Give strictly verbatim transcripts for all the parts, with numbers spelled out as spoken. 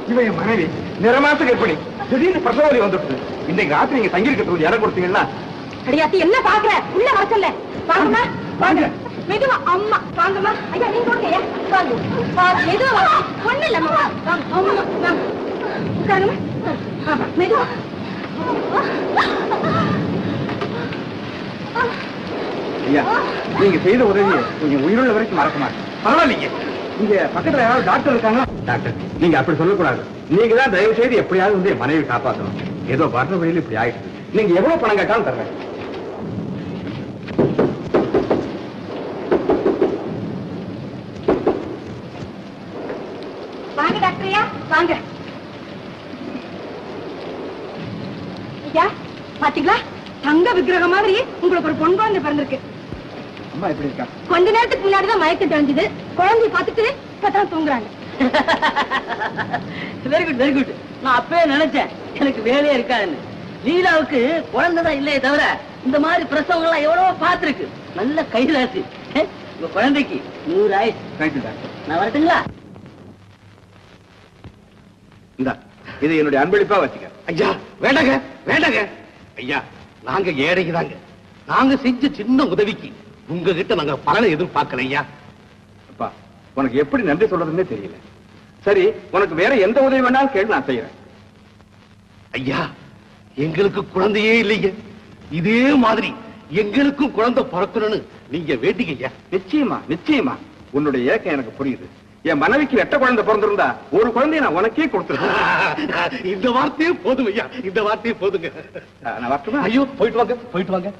இவன் என் மனைவி நிறமாச கர்ப்பிணி திடீர்னு பிரசவலி வந்துட்டு இன்னைக்கு ராத்திரி நீங்க தங்கி இருக்கிறது இடம் கொடுத்தீங்கன்னா அடியாத்தி என்ன பாக்குற உள்ள வர சொல்ல வாங்கம்மா வாங்க மெதுவா அம்மா வாங்கம்மா ஐயா நீங்க கொடுங்க வாங்க மெதுவா ஒண்ணு இல்லம்மா வாங்க அம்மா வாங்க உட்காருங்க மெதுவா ஐயா நீங்க செய்த உதவியை நீங்க உயிருள்ள வரைக்கும் மறக்க மாட்டேன் பரவாயில்லைங்க இங்க பக்கத்துல யாராவது டாக்டர் இருக்காங்க டாக்டர் நீங்க அப்படி சொல்லக்கூடாது நீங்க தான் தயவு செய்து எப்படியாவது வந்து என் மனைவி காப்பாற்றணும் ஏதோ வர்ற வழியில் இப்படி ஆயிடுச்சு நீங்க எவ்வளவு பணம் கேட்டாலும் தர்றேன் வாங்க டாக்டரையா வாங்க ஐயா பாத்தீங்களா தங்க விக்கிரகம் மாதிரி உங்களுக்கு ஒரு பொன் குழந்தை பிறந்திருக்கு அம்மா எப்படி இருக்கா கொஞ்ச நேரத்துக்கு முன்னாடிதான் மயக்கம் தெரிஞ்சது குழந்தைய பார்த்துட்டு இப்பதான் தூங்குறாங்க வெரி குட் வெரி குட் நான் அப்பவே நினைச்சேன் எனக்கு வேலையே இருக்காதுன்னு லீலாவுக்கு குழந்தைதான் இல்லையே தவிர இந்த மாதிரி பிரசவங்கள்லாம் எவ்வளவோ பார்த்திருக்கு நல்ல கைராசி உங்க குழந்தைக்கு நூறு ஆயிடுச்சு நான் வரட்டுங்களா இந்த இது என்னுடைய அன்பளிப்பா வச்சுக்க ஐயா வேண்டாங்க வேண்டாங்க ஐயா நாங்க ஏழைக்கு தாங்க நாங்க செஞ்ச சின்ன உதவிக்கு உங்ககிட்ட நாங்க பலனை எதிர்பார்க்கல ஐயா அப்பா உனக்கு எப்படி நன்றி சொல்றதுன்னே தெரியல சரி உனக்கு வேற எந்த உதவி வேணாலும் கேள்வி நான் செய்யறேன் ஐயா எங்களுக்கு குழந்தையே இல்லைங்க இதே மாதிரி எங்களுக்கும் குழந்தை பிறக்கணும்னு நீங்க வேண்டிங்க ஐயா நிச்சயமா நிச்சயமா உன்னுடைய ஏக்கம் எனக்கு புரியுது என் மனைவிக்கு எட்ட குழந்தை பிறந்திருந்தா ஒரு குழந்தைய நான் உனக்கே கொடுத்துருக்கேன் இந்த வார்த்தையே போதும் ஐயா இந்த வார்த்தையே போதுங்க நான் வரட்டுமா ஐயோ போயிட்டு வாங்க போயிட்டு வாங்க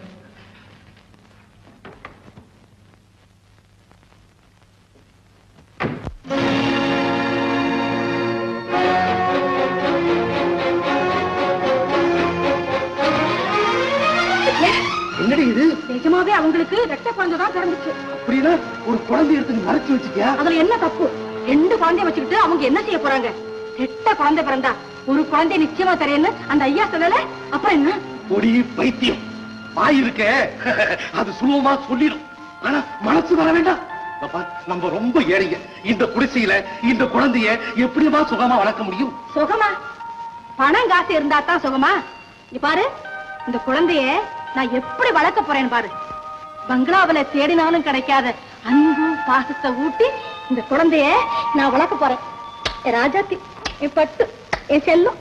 என்னடி இது நிஜமாவே அவங்களுக்கு ரெட்ட குழந்தை தான் பிறந்துச்சு அப்படின்னா ஒரு குழந்தை எடுத்து மறைச்சு வச்சுக்கியா அதுல என்ன தப்பு ரெண்டு குழந்தைய வச்சுக்கிட்டு அவங்க என்ன செய்ய போறாங்க ரெட்ட குழந்தை பிறந்தா ஒரு குழந்தை நிச்சயமா தரேன்னு அந்த ஐயா சொல்லல அப்புறம் என்ன பொடி பைத்தியம் வாய் இருக்க அது சுலபமா சொல்லிடும் ஆனா மனசு வர வேண்டாம் நம்ம ரொம்ப ஏழைங்க இந்த குடிசையில இந்த குழந்தைய எப்படிமா சுகமா வளர்க்க முடியும் சுகமா பணம் காசு இருந்தா தான் சுகமா நீ பாரு இந்த குழந்தைய நான் எப்படி வளர்க்க போறேன்னு பாரு பங்களாவில தேடினாலும் கிடைக்காத அன்பு பாசத்தை ஊட்டி இந்த குழந்தைய நான் வளர்க்க போறேன் ராஜாத்தி என் பட்டு என் செல்லும்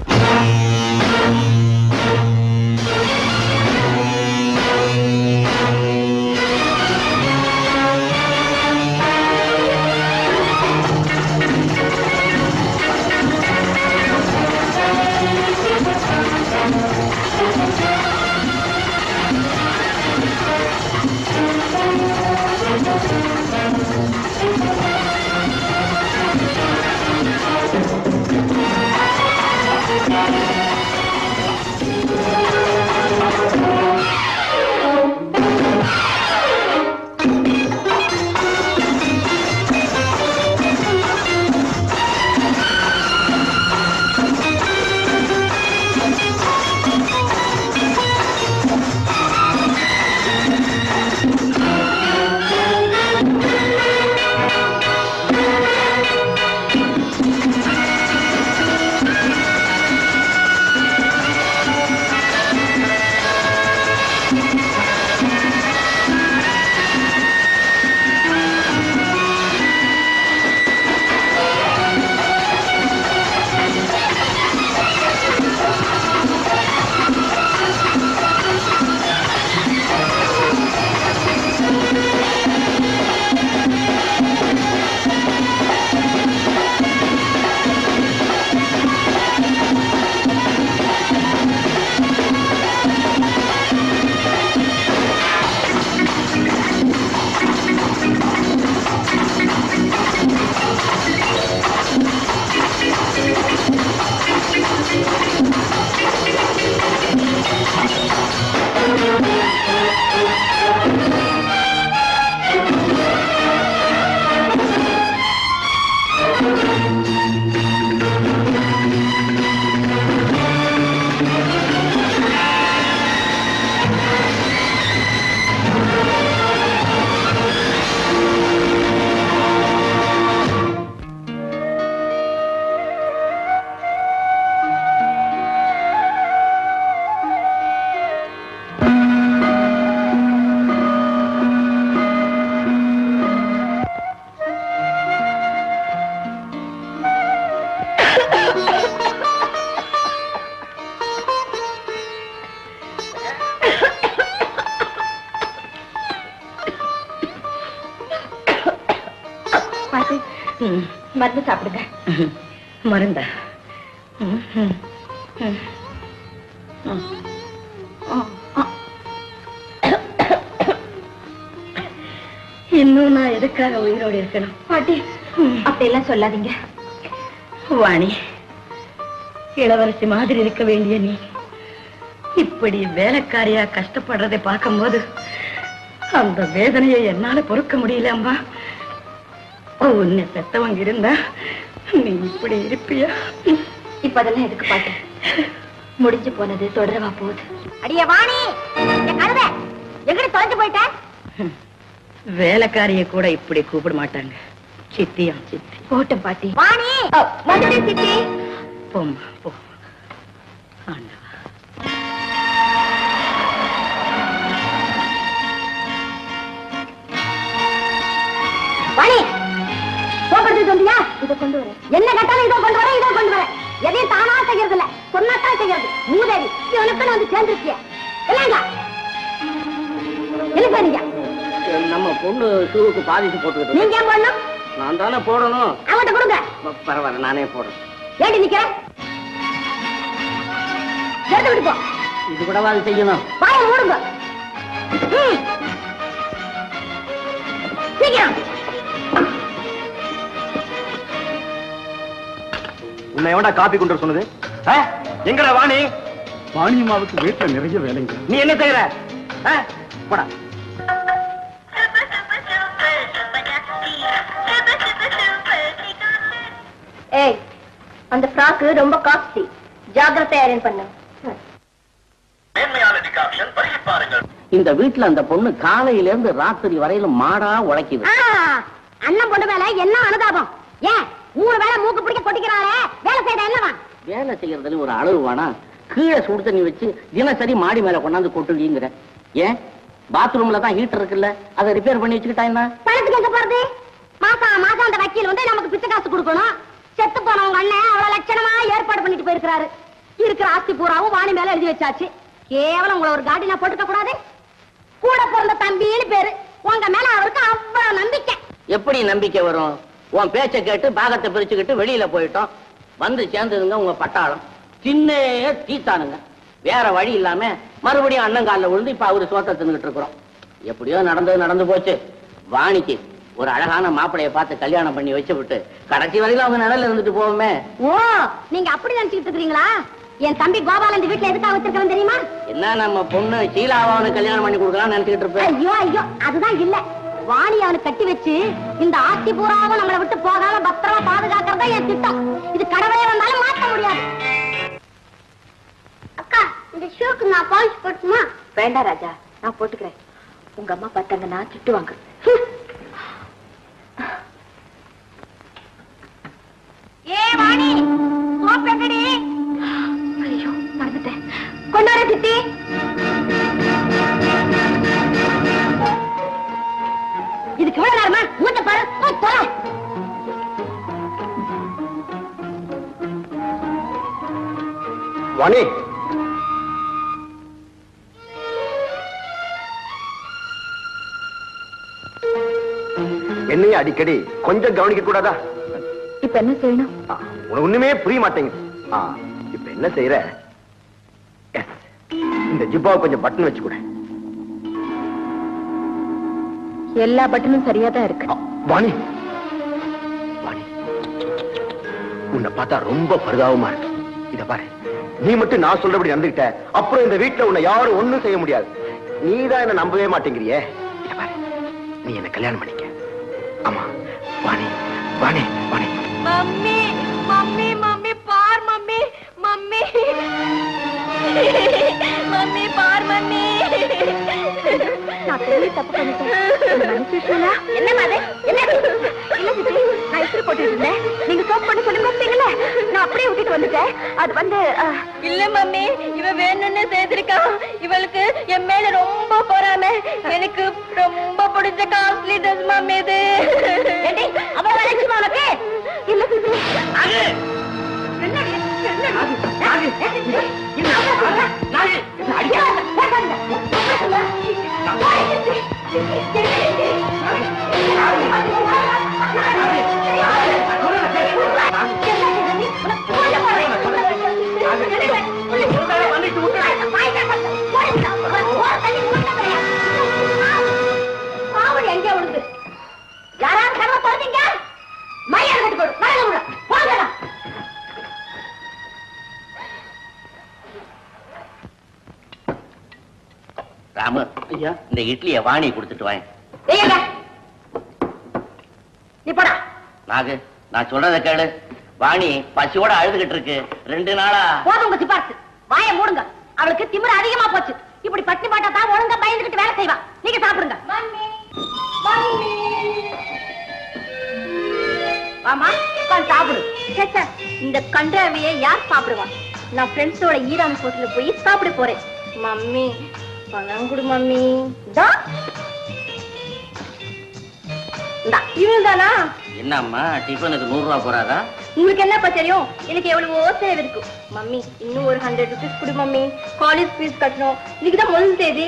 மருந்து சாப்பிடுங்க. மருந்தா? இன்னும் நான் எதுக்காக உயிரோடு இருக்கணும்? பாட்டி அப்படியெல்லாம் சொல்லாதீங்க. வாணி, இளவரசி மாதிரி இருக்க வேண்டிய நீ இப்படி வேலைக்காரியா கஷ்டப்படுறதை பார்க்கும்போது அந்த வேதனையை என்னால பொறுக்க முடியல அம்மா. உன்னை பெத்தவங்க இருந்தா நீ இப்படி இருப்பியா? இப்ப அதெல்லாம் எதுக்கு பாட்டு? முடிஞ்சு போனது தொடரவா போகுது. அடியே வாணி, கழுத எங்கடி தொலைஞ்சு போயிட்ட? வேலைக்காரிய கூட இப்படி கூப்பிட மாட்டாங்க. சித்தியா சித்தி. போட்டும் பாட்டி. வாணி வந்துட்டேன் சித்தி. போம்மா போ. ஆண்டவா, வாணி போப்படுறது சொல்லியா? இதை கொண்டு வர. என்ன கேட்டாலும் இதோ கொண்டு வர, இதோ கொண்டு வர. எதையும் தானா செய்யறது இல்ல, சொன்னாத்தான் செய்யறது. மூதேவி இவனுக்கு வந்து சேர்ந்துருக்கிய. இல்லங்க என்ன செய்றீங்க? நம்ம பொண்ணு ஷூவுக்கு பாதிச்சு போட்டுக்கிட்டு. நீங்க ஏன் போடணும்? நான் தானே போடணும். அவன்கிட்ட கொடுங்க. பரவாயில்ல, நானே போடுறேன். ஏடி நிக்கிற? எடுத்து விட்டு போ. இது கூடவா அது செய்யணும்? வாயை மூடுங்க. சீக்கிரம். உன்னை எவன்டா காப்பி கொண்டு வர சொன்னது? எங்கடா வாணி? வாணியம்மாவுக்கு வீட்டுல நிறைய வேலைங்க. நீ என்ன செய்யற? போடா. ஏய், அந்த ஃப்ராக் ரொம்ப காஸ்ட்லி. ஜாக்கிரதையா அரேஞ்ச் பண்ணு. இந்த வீட்டுல அந்த பொண்ணு காலையில இருந்து ராத்திரி வரையில மாடா உழைக்குது. அண்ணன் பொண்ணு மேல என்ன அனுதாபம்? ஏன் மூணு வேளை மூக்கு பிடிக்க கொட்டிக்கிறாரே, வேலை செய்யற என்னவா? வேலை செய்யறதுல ஒரு அளவு வேணா? கீழே சுடு தண்ணி வச்சு தினசரி மாடி மேல கொண்டாந்து கொட்டுலீங்கிற. ஏன் பாத்ரூம்ல தான் ஹீட்டர் இருக்குல்ல, அதை ரிப்பேர் பண்ணி வச்சுக்கிட்டா என்ன? பணத்துக்கு எங்க போறது? மாசம் மாசம் அந்த வக்கீல் வந்து நமக்கு பிச்சை காசு கொடுக்கணும். செத்து போனவங்க அண்ணன் அவ்வளவு லட்சணமா ஏற்பாடு பண்ணிட்டு போயிருக்கிறாரு. இருக்கிற ஆஸ்தி பூராவும் வாணி மேல எழுதி வச்சாச்சு. கேவலம் உங்களை ஒரு காட்டினா போட்டுக்க கூடாது. கூட பிறந்த தம்பின்னு பேரு. உங்க மேல அவருக்கு அவ்வளவு நம்பிக்கை. எப்படி நம்பிக்கை வரும்? உன் பேச்ச கேட்டு பாகத்தை பிரிச்சுக்கிட்டு வெளியில போயிட்டோம். வந்து சேர்ந்ததுங்க உங்க பட்டாளம். சின்ன தீத்தானுங்க. வேற வழி இல்லாம மறுபடியும் அண்ணன் காலில் விழுந்து இப்ப அவரு சோத்த தின்னுகிட்டு இருக்கிறோம். எப்படியோ நடந்தது நடந்து போச்சு. வாணிக்கு ஒரு அழகான மாப்பிளைய பார்த்து கல்யாணம் பண்ணி வச்சு விட்டு கடைசி வரையில அவங்க நிழல்ல இருந்துட்டு போவோமே. ஓ, நீங்க அப்படி நினைச்சுட்டு இருக்கீங்களா? என் தம்பி கோபால் இந்த வீட்டுல எதுக்காக வச்சிருக்கவன் தெரியுமா? என்ன நம்ம பொண்ணு சீலாவாவனு கல்யாணம் பண்ணி கொடுக்கலாம்னு நினைச்சுக்கிட்டு இருப்பேன். ஐயோ ஐயோ, அதுதான் இல்ல. வாணி அவனுக்கு கட்டி வச்சு இந்த ஆஸ்தி பூராவும் நம்மளை விட்டு போகாம பத்திரமா பாதுகாக்கிறதா என் திட்டம். இது கடவுளே வந்தாலும் மாற்ற முடியாது. அக்கா, இந்த ஷூக்கு நான் பாலிஷ் போட்டுமா? வேண்டாம் ராஜா, நான் போட்டுக்கிறேன். உங்க அம்மா பார்த்தாங்கன்னா திட்டுவாங்க. ஏ வாணி, சோப் எங்கடி? ஐயோ மறந்துட்டேன். கொண்டாட சித்தி. இதுக்கு எவ்வளவு நேரமா? மூத்த பாரு. போற. வாணி, என்னையும் அடிக்கடி கொஞ்சம் கவனிக்க கூடாதா? இப்ப என்ன செய்யணும்? உனக்கு ஒண்ணுமே புரிய மாட்டேங்குது. இப்ப என்ன செய்யற? இந்த ஜிப்பாவை கொஞ்சம் பட்டன் வச்சு கூட. எல்லா பட்டனும் சரியா தான் இருக்கு. வாணி, வாணி, உன்னை பார்த்தா ரொம்ப பரிதாபமா இருக்கு. இத பாரு, நீ மட்டும் நான் சொல்றபடி நடந்துகிட்ட அப்புறம் இந்த வீட்டுல உன்னை யாரும் ஒண்ணும் செய்ய முடியாது. நீதான் என்ன நம்பவே மாட்டேங்கிறியே. இத பாரு, நீ என்ன கல்யாணம் பண்ணிக்க. ஆமா Vani, Vani, Vani. Mummy, mummy, mummy பார் மம்மி, மம்மி, மம்மி பார் மம்மி. நான் பெரிய தப்பு பண்ணிட்டேன். என்ன மாதிரி? என்ன? இல்ல சித்தி, நான் இஸ்திரி போட்டுட்டு இருந்தேன். நீங்க சோப் பண்ணி சொல்லி கொடுத்தீங்கல்ல, நான் அப்படியே விட்டுட்டு வந்துட்டேன். அது வந்து இல்ல மம்மி, இவ வேணும்னு செய்திருக்கான். இவளுக்கு என் மேல ரொம்ப பொறாமை. எனக்கு ரொம்ப பிடிச்ச காஸ்ட்லி ட்ரெஸ் மம்மி இது. அவள வரைக்கும் உனக்கு இல்ல சித்தி. அது என்ன என்ன எங்க விழுந்து யாராவது கதவை திறந்தீங்க மரியாதை கட்டு போடு மரியாதை போங்கடா. ராமு ஐயா இந்த இட்லியை வாணி கொடுத்துட்டு வாங்க. நீ போடா. நாகு நான் சொல்றத கேளு. வாணி பசியோட அழுதுகிட்டு இருக்கு ரெண்டு நாளா. போதும் உங்க சிபார்த்து வாயை மூடுங்க. அவளுக்கு திமிரு அதிகமா போச்சு. இப்படி பட்டி பாட்டா தான் ஒழுங்கா பயந்துகிட்டு வேலை செய்வா. நீங்க சாப்பிடுங்க. ஆமா சாப்பிடு. இந்த கண்டாவையை யார் சாப்பிடுவா? நான் ஃப்ரெண்ட்ஸோட ஈரான் ஹோட்டல்ல போய் சாப்பிட போறேன். மம்மி பணம் கொடு மம்மி. இவள்தானா? என்னம்மா டிஃபனுக்கு நூறு ரூபாய் போறாதா? உங்களுக்கு என்னப்பா தெரியும்? எனக்கு எவ்வளவோ தேவை இருக்கு. மம்மி இன்னும் ஒரு ஹண்ட்ரட் ருபீஸ் கொடு மம்மி. காலேஜ் ஃபீஸ் கட்டணும். இன்னைக்குதான் முதல் தேதி.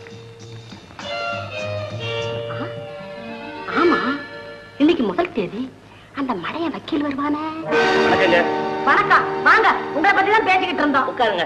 ஆமா இன்னைக்கு முதல் தேதி. அந்த மடைய வக்கீல் வருவானே. வணக்கம் வாங்க. உங்களை பத்தி தான் பேசிக்கிட்டு இருந்தோம். உட்காருங்க.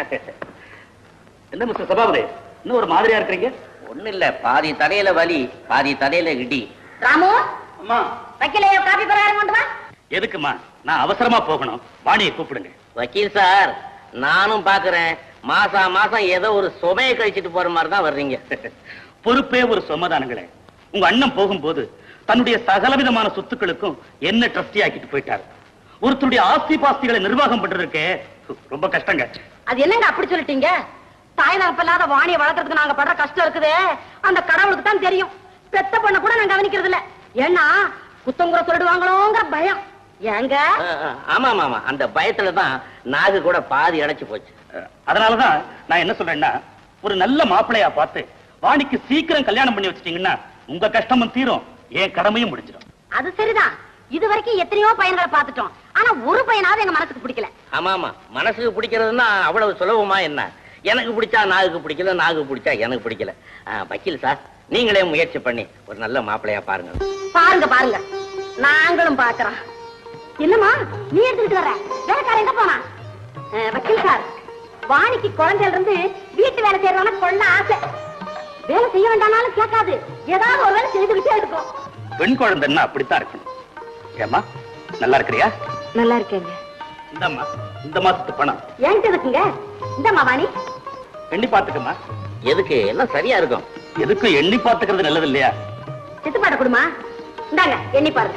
என்ன மிஸ்டர் சபாபதி இன்னும் ஒரு மாதிரியா இருக்கீங்க? ஒண்ணு இல்ல பாதி தலையில வலி பாதி தலையில இடி. ராமு அம்மா வக்கீல காபி பிரகாரம் கொண்டு வா. எதுக்குமா? நான் அவசரமா போகணும். வாணியை கூப்பிடுங்க. வக்கீல் சார் நானும் பாக்குறேன் மாசா மாசம் ஏதோ ஒரு சுமையை கழிச்சிட்டு போற மாதிரி தான் வர்றீங்க. பொறுப்பே ஒரு சொம்மதானங்களே. உங்க அண்ணன் போகும்போது தன்னுடைய சகலவிதமான சொத்துக்களுக்கும் என்ன ட்ரஸ்டி ஆக்கிட்டு போயிட்டாரு. ஒருத்தருடைய ஆஸ்தி பாஸ்திகளை நிர்வாகம் பண்றதுக்கே ரொம்ப கஷ்டங்க. அது என்னங்க அப்படி சொல்லிட்டீங்க? தாய் தகப்பல்லாத வாணியை வளர்க்கறதுக்கு நாங்க படுற கஷ்டம் இருக்குதே அந்த கடவுளுக்கு தான் தெரியும். பெத்த பொண்ண கூட நாங்க கவனிக்கிறது இல்ல. ஏன்னா குத்தம் கூட சொல்லிடுவாங்களோங்கிற பயம். ஏங்க? ஆமா ஆமா அந்த பயத்துலதான் நாகு கூட பாதி அடைச்சு போச்சு. அதனாலதான் நான் என்ன சொல்றேன்னா ஒரு நல்ல மாப்பிள்ளையா பார்த்து வாணிக்கு சீக்கிரம் கல்யாணம் பண்ணி வச்சிட்டீங்கன்னா உங்க கஷ்டமும் தீரும், என் கடமையும் முடிஞ்சிடும். அது சரிதான். இது வரைக்கும் எத்தனையோ பையன்களை பார்த்துட்டோம். ஆனா ஒரு பையனாவது எங்க மனசுக்கு பிடிக்கல. ஆமா ஆமா மனசுக்கு பிடிக்கிறதுன்னா அவ்வளவு சுலபமா என்ன? எனக்கு பிடிச்சா நாகுக்கு பிடிக்கல, நாகு பிடிச்சா எனக்கு பிடிக்கல. வக்கீல் சார் நீங்களே முயற்சி பண்ணி ஒரு நல்ல மாப்பிள்ளையா பாருங்க. பாருங்க பாருங்க நாங்களும் பாக்குறோம். என்னமா நீ எடுத்துக்கிட்டு வர? வேலைக்காரன் எங்க போனா? வக்கீல் சார் வாணிக்கு குழந்தையில இருந்து வீட்டு வேலை செய்யறவன கொள்ள ஆசை. வேலை செய்ய வேண்டாம்னாலும் கேட்காது. ஏதாவது ஒரு வேலை செய்துகிட்டே இருக்கும். பெண் குழந்தைன்னா அப்படித்தான் இருக்கணும். ஏமா நல்லா இருக்கிறியா? நல்லா இருக்கேங்க. இந்தம்மா இந்த மாசத்து பணம் என்கிட்ட இருக்குங்க. இந்தம்மா வாணி எண்ணி பாத்துக்கம்மா. எதுக்கு? எல்லாம் சரியா இருக்கும். எதுக்கும் எண்ணி பாத்துக்கிறது நல்லது இல்லையா? சித்துப்பாட்ட கொடுமா. இந்தாங்க எண்ணி பாருங்க.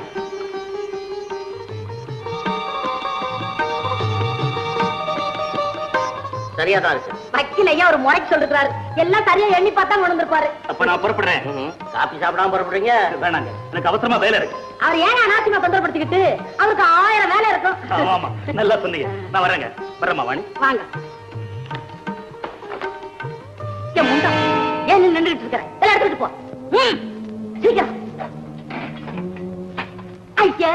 சரியா தான் இருக்கு. வக்கீல் ஐயா ஒரு முறைக்கு சொல்லிருக்காரு. எல்லாம் சரியா எண்ணி பார்த்தா கொண்டு வந்திருப்பாரு. அப்ப நான் புறப்படுறேன். காப்பி சாப்பிடாம புறப்படுறீங்க? வேணாங்க எனக்கு அவசரமா வேலை இருக்கு. அவர் ஏன் அனாவசியமா தொந்தரப்படுத்திக்கிட்டு? அவருக்கு ஆயிரம் வேலை இருக்கும். ஆமா நல்லா சொன்னீங்க. நான் வரேங்க. வரேம்மா வாணி. வாங்க. ஏன் முண்டா ஏன் நீ நின்றுட்டு இருக்கிற? எல்லாம் எடுத்துட்டு போ. ம், சீக்கிரம். ஐயா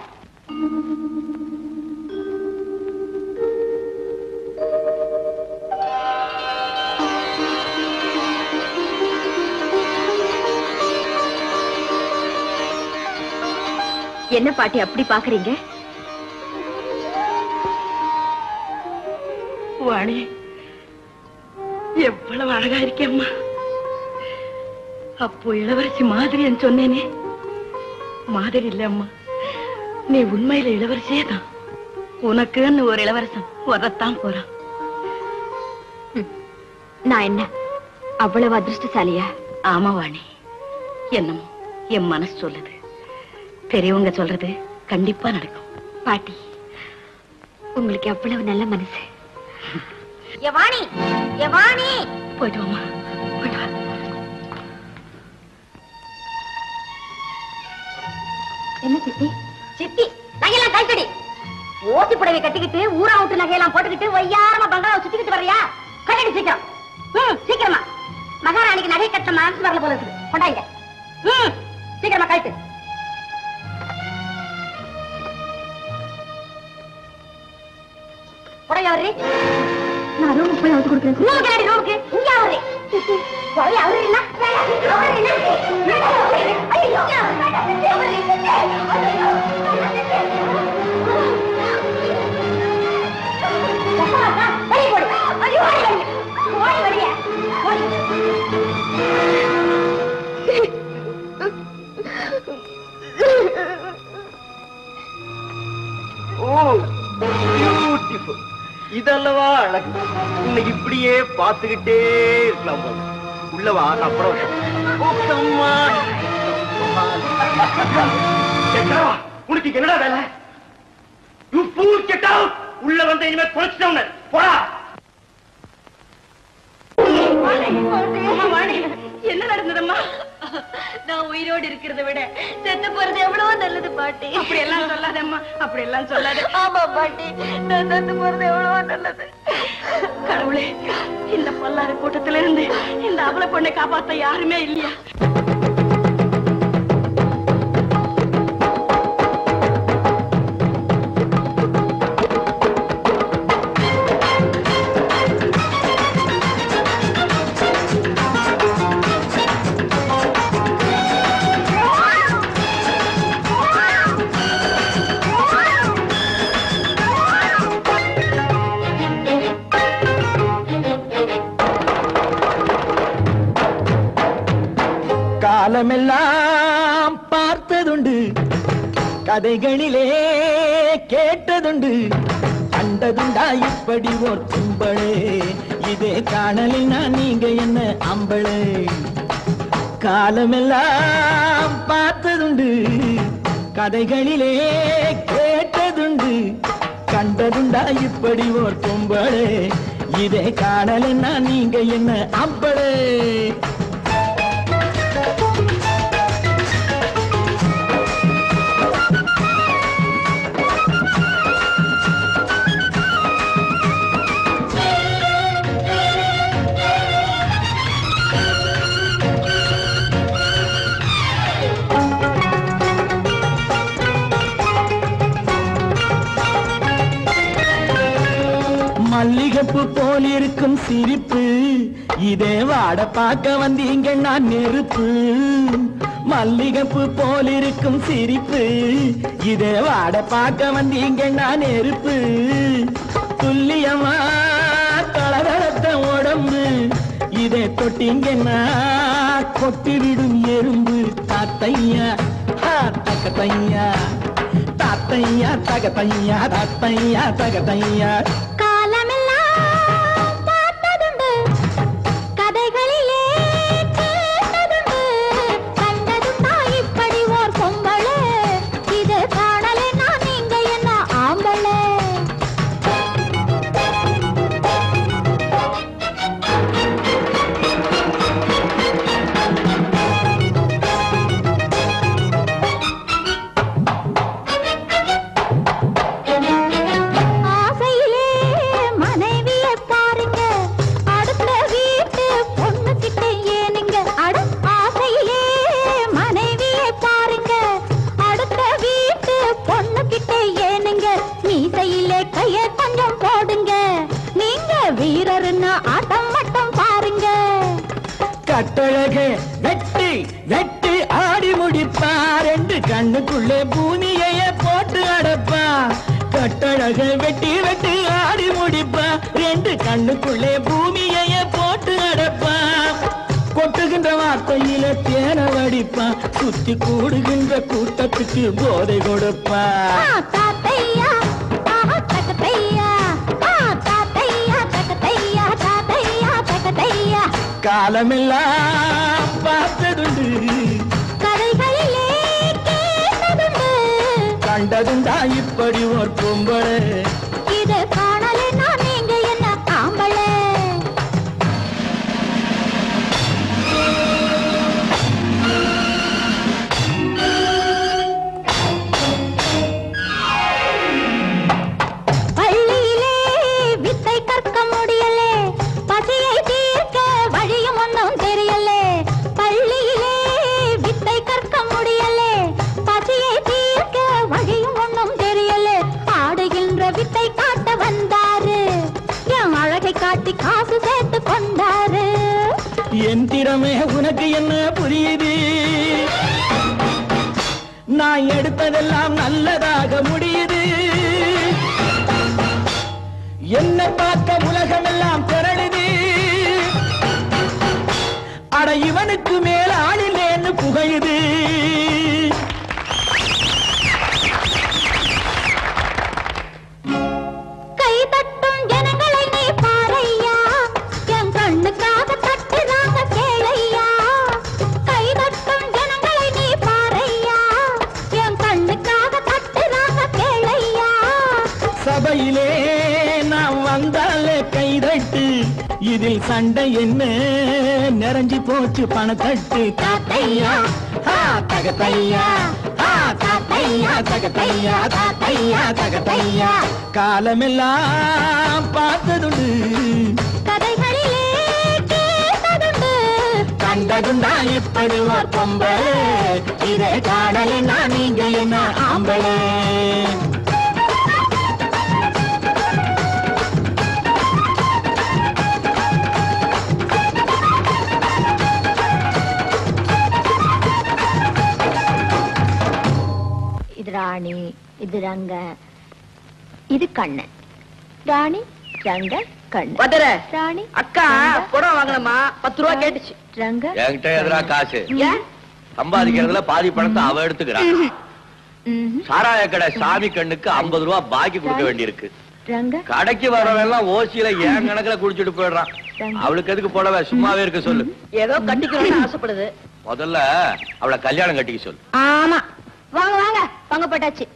என்ன பாட்டி அப்படி பாக்குறீங்க? வாணி எவ்வளவு அழகா இருக்கேம்மா. அப்போ இளவரசி மாதிரி சொன்னேனே மாதிரி இல்ல அம்மா. நீ உண்மையில இளவரசியே தான். உனக்குன்னு ஒரு இளவரசன் வரத்தான் போறான். நான் என்ன அவ்வளவு அதிர்ஷ்டசாலியா? ஆமா வாணி, என்னமோ என் மனசு சொல்லுது. பெரியவங்க சொல்றது கண்டிப்பா நடக்கும். பாட்டி உங்களுக்கு அவ்வளவு நல்ல மனசு. ஏ வாணி, ஏ வாணி, போயிட்டு வாமா, போயிட்டு வா. என்ன சித்தி? சித்தி நகையெல்லாம் கைத்தடி. ஓசி புடவை கட்டிக்கிட்டு ஊரா விட்டு நகையெல்லாம் போட்டுக்கிட்டு வையாரமா பங்களாவை சுத்திக்கிட்டு வர்றியா? கட்டடி சீக்கிரம். ம் சீக்கிரமா. மகாராணிக்கு நகை கட்ட மனசு வரல போல இருக்குது. கொண்டாங்க. ம் சீக்கிரமா கழட்டு. புடவை அவரு நான் ரூமுக்கு போய் அவுத்து கொடுக்குறேன். ரூமுக்கு நடி, ரூமுக்கு. இங்க அவரு புடவை அவரு என்ன அவரு என்ன? ஐயோ அவரு இதல்லவா அழகு. இன்னைக்கு இப்படியே பார்த்துக்கிட்டே இருக்கலாம் போல. உள்ளவா அப்புறம் உனக்கு என்னடா வேலை? உள்ள வந்த இனிமே குறைச்சிட்டவன போடா. என்ன நடந்ததம்மா? நான் உயிரோடு இருக்கிறத விட செத்து போறது எவ்வளவோ நல்லது பாட்டி. அப்படி எல்லாம் சொல்லாதம்மா, அப்படி எல்லாம் சொல்லாத. ஆமா பாட்டி, நான் செத்து போறது எவ்வளவோ நல்லது. கடவுளே, இந்த பல்லாறு கூட்டத்தில இருந்து இந்த அவல பொண்ணை காப்பாத்த யாருமே இல்லையா? காலமெல்லாம் பார்த்ததுண்டு, கதைகளிலே கேட்டதுண்டு, கண்டதுண்டா இப்படி ஓர் கும்பளே. இதே காணலினா நீங்க என்ன அம்பளே. காலமெல்லாம் பார்த்ததுண்டு, கதைகளிலே கேட்டதுண்டு, கண்டதுண்டா இப்படி ஓர் கும்பளே. இதே காணலினா நீங்க என்ன அம்பளே. மல்லிகைப்பூ போல் இருக்கும் சிரிப்பு, இதே வாட பார்க்க வந்தீங்க நான் நெருப்பு. மல்லிகைப்பூ போல் இருக்கும் சிரிப்பு, இதே வாட பார்க்க வந்தீங்க நான் நெருப்பு. துல்லியமா தளதளத்த உடம்பு, இதே தொட்டிங்கன்னா கொட்டிவிடும் எறும்பு. தாத்தையா தகத்தையா, தாத்தையா தகத்தையா, தாத்தையா தகத்தையா. கட்டழகே வெட்டி வெட்டி ஆடி முடிப்பா, ரெண்டு கண்ணுக்குள்ளே பூமியைய போட்டு அடப்பா. கட்டழகே வெட்டி வெட்டி ஆடி முடிப்பா, ரெண்டு கண்ணுக்குள்ளே பூமியைய போட்டு அடப்பா. கொட்டுகின்ற வார்த்தையில தேன வடிப்பா, சுத்தி கூடுகின்ற கூட்டத்துக்கு போதை கொடுப்பா. காலமெல்லாம் பார்த்ததுண்டு, கதைகளிலே கேட்டதுண்டு, கண்டதுண்டா இப்படி ஒரு பொம்பளை. இது காணலே நான் நீங்க என்ன ஆம்பளை. பள்ளியிலே வித்தை கற்க முடியலே, பசியை தீர்க்க வழியும் ஒன்றும் தெரியலே. பள்ளியிலே வித்தை கற்க முடியலே, பசியை தீர்க்க வழியும் ஒன்றும் தெரியலே. ஆடுகின்ற வித்தை காட்ட வந்தாரு, என் அழகை காட்டி காசு சேர்த்து கொண்டாரு. என் திறமை உனக்கு என்ன புரியுது? நான் எடுத்ததெல்லாம் நல்லதாக முடியுது. என்ன பார்க்க உலகமெல்லாம் திரளுது. அட இவனுக்கு மேல ஆளில்லேன்னு புகையுது. கை தட்டும் ஜனங்கள் இதில் சண்டை என்ன நிறைஞ்சி போச்சு பணத்தட்டு தாத்தையா தகத்தையா தாத்தையா தகத்தையா தாத்தையா தகத்தையா காலமெல்லாம் பார்த்ததுண்டு கதைகளிலே கேட்டதுண்டு கண்டதுண்டா இப்படி ஒரு பொம்பளை இதை காணலைன்னா நீங்க என்ன ஆம்பளை ராணி இது ரங்க இது கண்ணன் ராணி ரங்க கண்ணன் ராணி அக்கா புடவை வாங்கணுமா பத்து ரூபா கேட்டுச்சு ரங்க என்கிட்ட எதிரா காசு சம்பாதிக்கிறதுல பாதி பணத்தை அவ எடுத்துக்கிறான் சாராய கடை சாமி கண்ணுக்கு ஐம்பது ரூபா பாக்கி கொடுக்க வேண்டியிருக்கு ரங்க கடைக்கு வரவெல்லாம் ஓசியில ஏன் கணக்குல குடிச்சிட்டு போயிடுறான் அவளுக்கு எதுக்கு புடவை சும்மாவே இருக்க சொல்லு ஏதோ கட்டிக்கணும்னு ஆசைப்படுது முதல்ல அவளை கல்யாணம் கட்டிக்க சொல்லு ஆமா வாங்க வாங்க பங்கு போட்டாச்சு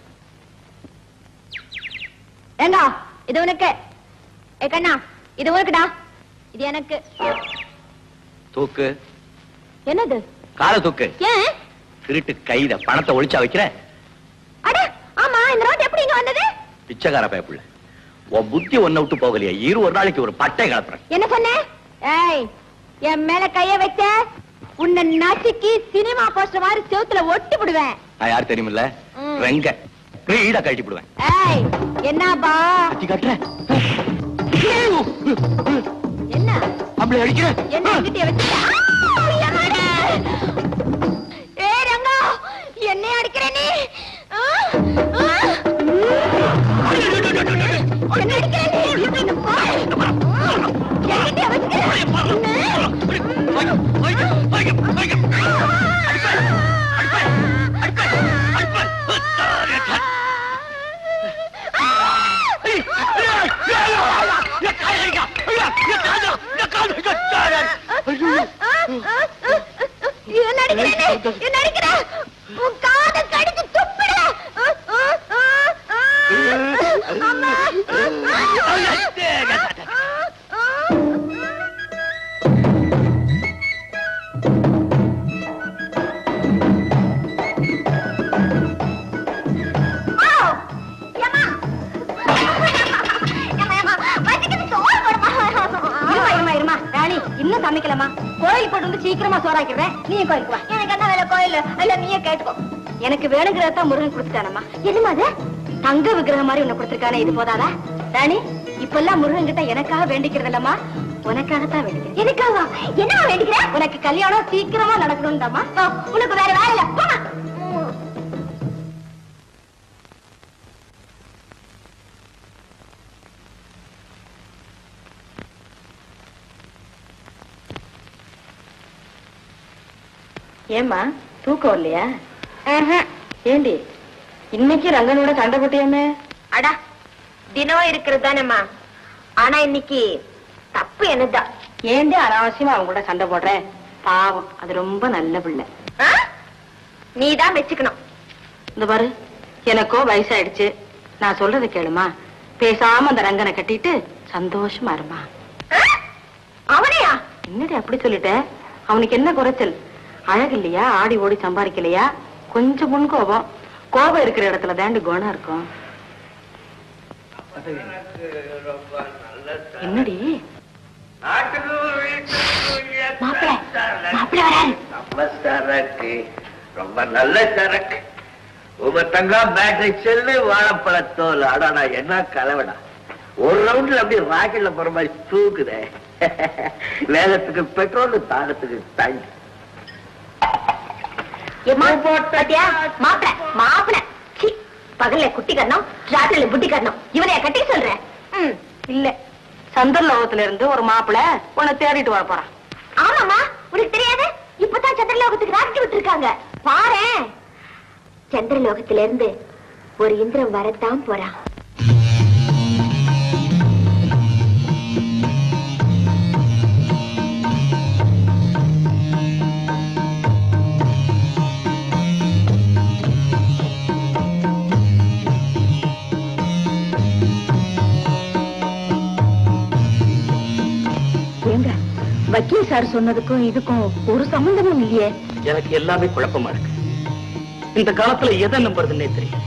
ஏங்க இது உனக்கு ஏ கண்ணா இது உனக்குடா இது எனக்கு தூக்கு என்னது கால தூக்கு ஏன் திருட்டு கைத பணத்தை ஒளிச்சா வைக்கிற அட ஆமா இந்த ரோட் எப்படி இங்க வந்தது பிச்சைக்கார பயப்புள்ள உன் புத்தி ஒன்ன விட்டு போகலையா இரு ஒரு நாளைக்கு ஒரு பட்டை கலப்புறேன் என்ன சொன்ன ஏய் என் மேல கைய வச்ச உன்னை நசுக்கி சினிமா போஸ்டர் மாதிரி செவுத்துல ஒட்டி விடுவேன் நான் யார் தெரியுமில்ல ரெங்க கிரீடா கழட்டி விடுவேன் ஏய் என்னப்பா கட்டி கட்டுற என்ன அப்படி அடிக்கிற என்ன கிட்டே வச்சிட்ட ஏய் ரங்கா என்ன அடிக்கிற நீ ஆ? ஆ? என்ன அடிக்கிற நீ என்ன பாரு. என்கிட்டயே வச்சிட்ட. என்ன அடிக்கிற நீ? என்ன அடிக்கிற? உன் காதை கடிச்சு துப்பிடு. அம்மா. இன்னும் சமைக்கலாமா கோயில் போட்டு வந்து சீக்கிரமா சோறாக்கிறேன் நீ கோயிலுக்கு வா எனக்கு என்ன வேலை கோயில் இல்ல நீயே கேட்டுக்கோ எனக்கு வேணுங்கிறத முருகன் கொடுத்துட்டானம்மா என்னமா அது தங்க விக்கிரகம் மாதிரி உன்னை கொடுத்துருக்கானே இது போதாதா ராணி இப்பெல்லாம் முருகன் கிட்ட எனக்காக வேண்டிக்கிறது இல்லம்மா உனக்காகத்தான் வேண்டிக்கிறேன் எனக்காக என்ன வேண்டிக்கிறேன் உனக்கு கல்யாணம் சீக்கிரமா நடக்கணும் தாமா உனக்கு வேற வேலை இல்ல போமா ஏமா தூக்கம் இல்லையா ஏண்டி இன்னைக்கு ரங்கனோட சண்டை போட்டியாமே அடா தினம் இருக்கிறது தானேம்மா ஆனா இன்னைக்கு தப்பு என்னதான் ஏண்டி அனாவசியமா அவங்க கூட சண்டை போடுறேன் பாவம் அது ரொம்ப நல்ல பிள்ளை நீதான் வச்சுக்கணும் இந்த பாரு எனக்கோ வயசாயிடுச்சு நான் சொல்றது கேளுமா பேசாம அந்த ரங்கனை கட்டிட்டு சந்தோஷமா இருமா அவனையா என்னடி அப்படி சொல்லிட்ட அவனுக்கு என்ன குறைச்சல் அழகு இல்லையா ஆடி ஓடி சம்பாதிக்கலையா கொஞ்சம் முன் கோபம் கோபம் இருக்கிற இடத்துல தாண்டி குணம் இருக்கும் என்னடி மாப்பிள மாப்பிள வராரு நம்ம சரக்கு ரொம்ப நல்ல சரக்கு உங்க தங்கா பேட்டரி செல்லு வாழைப்பழத்தோல் ஆடா நான் என்ன கலவடா ஒரு ரவுண்ட்ல அப்படியே ராக்கெட்ல போற மாதிரி தூக்குதே வேகத்துக்கு பெட்ரோல் தாகத்துக்கு தாங்கி மாப்பிள மாப்பிள பகல்ல குட்டி கண்ணம் ராத்திரில புட்டி கண்ணம் இவனைய கட்டி சொல்றேன் இல்ல சந்திரலோகத்துல இருந்து ஒரு மாப்பிள உன்னை தேடிட்டு வர போறான் ஆமாமா உனக்கு தெரியாது இப்பதான் சந்திரலோகத்துக்கு ராக்கெட் விட்டு இருக்காங்க பாரு சந்திரலோகத்துல இருந்து ஒரு இந்திரன் வரத்தான் போறான் சார் சொன்னதுக்கும் இதுக்கும் ஒரு சம்பந்தமும் இல்லையே. எனக்கு எல்லாமே குழப்பமா இருக்கு. இந்த காலத்துல எதை நம்புறதுன்னே தெரியும்.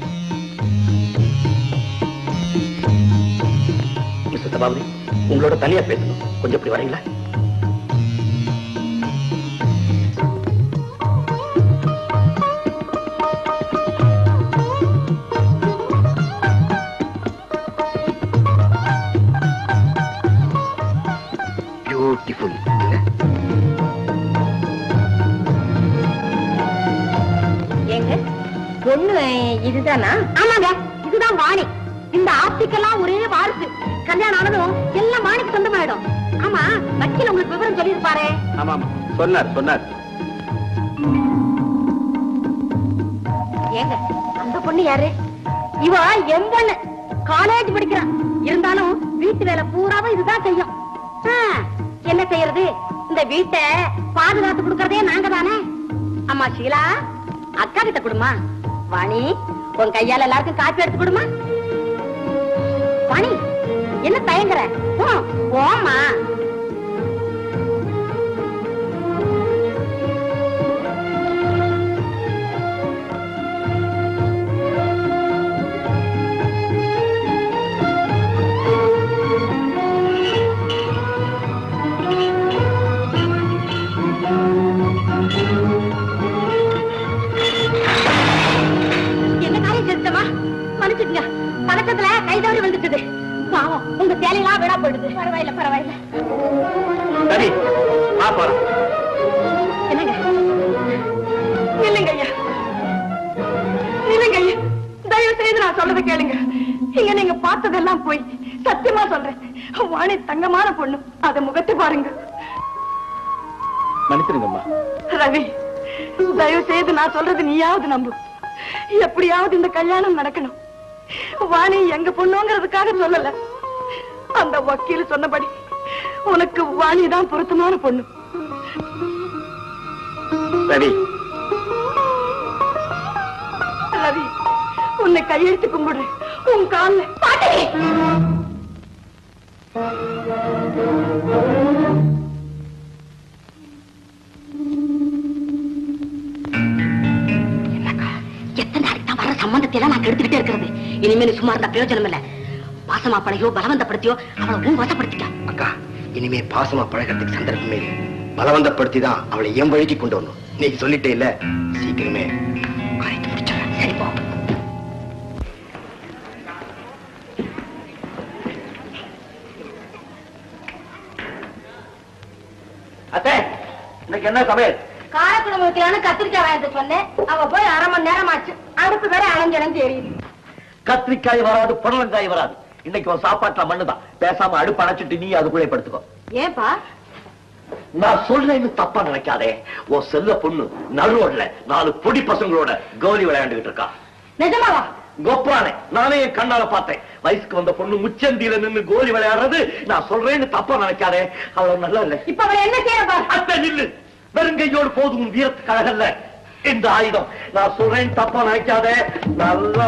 மிஸ்டர் சபாபதி, உங்களோட தனியா பேசணும். கொஞ்சம் இப்படி வரீங்களா? பியூட்டிஃபுல். ஏங்க பொண்ணு இதுதானா? ஆமாங்க, இதுதான் வாணி. இந்த ஆஸ்திக்கெல்லாம் ஒரே வாரிசு. கல்யாணம் ஆனதும் எல்லாம் வாணிக்கு சொந்தமாயிடும். ஆமா, வக்கீல் உங்களுக்கு விவரம் சொல்லியிருப்பாரு. ஆமா ஆமா, சொன்னார் சொன்னார். ஏங்க அந்த பொண்ணு யாரு? இவ என் பொண்ணு, காலேஜ் படிக்கிறான். இருந்தாலும் வீட்டு வேலை பூராவும் இதுதான் செய்யும். ஆ, என்ன செய்யறது? இந்த வீட்டை பாதுகாத்து கொடுக்கறதே நாங்க தானே. அம்மா ஷீலா, அக்கா கிட்ட கொடுமா. வாணி, உன் கையால எல்லாருக்கும் காப்பி எடுத்து கொடுமா. வாணி, என்ன தயங்குற? ஓமா. பதக்கத்துல கை தவறி வந்துட்டது. பாவம், உங்க சேலையெல்லாம் விழா போயிடுது. பரவாயில்ல பரவாயில்ல. சரி, பாப்போம். என்னங்க? இல்லைங்க ஐயா, இல்லைங்க ஐயா, தயவு செய்து நான் சொல்றதை கேளுங்க. இங்க நீங்க பார்த்ததெல்லாம் போய். சத்தியமா சொல்றேன், வாணி தங்கமான பொண்ணு. அத முகத்தை பாருங்க. மன்னிச்சிருங்கம்மா. ரவி, தயவு செய்து நான் சொல்றது நீயாவது நம்பு. எப்படியாவது இந்த கல்யாணம் நடக்கணும். வாணி எங்க பொண்ணுங்கிறதுக்காக சொல்லல. அந்த வக்கீல் சொன்னபடி உனக்கு வாணி தான் பொருத்தமான பொண்ணு. சரி ரவி, உன்னை கையெழுத்து கும்பிடு. உன் கால்ல பாட்டி. எத்தனை நாளைக்கு தான் வர சம்பந்தத்தை எல்லாம் நான் கெடுத்துக்கிட்டே இருக்கிறது? இனிமேல் சும்மா இருந்தா பிரயோஜனம் இல்ல. பாசமா பழகியோ பலவந்தப்படுத்தியோ அவளை உன் வசப்படுத்திக்க. அக்கா, இனிமே பாசமா பழகிறதுக்கு சந்தர்ப்பமே இல்லை. பலவந்தப்படுத்தி தான் அவளை என் வழிக்கு கொண்டு வரணும். நீங்க சொல்லிட்டே இல்ல, சீக்கிரமே காரியத்தை முடிச்சிடறேன். சரி போ. அத்தை, இன்னைக்கு என்ன சமையல்? காரக்குழம்பு வைக்கலான்னு கத்திரிக்காய் வாங்கிட்டு சொன்னேன். அவ போய் அரை மணி நேரம் ஆச்சு. அடுப்பு வேற அலைஞ்சலஞ்சு எரியுது. கத்திரிக்காய் வராது, புடலங்காய் வராது. இன்னைக்கு ஒரு சாப்பாட்டுல மண்ணுதான். பேசாம அடுப்பு அணைச்சிட்டு நீ அதுக்குள்ளே படுத்துக்கோ. ஏன்பா? நான் சொல்றேன்னு தப்பா நினைக்காதே. உன் செல்ல பொண்ணு நடு ரோட்ல நாலு பொடி பசங்களோட கோலி விளையாண்டுகிட்டு இருக்கா. நிஜமாவா? கோப்பானே, நானே என் கண்ணால பார்த்தேன். வயசுக்கு வந்த பொண்ணு முச்சந்தியில நின்னு கோலி விளையாடுறது நான் சொல்றேன்னு தப்பா நினைக்காதே. அவ்வளவு நல்லா இல்ல. இப்ப அவளை என்ன செய்யப்பா? அத்தை நில்லு. வெறுங்கையோடு போதும் வீரத்துக்கு அழகல்ல இந்த ஆயுதம். நான் சொல்றேன், தப்பா நினைக்காதே. நல்லா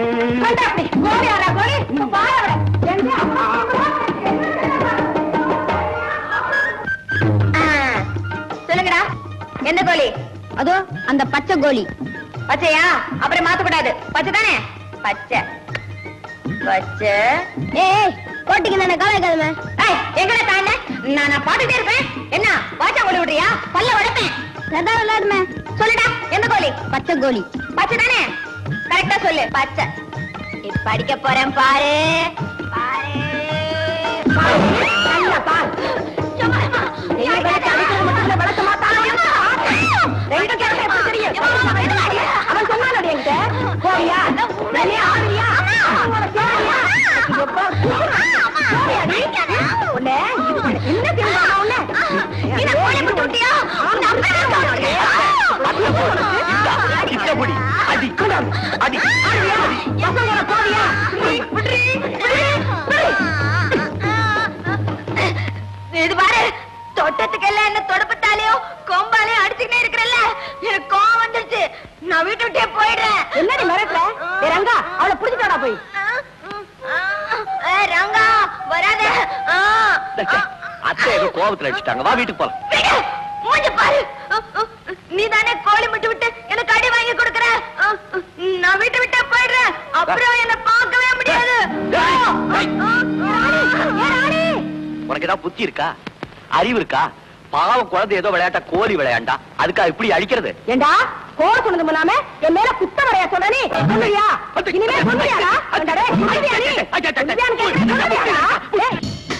சொல்லுங்கடா, என்ன கோழி? அதோ அந்த பச்சை கோழி. பச்சையா? அப்புறம் மாத்தக்கூடாது. பச்சை தானே? பச்சை பச்சை. ஏய், கோட்டிக்கு தானே காலை கிழமை. எங்கட தானே நான் பாட்டுட்டே இருப்பேன். என்ன பாச்சா கோழி விடுறியா? பல்ல வளர்ப்பேன். சொல்லுடா, எந்த கோழி? பச்சை கோழி. பச்சை தானே? கரெக்டா சொல்லு. பச்சை. இப்ப அடிக்க போறேன் பாரு. பாரு நல்லா பாரு. வளர்க்க மாட்டான். அவன் சொன்னான் என்கிட்ட. போறியா? என்ன இது பாரு, தொட்டத்துக்கு எல்லாம் என்ன தொடப்பத்தாலையோ கொம்பாலையோ அடிச்சுக்கிட்டே இருக்கிறல்ல, எனக்கு கோவம் வந்துருச்சு. நான் வீட்டு விட்டே போயிடுறேன். என்னடி மிரட்டுற? ரங்கா, அவளை புடிச்சுட்டாடா போய். ரங்கா வராத. அத்தை ஏதோ கோபத்துல அடிச்சுட்டாங்க. வா வீட்டுக்கு போலாம். மூஞ்சி பாரு. நீ தானே கோழி முட்டை விட்டு எனக்கு அடி வாங்கி கொடுக்கற. நான் வீட்டை விட்டே போயிடுறேன். அப்புறம் என்ன பார்க்கவே முடியாது. உனக்கு ஏதாவது புத்தி இருக்கா, அறிவு இருக்கா? பாவம் குழந்தை ஏதோ விளையாட்டா கோழி விளையாண்டா, அதுக்கா இப்படி அழிக்கிறது? ஏண்டா கோர சொன்னது முன்னாம என் மேல குத்த வரையா சொன்ன நீ? சொல்லுறியா? இனிமே சொல்லுறியாடா? ஏண்டாடே, சொல்லுறியா நீ? சொல்லுறியான்னு கேட்டா சொல்லுறியாடா? ஏய்.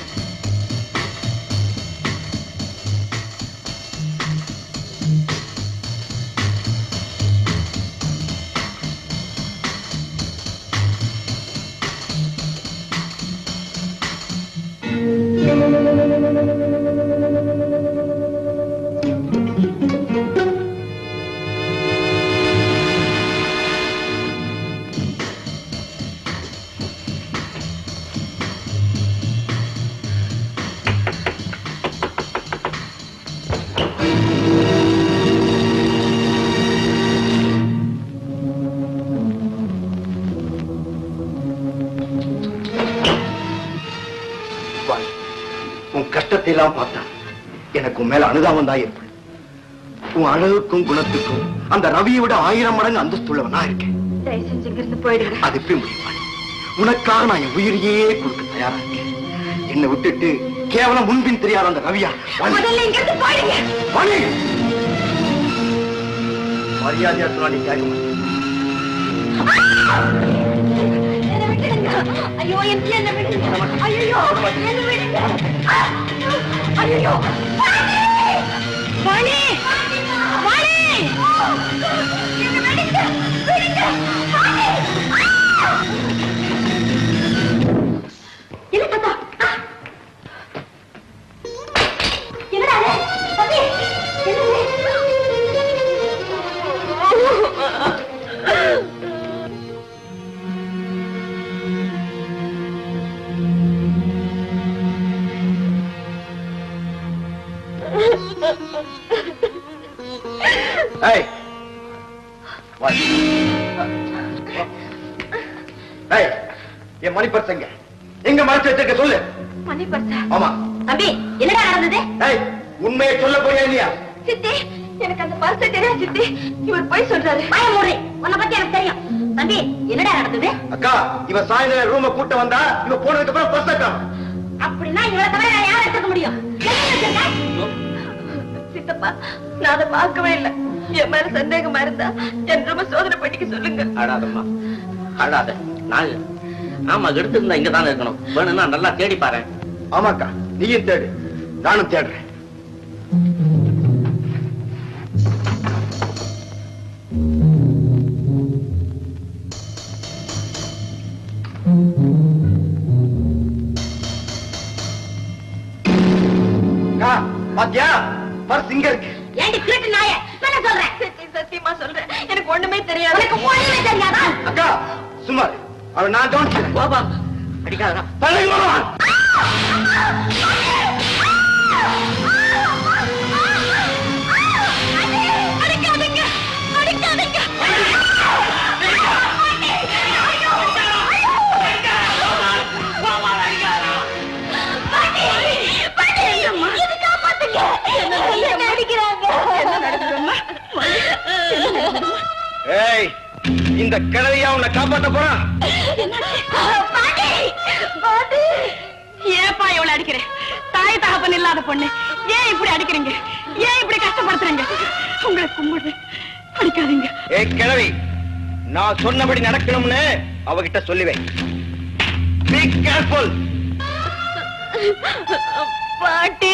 எல்லாம் பார்த்தா எனக்கு மேல அனுதாபம் தான் ஏற்படும். உன் அழகுக்கும் குணத்துக்கும் அந்த ரவியை விட ஆயிரம் மடங்கு அந்தஸ்துள்ளவனா இருக்கேன். அது எப்படி முடியுமா? உனக்காக நான் என் உயிரையே கொடுக்க தயாரா இருக்கேன். என்னை விட்டுட்டு கேவலம் முன்பின் தெரியாத அந்த ரவியா மரியாதையா சொன்னா நீ கேட்க மாட்டேன். ஐயோ என்ன விடுங்க. ஐயோ என்ன விடுங்க. ஐயோ வாணி வாணி என்ன விடுங்க விடுங்க. என்ன தாத்தா என்னடா தம்பி என்ன Hey! What? Hey! என் மணி பர்ஸ் எங்க? எங்க மறைச்சு வச்சிருக்க சொல்லு. Money purse? ஆமா. தம்பி, என்னடா நடந்தது? Hey! உண்மையை சொல்ல போறியா இல்லையா? சித்தி, எனக்கு அந்த பர்ஸ் தெரியாது சித்தி. இவர் போய் சொல்றாரு. வாய மூடு. உன்னை பத்தி எனக்கு தெரியும். தம்பி, என்னடா நடந்தது? அக்கா, இவ சாயந்தரம் ரூம கூட்ட வந்தா, இவ போனதுக்கு அப்புறம் பர்ஸ் அக்கா. அப்படின்னா இவளை தவிர நான் யாரை எடுத்துக்க முடியும்? சித்தப்பா, நான் அதை பார்க்கவே இல்லை. என் மேல சந்தேகமா இருந்தா என் ரொம்ப சோதனை பண்ணிக்க சொல்லுங்க. அடாதம்மா அடாத. நான் ஆமா எடுத்திருந்தா இங்க தானே இருக்கணும். வேணும்னா நல்லா தேடி பாரு. ஆமாக்கா, நீயும் தேடு, நானும் தேடுறேன். பாத்தியா, பர்ஸ் இங்க இருக்கு. ஏண்டி திருட்டு நாயே, நான் சொல்றேன். சத்தியமா சொல்றேன், எனக்கு ஒண்ணுமே தெரியாது. எனக்கு ஒண்ணுமே தெரியாதா? அக்கா சும்மா அவன் நான் கவனிச்சேன். பாபா அடிக்காதடா. தலைவா அடிக்காதீங்க அடிக்காதீங்க. ஏய், இந்த கிழவியா உன்னை காப்பாத்த போறான். ஏப்பா இவ்வளவு அடிக்கிறேன்? தாய் தகப்பன் இல்லாத பொண்ணு ஏன் இப்படி அடிக்கிறீங்க? ஏன் இப்படி கஷ்டப்படுத்துறீங்க? உங்களை கும்பிடுறேன், அடிக்காதீங்க. ஏய் கிழவி, நான் சொன்னபடி நடக்கணும்னு அவகிட்ட சொல்லுவேன். Be careful. பாட்டி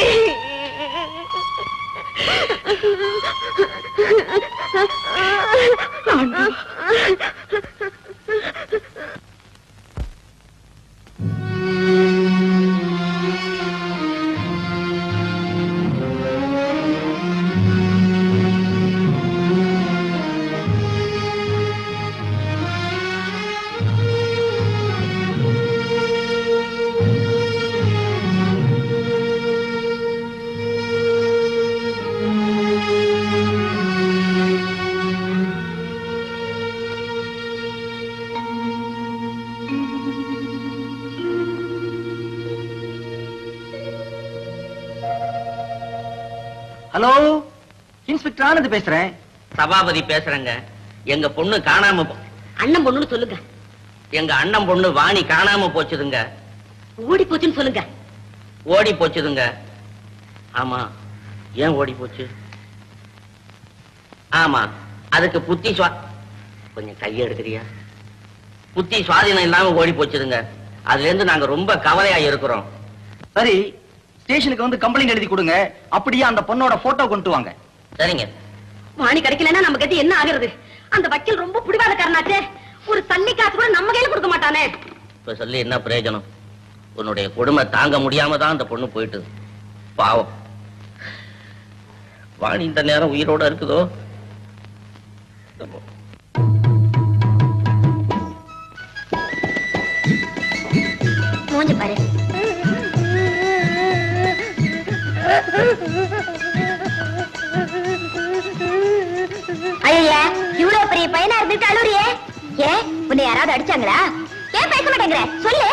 ஹலோ, இன்ஸ்பெக்டர் ஆனந்த் பேசுறேன். சபாபதி பேசுறேங்க. எங்க பொண்ணு காணாம போ அண்ணன் பொண்ணுன்னு சொல்லுங்க. எங்க அண்ணன் பொண்ணு வாணி காணாம போச்சுதுங்க. ஓடி போச்சுன்னு சொல்லுங்க. ஓடி போச்சுதுங்க. ஆமா, ஏன் ஓடி போச்சு? ஆமா, அதுக்கு புத்தி சுவா கொஞ்சம் கையை எடுக்கிறியா? புத்தி சுவாதீனம் இல்லாம ஓடி போச்சுதுங்க. அதுல இருந்து நாங்க ரொம்ப கவலையா இருக்கிறோம். சரி, ஸ்டேஷனுக்கு வந்து கம்ப்ளைண்ட் எழுதி கொடுங்க. அப்படியே அந்த பொண்ணோட போட்டோ கொண்டு வாங்க. சரிங்க. வாணி கிடைக்கலன்னா நம்ம கட்டி என்ன ஆகுறது? அந்த வக்கீல் ரொம்ப புடிவாதக்காரனாச்சே. ஒரு தண்ணி காசு கூட நம்ம கையில கொடுக்க மாட்டானே. இப்ப சொல்லி என்ன பிரயோஜனம்? உன்னுடைய கொடுமை தாங்க முடியாம தான் அந்த பொண்ணு போயிட்டு. பாவம், வாணி இந்த நேரம் உயிரோட இருக்குதோ? மூஞ்சி பாரு. ஐயா, இவ்வளவு பெரிய பையனா இருந்துட்டு அழுறியே? ஏன் உன்னை யாராவது அடிச்சாங்களா? ஏன் பேச மாட்டேங்கிற? சொல்லு.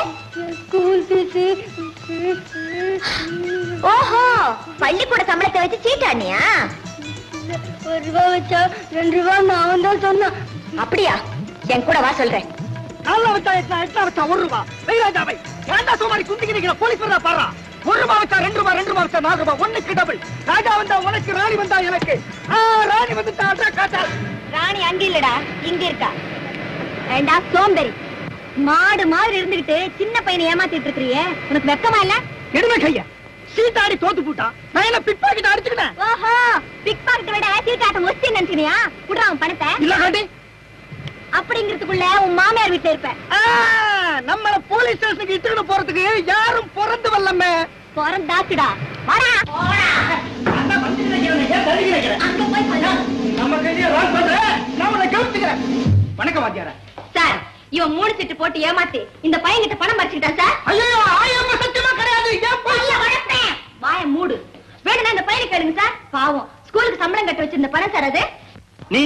ஓஹோ, பள்ளிக்கூட சம்பளத்தை வச்சு சீட்டானியா? ஒரு ரூபா வச்சா ரெண்டு ரூபா நான் தான் சொன்னேன். அப்படியா? என் கூட வா சொல்றேன். நல்லா வச்சா எட்டா, எட்டா வச்சா ஒரு ரூபா. வெயிராஜாவை ஏண்டா சோமாரி குந்திக்கு நிக்கிற போலீஸ் வரா பாறா. ஒரு ரூபா வச்சா ரெண்டு ரூபா, ரெண்டு ரூபா வச்சா நாலு ரூபா. ஒண்ணுக்கு டபுள். ராஜா வந்தா உனக்கு, ராணி வந்தா எனக்கு. ஆ, ராணி வந்துட்டா காட்டா. ராணி அங்க இல்லடா, இங்க இருக்கா. ஏண்டா சோம்பேறி, மாடு மாதிரி இருந்துகிட்டு சின்ன பையனை ஏமாத்திட்டு இருக்கறியே, உனக்கு வெக்கமா இல்ல? எடுமை கைய. சீட்டாடி தோத்து போட்டா நான் என்ன பிக் பாக்கெட் அடிச்சுக்கிட்டேன். ஓஹோ, பிக் பாக்கெட் விட சீட்டாட்டம் ஒஸ்தி நினைச்சினியா? குடுறா உன் பணத்தை. இல்ல காட்டி. அப்படிங்கிறதுக்குள்ள உன் மாமியார் வீட்டுல இருப்ப. நம்மள போலீஸ் ஸ்டேஷனுக்கு இட்டுக்கிட்டு போறதுக்கு யாரும் பிறந்து வரலமே. பிறந்தாச்சுடா. வாடா. அங்க போய் சொல்லு. நம்ம கையில ராங் பண்ற, நான் உன்னை கவுத்துக்கிறேன். வணக்கம் வாத்தியார. சார், இவன் மூணு சிட்டு போட்டு ஏமாத்தி இந்த பையன் கிட்ட பணம் பறிச்சுட்டான் சார். ஐயோ, ஆயிரம் சத்தியமா கிடையாது. வாய மூடு. வேணும்னா இந்த பையனை கேளுங்க சார். பாவம், ஸ்கூலுக்கு சம்பளம் கட்ட வச்சிருந்த பணம் சார் அது. நீ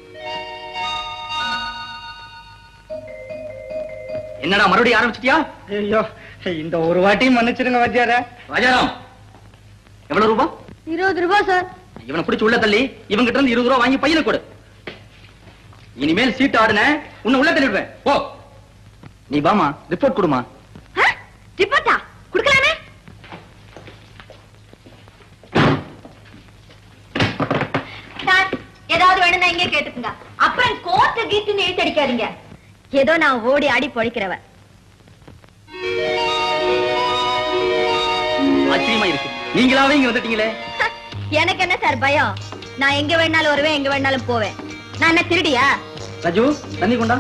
என்னடா மறுபடியும் ஆரம்பிச்சிட்டியா? ஐயோ, இந்த ஒரு வாட்டியும் மன்னிச்சிருங்க வாத்தியார. ராஜாராம், எவ்வளவு ரூபா? இருபது ரூபாய் சார். இவனை பிடிச்சு உள்ள தள்ளி இவங்கிட்ட இருந்து இருபது ரூபா வாங்கி பையனை கொடு. இனிமேல் சீட்டு ஆடுன உன்னை உள்ள தள்ளிடுவேன். ஓ, நீ பாமா, ரிப்போர்ட் கொடுமா. ரிப்போர்ட்டா குடுக்கலாமே? சார், ஏதாவது வேணும்னா இங்கே கேட்டுக்குங்க. அப்புறம் கோர்ட்டு கீட்டுன்னு எழுத்து அடிக்காதீங்க. ஏதோ நான் ஓடி ஆடி பொழைக்கிறவ. ஆச்சரியமா இருக்கு, நீங்களாவே இங்க வந்துட்டீங்களே. எனக்கு என்ன சார் பயம்? நான் எங்க வேணாலும் வருவேன், எங்க வேணாலும் போவேன். நான் என்ன திருடியா? ராஜு, தண்ணி கொண்டா.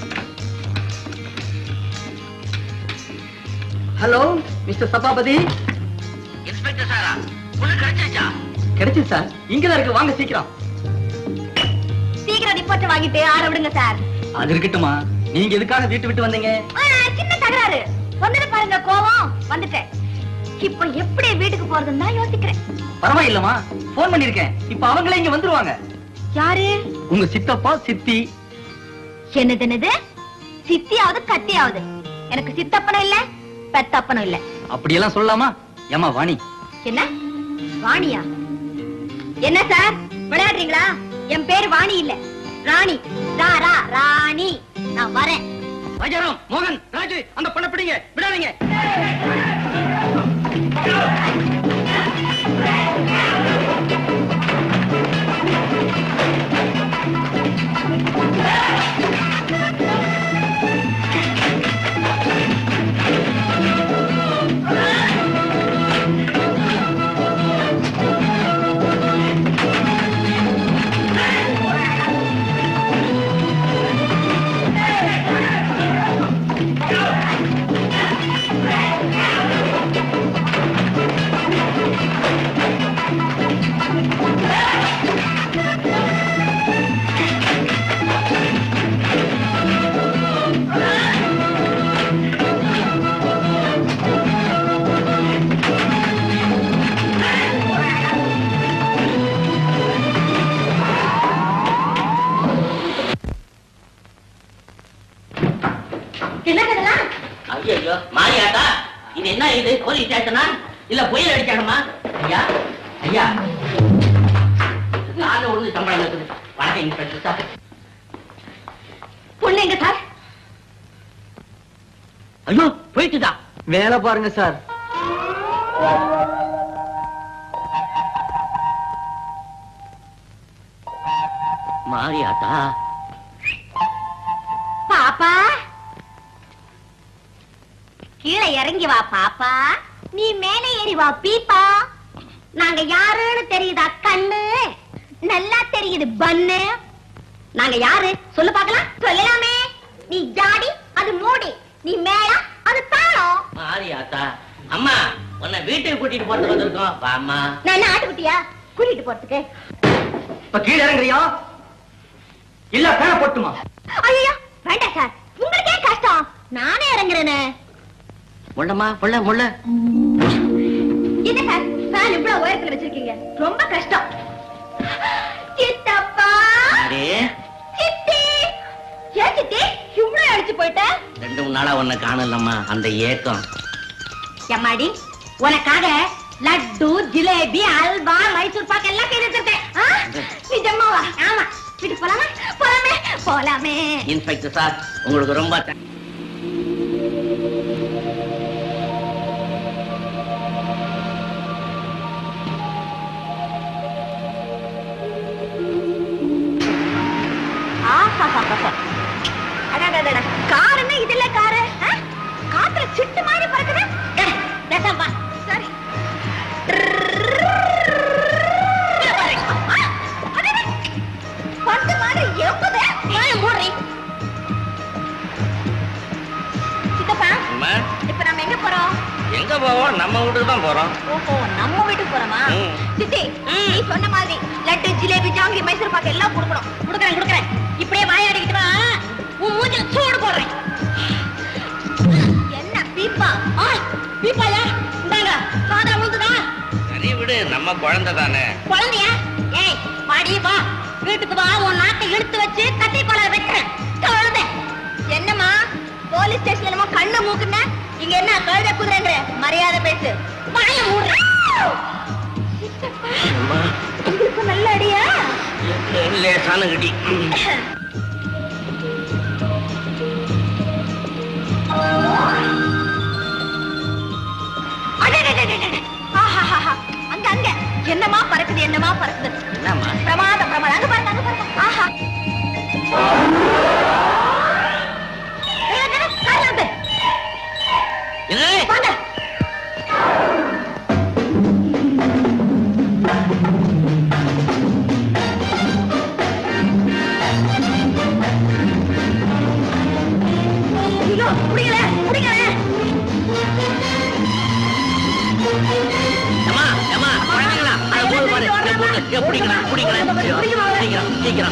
Hello mister Sabapathi. இன்ஸ்பெக்டர் சாரா, பொண்ணு கிடைச்சிருச்சா? கிடைச்சு சார், இங்கதான் இருக்கு, வாங்க சீக்கிரம். சீக்கிரம் ரிப்போர்ட் வாங்கிட்டு ஆற விடுங்க சார். அது இருக்கட்டுமா, நீங்க எதுக்காக வீட்டு விட்டு வந்தீங்க? சின்ன தகராறு வந்துட்டு பாருங்க, கோவம் வந்துட்டேன். இப்ப எப்படி வீட்டுக்கு போறதுன்னு தான் யோசிக்கிறேன். பரவாயில்லமா, போன் பண்ணிருக்கேன். இப்ப அவங்களே இங்க வந்துருவாங்க. யாரு? உங்க சித்தப்பா சித்தி. என்னது என்னது? சித்தியாவது கத்தியாவது? எனக்கு சித்தப்பனும் இல்ல, பெத்தப்பனும் இல்ல. அப்படியெல்லாம் சொல்லலாமா? ஏமா வாணி. என்ன வாணியா? என்ன சார் விளையாடுறீங்களா? என் பேரு வாணி இல்ல, ராணி. ரா ரா ராணி. நான் வரேன். ராஜாராம், மோகன், ராஜு, அந்த பொண்ணை பிடிங்க, விடாதீங்க. ஐயோ, மாரியாத்தா, இது என்ன? இது போலீஸ் ஸ்டேஷனா இல்ல புயல் அடிச்சாங்கம்மா? ஐயா ஐயா காலைல ஒழுங்கு சம்பளம் இருக்குது. வணக்கம் இன்ஸ்பெக்டர் சார். பொண்ணு எங்க சார்? ஐயோ போயிட்டுதா. வேலை பாருங்க சார். மாரியாத்தா. பாப்பா கீழே இறங்கி வா பாப்பா, நீ மேலே ஏறி வா பீப்பா. நாங்க யாருன்னு தெரியுதா கண்ணு? நல்லா தெரியுது பன்னு. நாங்க யாரு சொல்லு பாக்கலாம்? சொல்லலாமே. நீ ஜாடி அது மூடி, நீ மேளம் அது தாளம். மாரியாத்தா அம்மா உன்னை வீட்டுக்கு கூட்டிட்டு போறது வந்திருக்கோம். வாம்மா. நான் என்ன ஆட்டுக்குட்டியா கூட்டிட்டு போறதுக்கு? இப்ப கீழே இறங்குறியா இல்ல பேர போட்டுமா? ஐயோ வேண்டாம் சார், உங்களுக்கு ஏன் கஷ்டம்? நானே இறங்குறேனே. முள்ளம்மா முள்ள முள்ள. என்ன சார் ஃபேன் இவ்வளவு உயரத்துல வச்சிருக்கீங்க? ரொம்ப கஷ்டம். சித்தப்பா சித்தி, ஏன் சித்தி இவ்வளவு அடிச்சு போயிட்ட? ரெண்டு மூணு நாளா உன்னை காணலம்மா, அந்த ஏக்கம். எம்மாடி உனக்காக லட்டு ஜிலேபி அல்வா மைசூர் பாக்கு எல்லாம் செய்து வச்சிருக்கேன். நிஜமாவா? ஆமா. வீட்டுக்கு போலாமா? போலாமே போலாமே. இன்ஸ்பெக்டர் சார் உங்களுக்கு ரொம்ப காருன்னு இதுல காரு காத்துல சிட்டு மாதிரி பறக்குது. சரி பட்டு மாதிரி எப்பது மூடி. சித்தப்பா இப்ப நம்ம எங்க போறோம்? எங்க போவோம்? நம்ம வீட்டுக்கு தான் போறோம். ஓஹோ நம்ம வீட்டுக்கு போறோமா? சித்தி நீ சொன்ன மாதிரி லட்டு ஜிலேபி ஜாங்கிரி மைசூர் பாக்கு எல்லாம் கொடுக்கணும். கொடுக்கறேன் கொடுக்கறேன். இப்படியே வாயாடிக்கிட்டு வா, உன் மூஞ்சில சூடு போடுறேன். என்ன பீப்பா? பீப்பாயா? இந்தாங்க காதல விழுந்துதா? சரி விடு, நம்ம குழந்தை தானே. குழந்தையா? ஏய் பாடி வா, வீட்டுக்கு வா, உன் நாட்டை இழுத்து வச்சு கத்தி கொலை வெட்டுறேன். குழந்தை என்னம்மா போலீஸ் ஸ்டேஷன்ல நம்ம கண்ணு மூக்குன, இங்க என்ன கழுத குதிரைங்கிற? மரியாதை பேசு. வாய மூடு. உங்களுக்கு நல்ல அடியா? லேசான கடி. அங்க அங்க என்னமா பறக்குது என்னமா பறக்குது? என்னம்மா? பிரமாத பிரமாதம். அங்க பாருங்க அங்க பாருங்க. ஆஹா வாங்க. புடிக்கல புடிக்கல. அம்மா அம்மா குழந்தைங்களா அது போடு பாரு. போடு பிடிக்கலாம் பிடிக்கலாம் சீக்கிரம் சீக்கிரம்.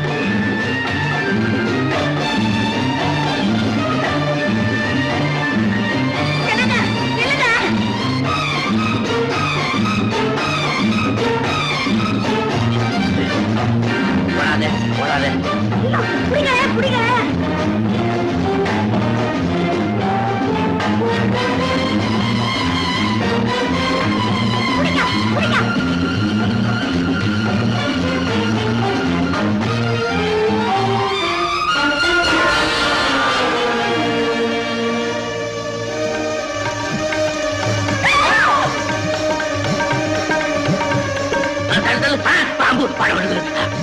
போடாதே போடாதே. புடிக்கல புடிக்கல. பாம்பு பழம்.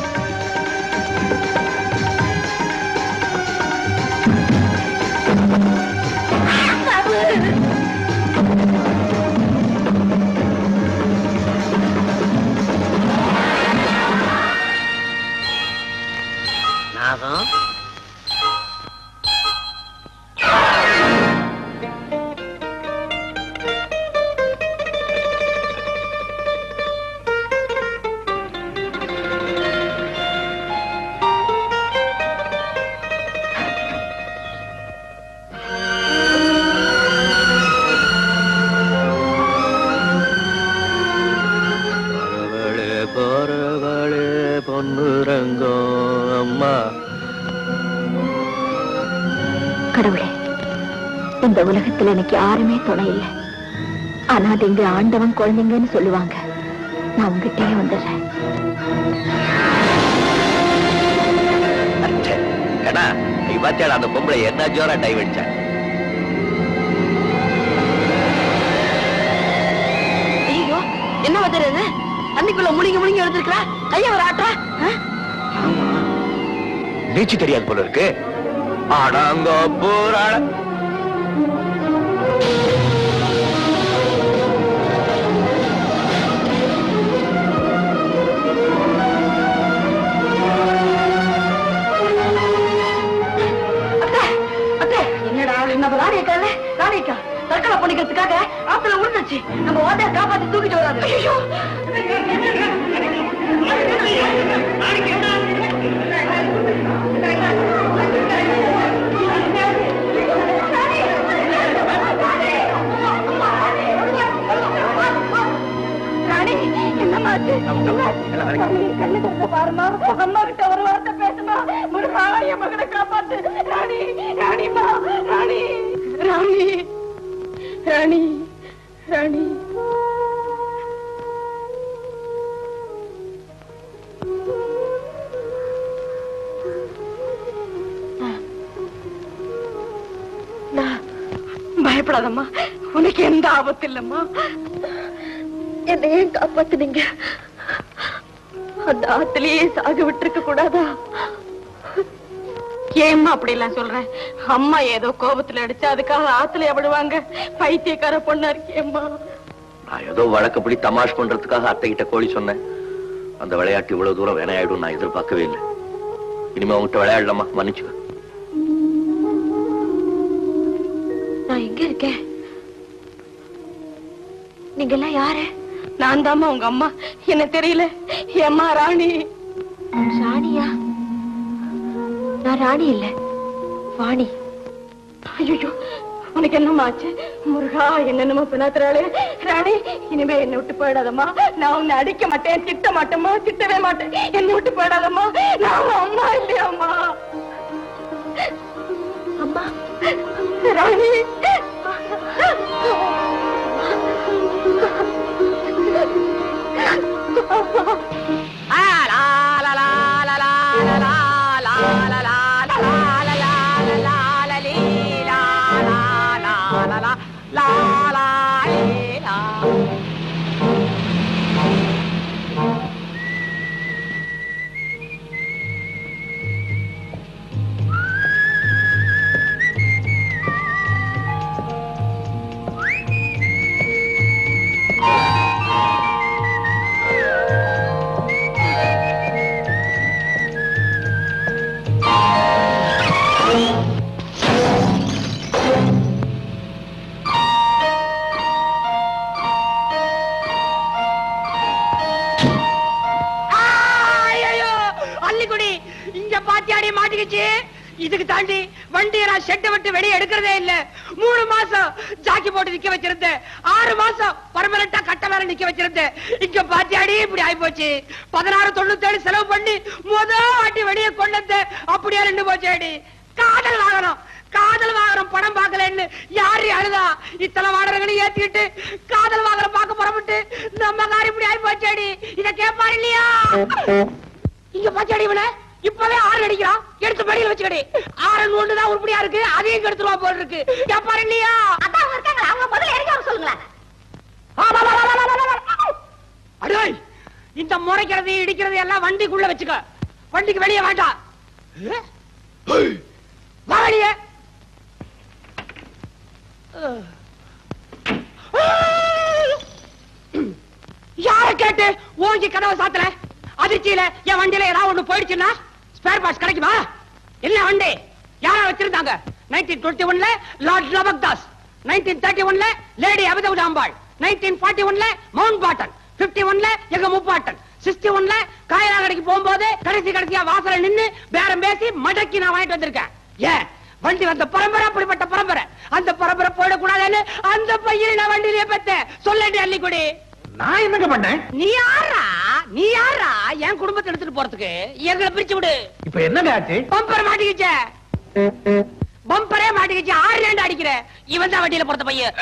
நாகம் கடவுளே, இந்த உலகத்துல எனக்கு யாருமே துணை இல்லை. ஆனா அது இங்க ஆண்டவன் குழந்தைங்கன்னு சொல்லுவாங்க. நான் உங்ககிட்டயே வந்துடுறேன். ஏன்னா நீ பாத்தியாடா அந்த பொம்பளை என்ன ஜோரா டை வெடிச்சா. ஐயோ என்ன வந்துடுறது? தண்ணிக்குள்ள முழுங்கி முழுங்கி எடுத்துருக்கா கைய ஒரு ஆட்டா. நீச்சு தெரியாது போல இருக்கு. ஆடாங்க போராட என்னடா நம்ம ராணியக்கா ராணியக்கா தற்கொலை பண்ணிக்கிறதுக்காக ஆத்துல உழுந்துச்சு. நம்ம வாத்தியா காப்பாத்தி தூக்கிட்டு வராது. ஐயோ ராணி என்னமாச்சு? கண்ணு கொடுத்த பாருமா, அம்மா கிட்ட ஒரு வார்த்தை பேசுமா. முருகா என் மகனை காப்பாத்து. ராணி ராணிமா ராணி ராணி ராணி ராணி பயப்படாதம்மா, உனக்கு எந்த ஆபத்து இல்லம்மா. என்ன ஏன் காப்பாத்துனீங்க? அந்த ஆத்திலேயே சாக விட்டுருக்க கூடாதா? ஏம்மா அப்படி எல்லாம் சொல்றேன்? அம்மா ஏதோ கோபத்துல அடிச்சு அதுக்காக ஆத்துல விடுவாங்க? பைத்தியக்கார பொண்ணா இருக்கேம்மா. நான் ஏதோ வழக்கப்படி தமாஷ் பண்றதுக்காக அத்தை கிட்ட கோழி சொன்னேன். அந்த விளையாட்டு இவ்வளவு தூரம் வினையாயிடும் நான் எதிர்பார்க்கவே இல்லை. இனிமே உங்ககிட்ட விளையாடலாமா? மன்னிச்சுக்க. நான் எங்க இருக்கேன்? நீங்க எல்லாம் யாரு? நான் தாமா உங்க அம்மா. என்ன தெரியல? அம்மா ராணி. ராணியா? நான் ராணி இல்ல, வாணி. ஐயோ உனக்கு என்னம்மா ஆச்சு? முருகா என்னென்னமோ பின்னாத்துறாளே. ராணி இனிமே என்னை விட்டு போயிடாதம்மா. நான் உன்னை அடிக்க மாட்டேன், திட்ட மாட்டேம்மா, திட்டவே மாட்டேன். என்னை விட்டு போயிடாதம்மா. நான் அம்மா இல்லையாம்மா. அம்மா ராணி இதுக்கு தாண்டி வண்டியை நான் ஷெட்டை விட்டு வெளியே எடுக்கிறதே இல்ல. மூணு மாசம் ஜாக்கி போட்டு நிக்க வச்சிருந்தேன். ஆறு மாசம் பர்மனண்டா கட்ட வேற நிக்க வச்சிருந்தேன். இங்க பாத்தியாடி இப்படி ஆயி போச்சு. பதினாறு தொண்ணூத்தி ஏழு செலவு பண்ணி முதல் வாட்டி வெளியே கொண்டு வந்த அப்படியே ரெண்டு போச்சேடி. காதல் வாகனம் காதல் வாகனம் படம் பார்க்கலன்னு யாரு அழுதா? இத்தனை வாடகைகளை ஏத்திட்டு காதல் வாகனம் பார்க்க புறப்பட்டு நம்ம காரி இப்படி ஆயி போச்சேடி. இத கேட்பாரு இல்லையா? இங்க பாத்தியாடி இவனை இப்பவே ஆறு அடிக்கிறான். எடுத்து படியில் வச்சுக்கடி. ஆறு ஒண்ணுதான் உருப்படியா இருக்கு, அதையும் எடுத்துருவா போல இருக்கு. கேப்பாரு இல்லையா? அதான் இருக்காங்க, அவங்க முதல்ல இறங்கி வர சொல்லுங்களேன். அடே இந்த முறைக்கிறது இடிக்கிறது எல்லாம் வண்டிக்குள்ள வச்சுக்க. வண்டிக்கு வெளியே வேண்டாம். வெளியே யார கேட்டு ஓங்கி கதவை சாத்தல? அதிர்ச்சியில என் வண்டியில ஏதாவது ஒண்ணு போயிடுச்சுன்னா ஸ்பேர் பார்ட்ஸ் கிடைக்குமா? என்ன வண்டி யாரா வச்சிருந்தாங்க? நைன்டீன் டுவெண்ட்டி ஒன்ல லார்ட் லபக்தாஸ், நைன்டீன் தேர்ட்டி ஒன்ல லேடி அபிதவுடாம்பாள், நைன்டீன் ஃபார்ட்டி ஒன்ல மவுண்ட் பாட்டன், பிப்டி ஒன்ல எங்க முப்பாட்டன், சிக்ஸ்டி ஒன்ல காயலா கடைக்கு போகும்போது கடைசி கடைசியா வாசல நின்னு பேரம் பேசி மடக்கி நான் வாங்கிட்டு வந்திருக்கேன். ஏன் வண்டி வந்த பரம்பரை அப்படிப்பட்ட பரம்பரை. அந்த பரம்பரை போயிடக்கூடாதுன்னு அந்த பையனை நான் வண்டியிலேயே பெத்தேன். சொல்லடி அள்ளிக்குடி. நான் என்னங்க பண்ணேன்? நீ யாரா? நீ யாரா என் குடும்பத்தை எடுத்துட்டு போறதுக்கு? எங்களை பிரிச்சு விடு. இப்ப என்னங்க ஆச்சு? பம்பர் மாட்டிக்கிச்ச. பம்பரே மாட்டிக்கிச்சு. ஆறு ரெண்டு அடிக்கிற. இவன் தான் வண்டியில போறத பையன்.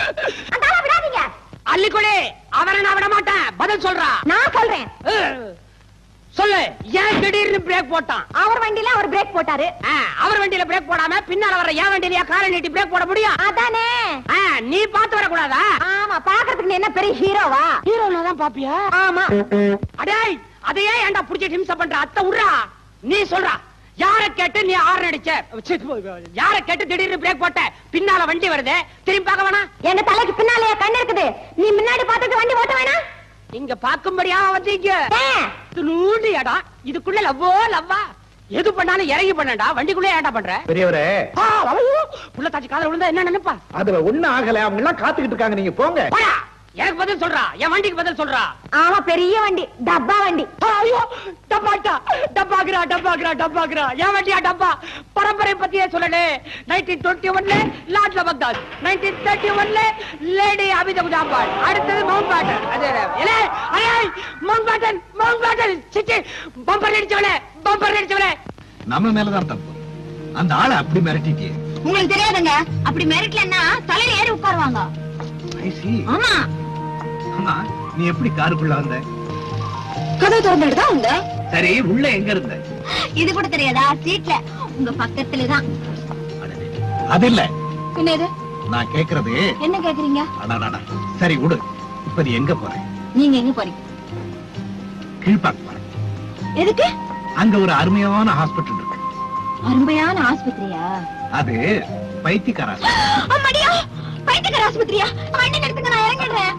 அள்ளிக்குடி அவரை நான் விட மாட்டேன். பதில் சொல்றா. நான் சொல்றேன். சொல்லு, ஏன் திடீர்னு பிரேக் போட்டான்? அவர் வண்டியில அவர் பிரேக் போட்டாரு. அவர் வண்டியில பிரேக் போடாம பின்னால வர என் வண்டியில காலை நீட்டி பிரேக் போட முடியும்? அதானே. நீ பாத்து வரக்கூடாதா? ஆமா, பாக்குறதுக்கு நீ என்ன பெரிய ஹீரோவா? ஹீரோனா தான் பாப்பியா? ஆமா. அடேய், அதையே ஏன்டா புடிச்சிட்டு ஹிம்சை பண்ற? அத்தை உட்றா. நீ சொல்றா, யார கேட்டு நீ ஆறு அடிச்ச? யார கேட்டு திடீர்னு பிரேக் போட்ட? பின்னால வண்டி வருது, திரும்பி பார்க்க வேணா? எங்க தலைக்கு பின்னாலேயே கண்ணு இருக்குது, நீ முன்னாடி பார்த்துட்டு வண்டி ஓட்ட வேணாம். இங்க பாக்கும்படியா வந்தீங்க? நூறு இடம் இதுக்குள்ள லவ்வோ லவ்வா? எது பண்ணாலும் இறங்கி பண்ணடா, வண்டிக்குள்ளே ஏன்டா பண்ற? பெரியவரே, புள்ள தாச்சி காதல விழுந்தா என்ன நினைப்பா? அதுல ஒண்ணு ஆகல, அவங்க எல்லாம் காத்துக்கிட்டு இருக்காங்க, நீங்க போங்க. எனக்கு பதில் சொல்றா, என் வண்டிக்கு பதில் சொல்றா. ஆமா, பெரிய வண்டி, டப்பா வண்டி. ஐயோ, டப்பாட்டா, டப்பாக்குறா, டப்பாக்குறா, டப்பாக்குறா. என் வண்டியா டப்பா? பரம்பரை பத்தியே சொல்லலே. நைன்டீன் டுவெண்ட்டி ஒன்ல லாட்ல பக்தாத், நைன்டீன் தேர்ட்டி ஒன்ல லேடி அபித குஜாபால், அடுத்தது மவுண்ட் பேட்டன். அதே மவுண்ட் பேட்டன், மவுண்ட் பேட்டன். சிச்சி, பம்பர் அடிச்சவளே, பம்பர் அடிச்சவளே. நம்ம மேலதான் தப்பு. அந்த ஆளை அப்படி மிரட்டிட்டியே. உங்களுக்கு தெரியாதுங்க, அப்படி மிரட்டலன்னா தலையில ஏறி உட்காருவாங்க. ஆமா. ஆமா, நீ எப்படி காருக்குள்ள வந்த? கதவு திறந்துட்டு தான் வந்த. சரி, உள்ள எங்க இருந்த? இது கூட தெரியாதா? சீட்ல, உங்க பக்கத்துலதான். அது இல்ல. என்னது? நான் கேக்குறது என்ன கேக்குறீங்க? அடடா. சரி விடு, இப்ப நீ எங்க போற? நீங்க எங்க போறீங்க? கீழ்பாக் போறேன். எதுக்கு? அங்க ஒரு அருமையான ஹாஸ்பிட்டல் இருக்கு. அருமையான ஆஸ்பத்திரியா? அது பைத்தியக்கார அம்மாடியா, பைத்தியக்கார ஆஸ்பத்திரியா? வண்டி நிறுத்துங்க, நான் இறங்கிடுறேன்.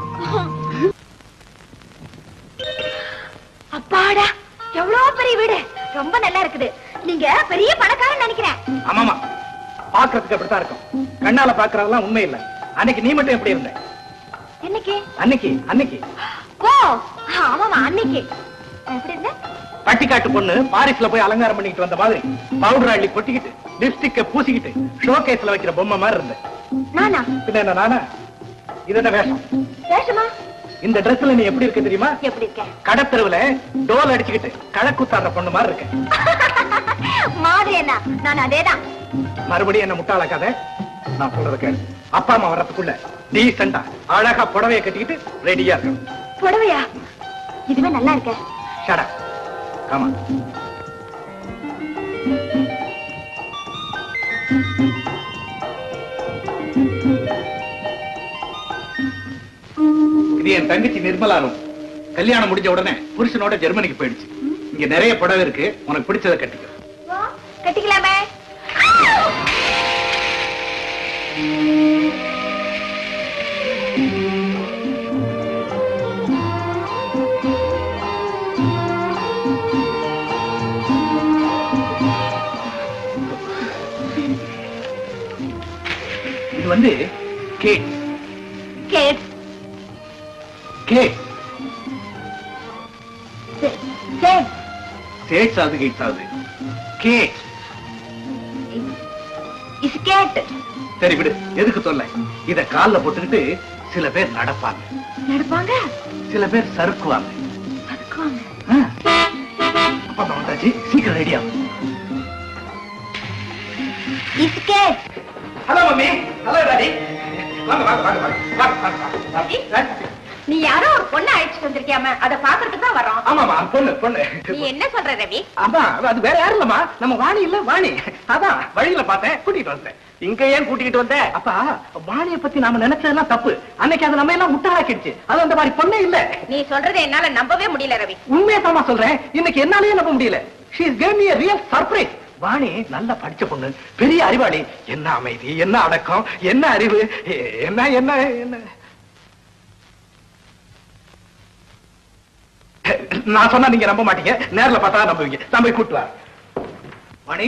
அப்பாடா, எவ்வளவு பெரிய வீடு, ரொம்ப நல்லா இருக்குது. நீங்க பெரிய பணக்காரன் நினைக்கிறேன். ஆமாமா, பாக்குறதுக்கு அப்படித்தான் இருக்கும். கண்ணால பாக்குறதெல்லாம் உண்மை இல்ல. அன்னைக்கு நீ மட்டும் எப்படி இருந்த? என்னைக்கு? அன்னைக்கு அன்னைக்கு ஓ ஆமாமா, அன்னைக்கு எப்படி இருந்த? பட்டிக்காட்டு பொண்ணு பாரிஸ்ல போய் அலங்காரம் பண்ணிக்கிட்டு வந்த மாதிரி பவுடர் அள்ளி கொட்டிக்கிட்டு லிப்ஸ்டிக்க பூசிக்கிட்டு ஷோகேஸ்ல வைக்கிற பொம்மை மாதிரி இருந்த. நானா? பின்ன என்ன நானா? இது என்ன வேஷம்? வேஷமா? இந்த ட்ரெஸ்ல நீ எப்படி இருக்க தெரியுமா? எப்படி இருக்க? கடத்தெருவுல டோல் அடிச்சுக்கிட்டு கழக்குத்தாடுற பொண்ணு மாதிரி இருக்க. மாதிரி என்ன? நான் அதேதான். மறுபடியும் என்ன முட்டாளாக்காத. நான் சொல்றது கேளு. அப்பா அம்மா வர்றதுக்குள்ள டீசெண்டா அழகா புடவைய கட்டிக்கிட்டு ரெடியா இருக்கணும். புடவையா? இதுவே நல்லா இருக்க. Shut up. Come on. இது என் தங்கச்சி நிர்மலாரும். கல்யாணம் முடிஞ்ச உடனே புருஷனோட ஜெர்மனிக்கு போயிடுச்சு. இங்க நிறைய புடவை இருக்கு, உனக்கு பிடிச்சதை கட்டிக்க. கட்டிக்கலாமே. இது வந்து cat. Cat. Cat. Cat. Cats ஆகுது, கேட்ஸ் ஆகுது. கேட். Is cat. சரி விடு, எதுக்கு சொல்ல? இத கால்ல போட்டுக்கிட்டு சில பேர் நடப்பாங்க. நடப்பாங்க? சில பேர் சறுக்குவாங்க. சறுக்குவாங்க. அப்பா அம்மா வந்தாச்சு, சீக்கிரம் ரெடி ஆகும். Is cat. Hello mummy. Hello daddy. வாங்க வாங்க வாங்க வாங்க. நீ யாரோ ஒரு பொண்ணு அழைச்சிட்டு வந்திருக்கியாம, அத பாக்குறதுக்கு தான் வரோம். ஆமாமா, பொண்ணு பொண்ணு. நீ என்ன சொல்ற ரவி? ஆமா, அது வேற யாரும் இல்லம்மா, நம்ம வாணி இல்ல, வாணி. அதான் வழியில பார்த்தேன், கூட்டிட்டு வந்தேன். இங்க ஏன் கூட்டிட்டு வந்த? அப்பா, வாணியை பத்தி நாம நினைச்சதெல்லாம் தப்பு. அன்னைக்கு அது நம்ம எல்லாம் முட்டாளாக்கிடுச்சு. அது அந்த மாதிரி பொண்ணே இல்ல. நீ சொல்றதை என்னால நம்பவே முடியல ரவி. உண்மையதாமா சொல்றேன், இன்னைக்கு என்னாலேயே நம்ப முடியல. She gave me a real surprise. Vani நல்ல படிச்ச பொண்ணு, பெரிய அறிவாளி. என்ன அமைதி, என்ன அடக்கம், என்ன அறிவு, என்ன என்ன என்ன. நான் சொன்னா நீங்க நம்ப மாட்டீங்க, நேர்ல பார்த்தா நம்புவீங்க. நான் போய் கூட்டு வா. வாணி,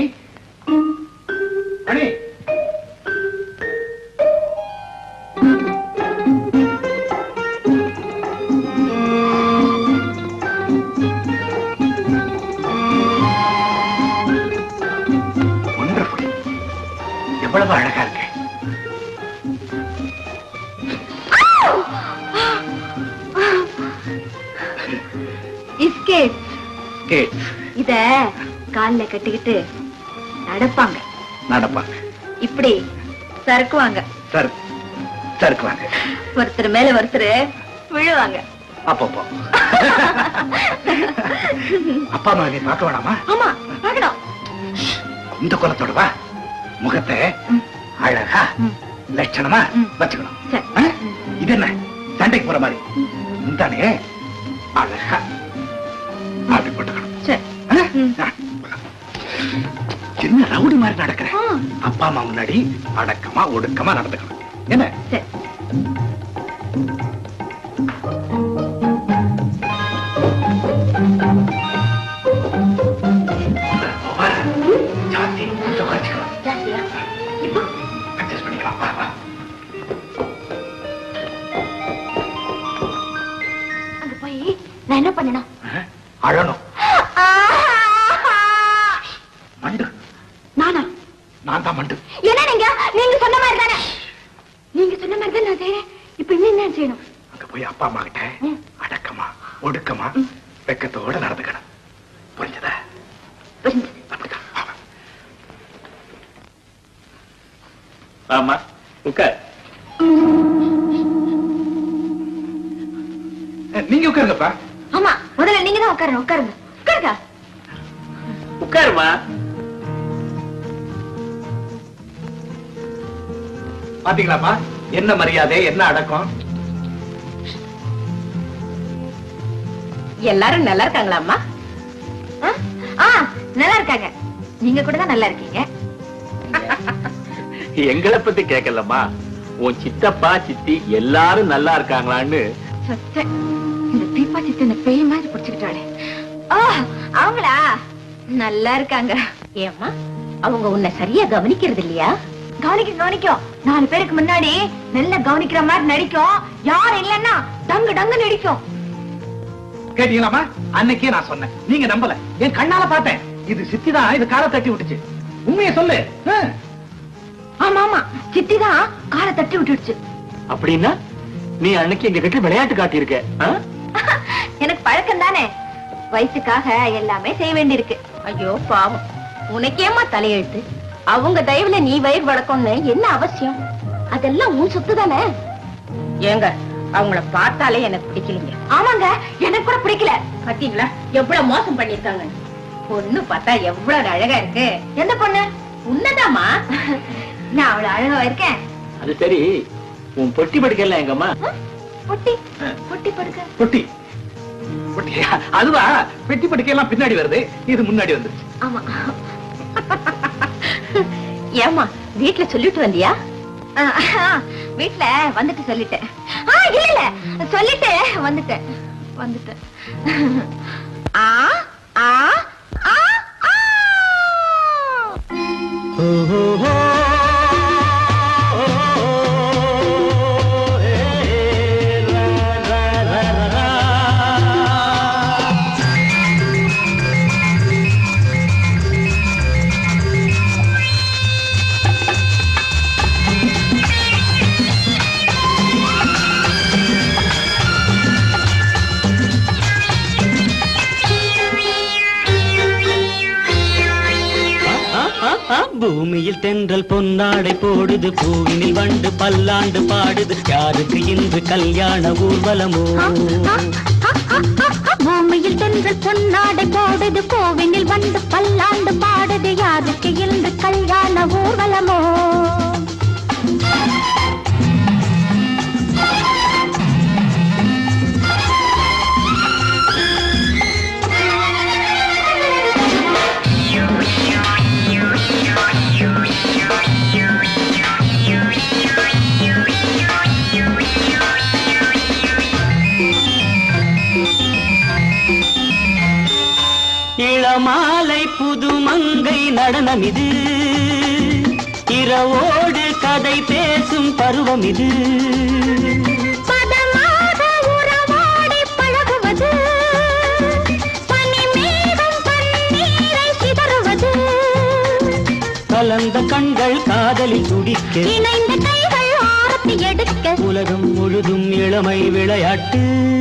வாணி. எவ்வளவு அழகா இருக்கு. இத கால்ல கட்டிக்கிட்டு நடப்பாங்க. நடப்பாங்க. இப்படி சறுக்குவாங்க. சறுக்குவாங்க. ஒருத்தர் மேல ஒருத்தர் விழுவாங்க. அப்பப்போ அப்பா அம்மா நீ பார்க்க வேணாமா? ஆமா பார்க்கணும். இந்த குலத்தோட வா, முகத்தை அழகா லட்சணமா வச்சுக்கணும். இது என்ன சண்டைக்கு போற மாதிரி தானே அழகா அப்படி போட்டுக்கணும். சின்ன ரவுடி மாதிரி நடக்கிறேன். அப்பா அம்மா முன்னாடி அடக்கமா ஒடுக்கமா நடந்துக்கணும். என்ன ஜாஸ்தி கொஞ்சம் குறைச்சிக்கலாம். அட்ஜஸ்ட் பண்ணிக்கலாம். வா வா. அங்க போய் நான் என்ன பண்ணணும்? அழணும். மண்டு. நானா? நான் தான் மண்டு. என்ன நீங்க நீங்க சொன்ன மாதிரி தானே? நீங்க சொன்ன மாதிரி தான் நான் செய்யறேன். இப்ப இன்னும் என்ன செய்யணும்? அங்க போய் அப்பா அம்மா கிட்ட அடக்கமா ஒடுக்கமா வெக்கத்தோட நடந்துக்கணும். புரிஞ்சதா? அப்படிதான். ஆமா உட்கார். நீங்க உட்காருங்கப்பா. ஆமா முதல்ல நீங்க தான் உட்காருங்க. உட்காருங்க உட்காருங்க. உட்காருமா. பாத்தீங்களாப்பா என்ன மரியாதை, என்ன அடக்கம். எல்லாரும் நல்லா இருக்காங்களா அம்மா? நல்லா இருக்காங்க. நீங்க கூட தான் நல்லா இருக்கீங்க. எங்களை பத்தி கேட்கலம்மா, உன் சித்தப்பா சித்தி எல்லாரும் நல்லா இருக்காங்களான்னு. இந்த தீபா சித்தி இந்த பேய் மாதிரி பிடிச்சுக்கிட்டாளே. அவங்களா நல்லா இருக்காங்க. ஏம்மா அவங்க உன்னை சரியா கவனிக்கிறது இல்லையா? கவனிக்கும் கவனிக்கும். நாலு பேருக்கு முன்னாடி நல்லா கவனிக்கிற மாதிரி நடிக்கும். யாரும் இல்லன்னா டங்கு டங்கு நடிக்கும். கேட்டீங்களாமா? அன்னைக்கே நான் சொன்னேன், நீங்க நம்பல. என் கண்ணால பார்த்தேன். இது சித்திதான் இது காலை தட்டி விட்டுச்சு. உண்மையை சொல்லு. ஆமா ஆமா சித்திதான் காலை தட்டி விட்டுடுச்சு. அப்படின்னா நீ அன்னைக்கு எங்க கிட்ட விளையாட்டு காட்டியிருக்க. எனக்கு பழக்கம் தானே, வயசுக்காக எல்லாமே செய்ய வேண்டியிருக்கு. ஐயோ பாவம், உனக்கேமா தலையெழுத்து? அவங்க தயவுல நீ வயிறு வளர்க்கணும்னு என்ன அவசியம்? அதெல்லாம் உன் சொத்து தானே. ஏங்க அவங்கள பார்த்தாலே எனக்கு பிடிக்கலீங்க. ஆமாங்க எனக்கு கூட பிடிக்கல. பாத்தீங்களா எவ்வளவு மோசம் பண்ணிருக்காங்க. பொண்ணு பார்த்தா எவ்வளவு அழகா இருக்கு. எந்த பொண்ணு? உன்னதாமா? நான் அவ்வளவு அழகா இருக்கேன். அது சரி, உன் பொட்டி படுக்கல எங்கம்மா? பொட்டி பொட்டி படுக்க பொட்டி பொட்டி அதுவா? பெட்டி படுக்கையெல்லாம் பின்னாடி வருது, இது முன்னாடி வந்துருச்சு. ஆமா. ஏமா வீட்டுல சொல்லிட்டு வந்தியா? வீட்டுல வந்துட்டு சொல்லிட்டேன். இல்ல இல்ல சொல்லிட்டு வந்துட்டேன் வந்துட்டேன். ஆ ஆ ஆ பூமியில் தென்றல் பொன்னாடை போடுது, பூவினில் வண்டு பல்லாண்டு பாடுது, யாருக்கு இன்று கல்யாண ஊர்வலமோ? பூமியில் தென்றல் பொன்னாடை போடுது, பூவினில் வண்டு பல்லாண்டு பாடுது, யாருக்கு இன்று கல்யாண ஊர்வலமோ? இளமாலை புதுமங்கை நடனம் இது, இரவோடு கதை பேசும் பருவம் இது. பதமாக உறவாடி பழகுவது, பனிமேகம் பன்னீரை சிதறுவது, கலந்த கண்கள் காதலில் துடிக்க, இணைந்த கைகள் ஆரத்தி எடுக்க, உலகம் முழுதும் இளமை விளையாட்டு.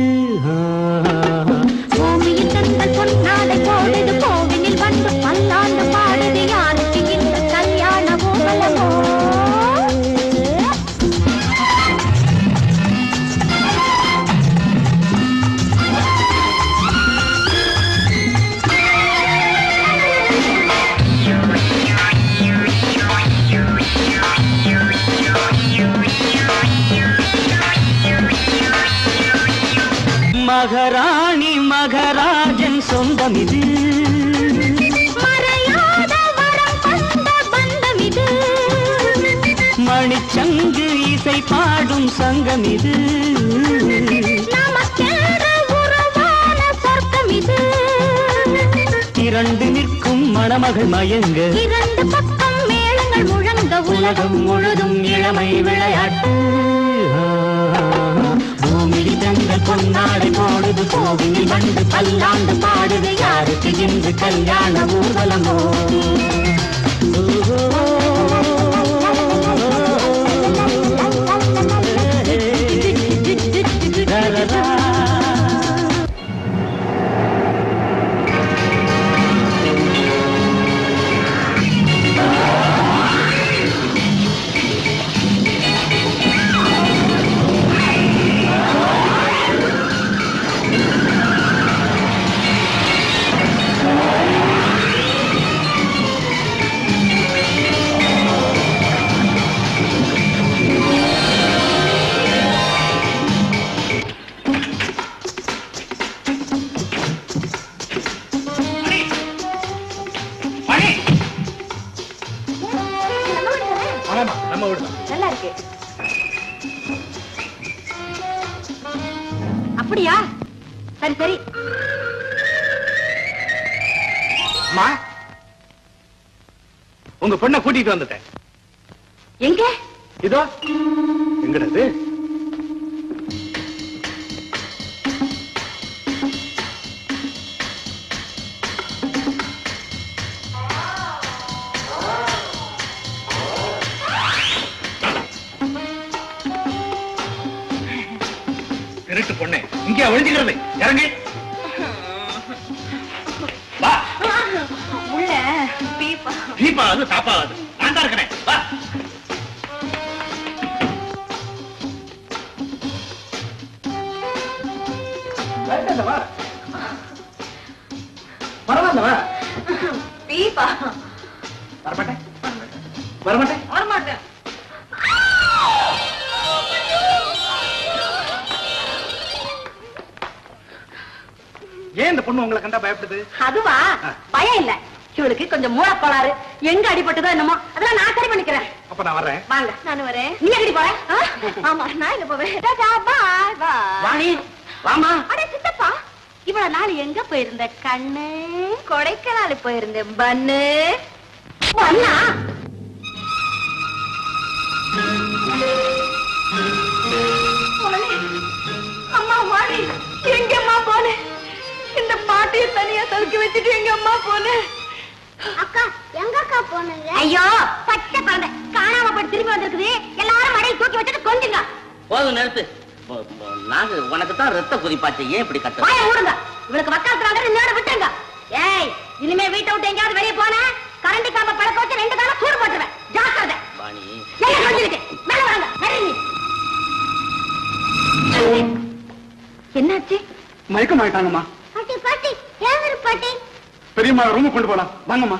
பூமியில் தென்றல் பொன்னாடை போடுது, கோவிலில் வந்து பல்லாண்டு பாடுது, யாருக்கு இன்று கல்யாண ஊர்வலமோ? நிற்கும் சங்கம் இது, நமக்கென்று உறவான சொர்க்கம் இது. இரண்டு நிற்கும் மணமகள் மயங்க, இரண்டு பக்கம் மேளங்கள் முழங்க, உலகம் முழுதும் இளமை விளையாட்டு. பூமியில் தங்கள் பொன்னாடை போடுது, கோவிலில் வந்து பல்லாண்டு பாடுது, யாருக்கு இன்று கல்யாண ஊர்வலமோ. நல்லா இருக்கு. அப்படியா? சரி சரி. அம்மா, உங்க பொண்ணை கூட்டிட்டு வந்துட்டேன். எங்க? இதோ எங்கடது? திருட்டு பொண்ணு இங்கே ஒழிஞ்சுக்கிறது. இறங்கி வா. உள்ள பீப்பா தீபா அது தாப்பா அது நான் தான் இருக்கிறேன். வா. பரவாயில்லவா? பீப்பா வரமாட்டேன் வரமாட்டேன் வரமாட்டேன். ஏன் இந்த பொண்ணு உங்களை கண்டா பயப்படுது? அதுவா? பயம் இல்ல, இவளுக்கு கொஞ்சம் மூளைக்கோளாறு. எங்க அடிபட்டதோ என்னமோ, அதெல்லாம் நான் சரி பண்ணிக்கிறேன். அப்ப நான் வர்றேன். வாங்க. நான் வரேன். நீ அடி போற? ஆமா, நான் இல்ல போவேன். பாய் பாய். வாணி வாமா. அடே சித்தப்பா, இவ்வளவு நாள் எங்க போயிருந்த கண்ணு? கொடைக்கானல் போயிருந்தேன் பன்னு. அண்ணா அம்மா வாணி, எங்கம்மா போன? இந்த பாட்டியை தனியா தவிக்க வச்சுட்டு எங்க அம்மா போன? அக்கா, எங்க அக்கா போனீங்க? ஐயோ, பச்சை குழந்தை காணாம போய் திரும்பி வந்திருக்குது. எல்லாரும் மடையில் தூக்கி வச்சுட்டு கொஞ்சங்க. போதும் நிறுத்து. நாங்க உனக்கு தான் ரத்த குறிப்பாச்சு, ஏன் இப்படி கத்த? வாயை மூடுங்க. இவளுக்கு வக்காலத்துல வந்து இன்னோட விட்டுங்க. ஏய், இனிமே வீட்டை விட்டு எங்கயாவது வெளியே போன கரண்டி காம பழக்க வச்சு ரெண்டு காலம் சூடு போட்டுருவேன். ஜாக்கிரதை. வாணி ஏன் கொஞ்சிருக்கு? மேல வாங்க. நெருங்கி. என்னாச்சு? மயக்கம் ஆயிட்டாங்கம்மா. பாட்டி பாட்டி, ஏன் ஒரு பாட்டி? பெரியம்மா ரூமுக்கு கொண்டு போலாம். வாங்கம்மா.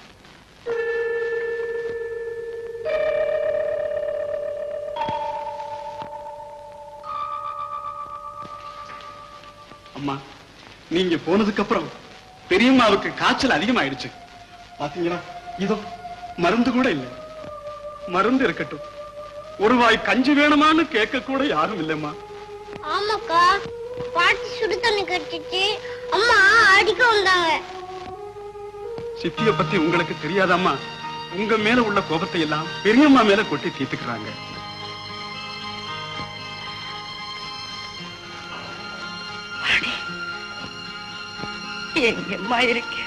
அம்மா, நீங்க போனதுக்கு அப்புறம் பெரியம்மாவுக்கு காய்ச்சல் அதிகமாயிடுச்சு. பாத்தீங்களா, இதோ மருந்து கூட இல்லை. மருந்து இருக்கட்டும், ஒரு வாய் கஞ்சி வேணுமான்னு கேட்க கூட யாரும் இல்லம்மா. ஆமாக்கா, பாட்டி சுடு தண்ணி கட்டிச்சு, அம்மா அடிக்க வந்தாங்க. சித்திய பத்தி உங்களுக்கு தெரியாதம்மா, உங்க மேல உள்ள கோபத்தை எல்லாம் பெரியம்மா மேல கொட்டி தீர்த்துக்கிறாங்க. எங்கம்மா இருக்க?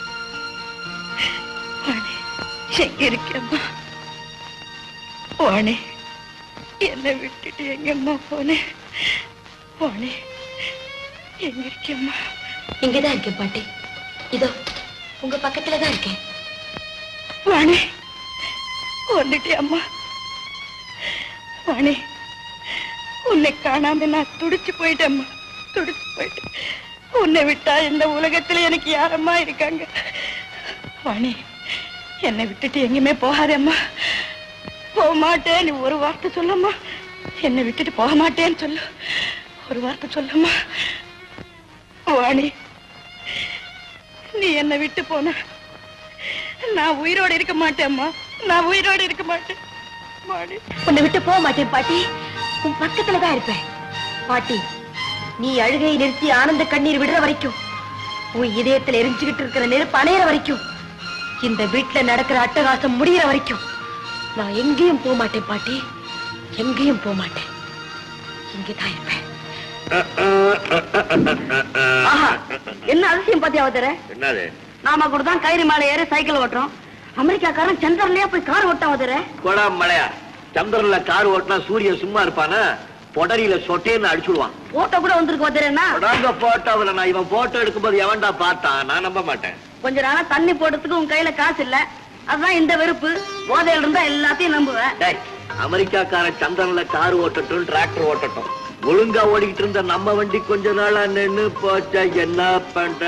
எங்க இருக்கம்மா? வாணி, என்னை விட்டுட்டு எங்கம்மா போன? வாணி, எங்க இருக்கம்மா? இங்கதான் இருக்கேன் பாட்டி. இதோ உங்க பக்கத்துலதான் இருக்கேன். வாணி, வந்துட்டியம்மா? வாணி, உன்னை காணாம நான் துடிச்சு போயிட்டேம்மா, துடிச்சு போயிட்டேன். உன்னை விட்டா இந்த உலகத்துல எனக்கு யாரம்மா இருக்காங்க? வாணி, என்னை விட்டுட்டு எங்கேயுமே போகாதேம்மா. போக மாட்டேன், நீ ஒரு வார்த்தை சொல்லம்மா. என்னை விட்டுட்டு போக மாட்டேன்னு சொல்லு, ஒரு வார்த்தை சொல்லம்மா. வாணி, நீ என்னை விட்டு போன நான் உயிரோடு இருக்க மாட்டேம்மா, நான் உயிரோடு இருக்க மாட்டேன். வாணி, உன்னை விட்டு போக மாட்டேன் பாட்டி. உன் பக்கத்துலதான் இருப்பேன். பாட்டி, நீ அழுகையை நிறுத்தி ஆனந்த கண்ணீர் விடுற வரைக்கும், உன் இதயத்துல எரிஞ்சுகிட்டு இருக்கிற நெருப்பு அணையிற வரைக்கும், இந்த வீட்டுல நடக்கிற அட்டகாசம் முடிகிற வரைக்கும் நான் எங்கேயும் போக மாட்டேன் பாட்டி, எங்கேயும் போக மாட்டேன். இங்கதான் இருப்பேன். என்ன அதிசயம் பாத்தியா அவதர? என்னது? நாம கூட தான் கயிறு மேல ஏறி சைக்கிள் ஓட்டுறோம். அமெரிக்காக்காரன் சந்திரன்லயே போய் கார் ஓட்ட அவதர. கொடா மலையா, சந்திரன்ல கார் ஓட்டினா சூரியன் சும்மா இருப்பானா? பொடரியில சொட்டேன்னு அடிச்சுடுவான். போட்டோ கூட வந்திருக்கு அவதரன்னா. போட்டோவில் நான் இவன் போட்டோ எடுக்கும்போது எவன்டா பார்த்தான்? நான் நம்ப மாட்டேன். கொஞ்ச நாளா தண்ணி போடுறதுக்கு உன் கையில காசு இல்ல, அதுதான் இந்த வெறுப்பு. போதையில இருந்தா எல்லாத்தையும் நம்புவேன். அமெரிக்காக்காரன் சந்திரன்ல கார் ஓட்டட்டும், டிராக்டர் ஓட்டட்டும், ஒழுங்கா ஓடிக்கிட்டு இருந்த நம்ம வண்டி கொஞ்ச நாளா நின்னு போச்சா? என்ன பண்ற?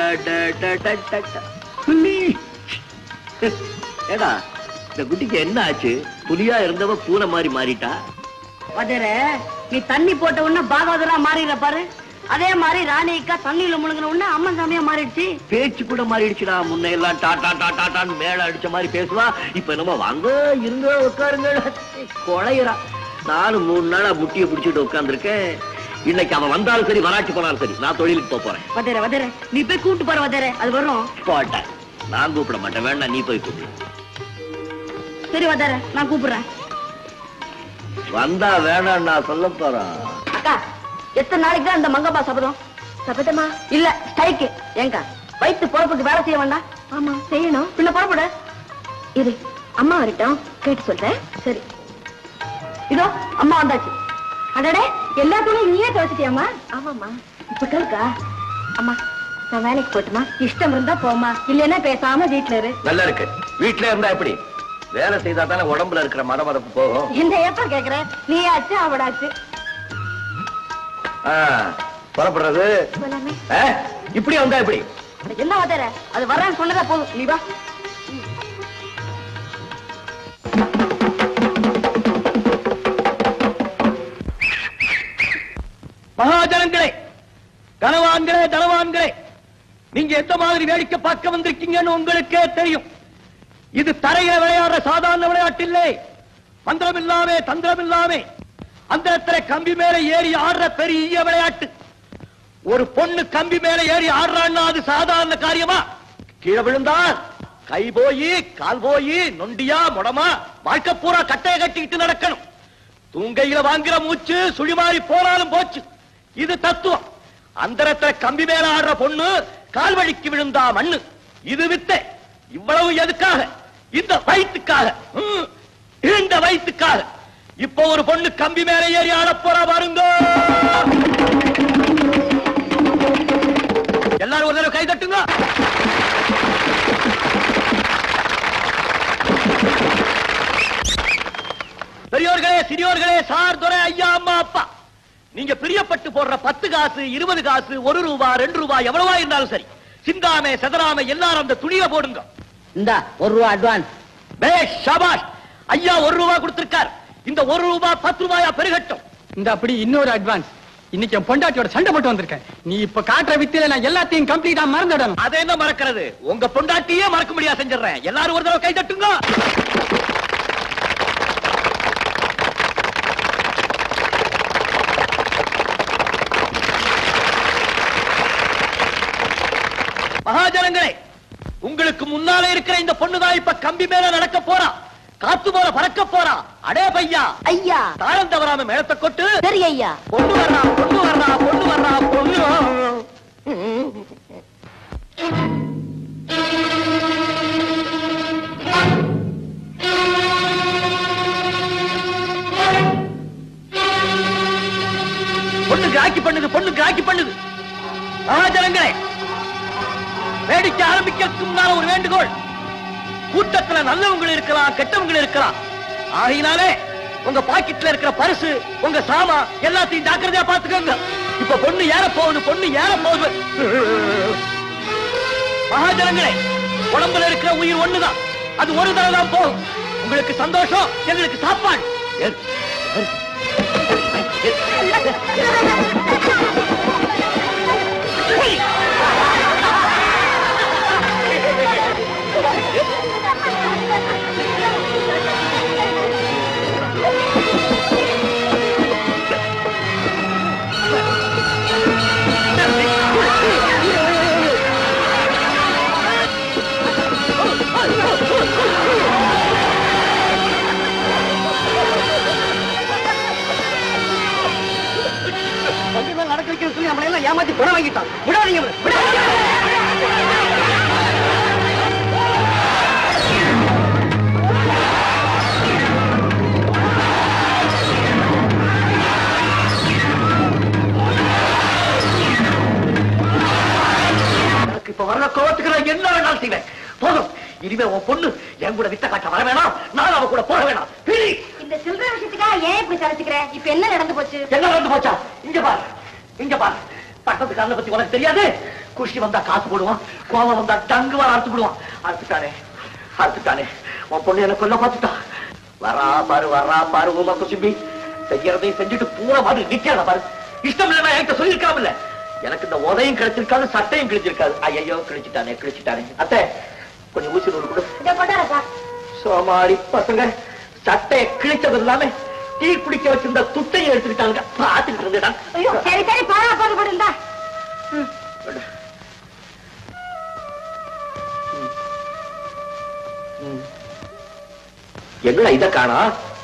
ஏடா, இந்த குட்டிக்கு என்ன ஆச்சு? புலியா இருந்தவ பூனை மாதிரி மாறிட்டா. வதர, நீ தண்ணி போட்ட உடனே பாகவதரா மாறிடுற பாரு. அதே மாதிரி ராணிக்கா தண்ணியில முழுங்கின உடனே அம்மன் சாமியா மாறிடுச்சு. பேச்சு கூட மாறிடுச்சுடா. முன்ன எல்லாம் டாடா டாடா டான்னு மேல அடிச்ச மாதிரி பேசுவா. இப்ப என்னமோ வாங்க இருங்க உட்காருங்க கொலையறா. நானும் மூணு நாளா முட்டியை பிடிச்சிட்டு உட்கார்ந்துருக்கேன். இன்னைக்கு அவன் வந்தாலும் சரி, வராட்டி போனாலும் சரி, நான் தொழிலுக்கு போக போறேன். வதர வதர, நீ போய் கூப்பிட்டு போற வதர. அது வரும். போட்டேன், நான் கூப்பிட மாட்டேன். வேண்டாம், நீ போய் கூப்பிடு. சரி வதர, நான் கூப்பிடுறேன். வந்தா வேணாம் நான் சொல்ல போறேன். அக்கா, எத்தனை நாளைக்கு தான் இந்த மங்கப்பா சபதம்? சபதமா இல்ல, ஸ்ட்ரைக்கு. ஏங்கா, வயிற்று பொழப்புக்கு வேலை செய்ய வேண்டாம்? ஆமா செய்யணும். பின்ன புறப்பட இரு, அம்மா வரட்டும், கேட்டு சொல்றேன். சரி, இதோ அம்மா வந்தாச்சு. அடடே, எல்லா துணியும் நீயே துவைச்சிட்டியாமா? ஆமாம்மா. இப்ப கேளுக்கா, அம்மா நான் வேலைக்கு போட்டுமா? இஷ்டம் இருந்தா போமா, இல்லைன்னா பேசாம வீட்டுல இரு. நல்லா இருக்கு. வீட்டுல இருந்தா எப்படி? வேலை செய்தா தானே உடம்புல இருக்கிற மரமரப்பு போகும். இந்த ஏப்பா கேக்குற? நீ ஆச்சு அவடாச்சு. புறப்படுறது இப்படி வந்தா எப்படி? என்ன வதர, அது வர்றேன்னு சொன்னதா போதும். நீ வா. மகாஜனங்களே, கனவான்களே, தனவான்களே, நீங்க எந்த மாதிரி வேடிக்கை பார்க்க வந்திருக்கீங்கன்னு உங்களுக்கே தெரியும். இது தரையில விளையாடுற சாதாரண விளையாட்டு இல்லை. மந்திரம் இல்லாமே, தந்திரம் இல்லாமே அந்த இடத்துல கம்பி மேல ஏறி ஆடுற பெரிய விளையாட்டு. ஒரு பொண்ணு கம்பி மேல ஏறி ஆடுறான்னா அது சாதாரண காரியமா? கீழே விழுந்தா கை போய் கால் போய் நொண்டியா முடமா வாழ்க்கை பூரா கட்டையை கட்டிக்கிட்டு நடக்கணும். தூங்கையில வாங்குற மூச்சு சுழிமாறி போனாலும் போச்சு. இது தத்துவம். அந்த இடத்துல கம்பி மேல ஆடுற பொண்ணு கால் வழிக்கு விழுந்தா மண்ணு. இது வித்தை. இவ்வளவு எதுக்காக? இந்த வயிற்றுக்காக, இந்த வயிற்றுக்காக. இப்ப ஒரு பொண்ணு கம்பி மேல ஏறி ஆட போறா பாருங்க. எல்லாரும் ஒரு தடவை கை தட்டுங்க. பெரியோர்களே, சிறியோர்களே, சார், துரை, ஐயா, அம்மா, அப்பா, நீங்க பிரியப்பட்டு போடுற பத்து காசு, இருபது காசு, ஒரு ரூபா, ரெண்டு ரூபாய் எவ்வளவா இருந்தாலும் சரி, சிந்தாமே சதராமே எல்லாரும் அந்த துணியை போடுங்க. இந்த ஒரு ரூபா அட்வான்ஸ். பேஷ், ஷாபாஷ். ஐயா ஒரு ரூபா கொடுத்திருக்கார். இந்த ஒரு ரூபா பத்து ரூபாயா பெருகட்டும். இந்த அப்படி இன்னொரு அட்வான்ஸ். இன்னைக்கு என் பொண்டாட்டியோட சண்டை போட்டு வந்திருக்கேன். நீ இப்ப காட்டுற வித்தியில நான் எல்லாத்தையும் கம்ப்ளீட்டா மறந்துடணும். அதை என்ன மறக்கிறது? உங்க பொண்டாட்டியே மறக்க முடியாது செஞ்சிடறேன். எல்லாரும் ஒரு தடவை கை தட்டுங்க. மகாஜனங்களே, உங்களுக்கு முன்னாலே இருக்கிற இந்த பொண்ணுதான் இப்ப கம்பி மேல நடக்க போறா. காத்து போல பறக்க போறா. அடே பையா, ஐயா, தாளம் தவறாம மேளத்தை கொட்டு. சரி ஐயா. பொண்ணு வர்றா, பொண்ணு வர்றா, பொண்ணு வர்றா, பொண்ணு. பொண்ணு கிராக்கி பண்ணுது, பொண்ணு கிராக்கி பண்ணுது. மகாஜனங்களே, வேடிக்கை ஆரம்பிக்கிறதுக்கு முன்னால ஒரு வேண்டுகோள். கூட்டத்துல நல்லவங்க இருக்கலாம், கெட்டவங்க இருக்கலாம். ஆகையினாலே உங்க பாக்கெட்ல இருக்கிற பரிசு, உங்க சாமா எல்லாத்தையும் ஜாக்கிரதையா பாத்துக்கோங்க. இப்ப பொண்ணு ஏற போகுது, பொண்ணு ஏற போகுது. மகாஜனங்களே, உடம்புல இருக்கிற உயிர் ஒண்ணுதான். அது ஒரு தடவை தான் போகும். உங்களுக்கு சந்தோஷம், எங்களுக்கு சாப்பாடு. பணம் வாங்கிட்டான். விடாதீங்க அவனை, விடாதீங்க. எனக்கு இப்ப வர்ற கோவத்துக்கு நான் என்ன வேணாலும் செய்வேன். போதும், இனிமே உன் பொண்ணு என் கூட வித்த காட்ட வர வேணாம், நான் அவ கூட போக வேணாம். இந்த சில்லறை விஷயத்துக்காக ஏன் இப்படி தலைச்சுக்கிற? இப்ப என்ன நடந்து போச்சு? என்ன நடந்து போச்சா? இங்க பாரு, இங்க பாரு. பக்கத்துக்காரனை பத்தி உனக்கு தெரியாது. குஷி வந்தா காசு போடுவான், கோவம் வந்தா டங்கு வர அறுத்து போடுவான். அறுத்துட்டானே, அறுத்துட்டானே. உன் பொண்ணு என்ன கொல்ல பார்த்துட்டான். வரா பாரு, வரா பாரு. உமா குசும்பி செய்யறதையும் செஞ்சுட்டு பூரா மாதிரி நிக்காத பாரு. இஷ்டம் இல்லைன்னா என்கிட்ட சொல்லியிருக்காம. எனக்கு இந்த உதயம் கிடைச்சிருக்காது, சட்டையும் கிழிச்சிருக்காது. ஐயோ, கிழிச்சிட்டானே, கிழிச்சிட்டானே. அத்தை, கொஞ்சம் ஊசி நூறு கொடு. சோமாரி பசங்க, சட்டையை கிழிச்சது இல்லாம டீ குடிக்க வச்சிருந்த துட்டையும் எடுத்துக்கிட்டாங்க. பாத்துக்கிட்டு இருந்தேடா. ஐயோ, சரி சரி, போறா போது போடுந்தா. என்ன இத காணா?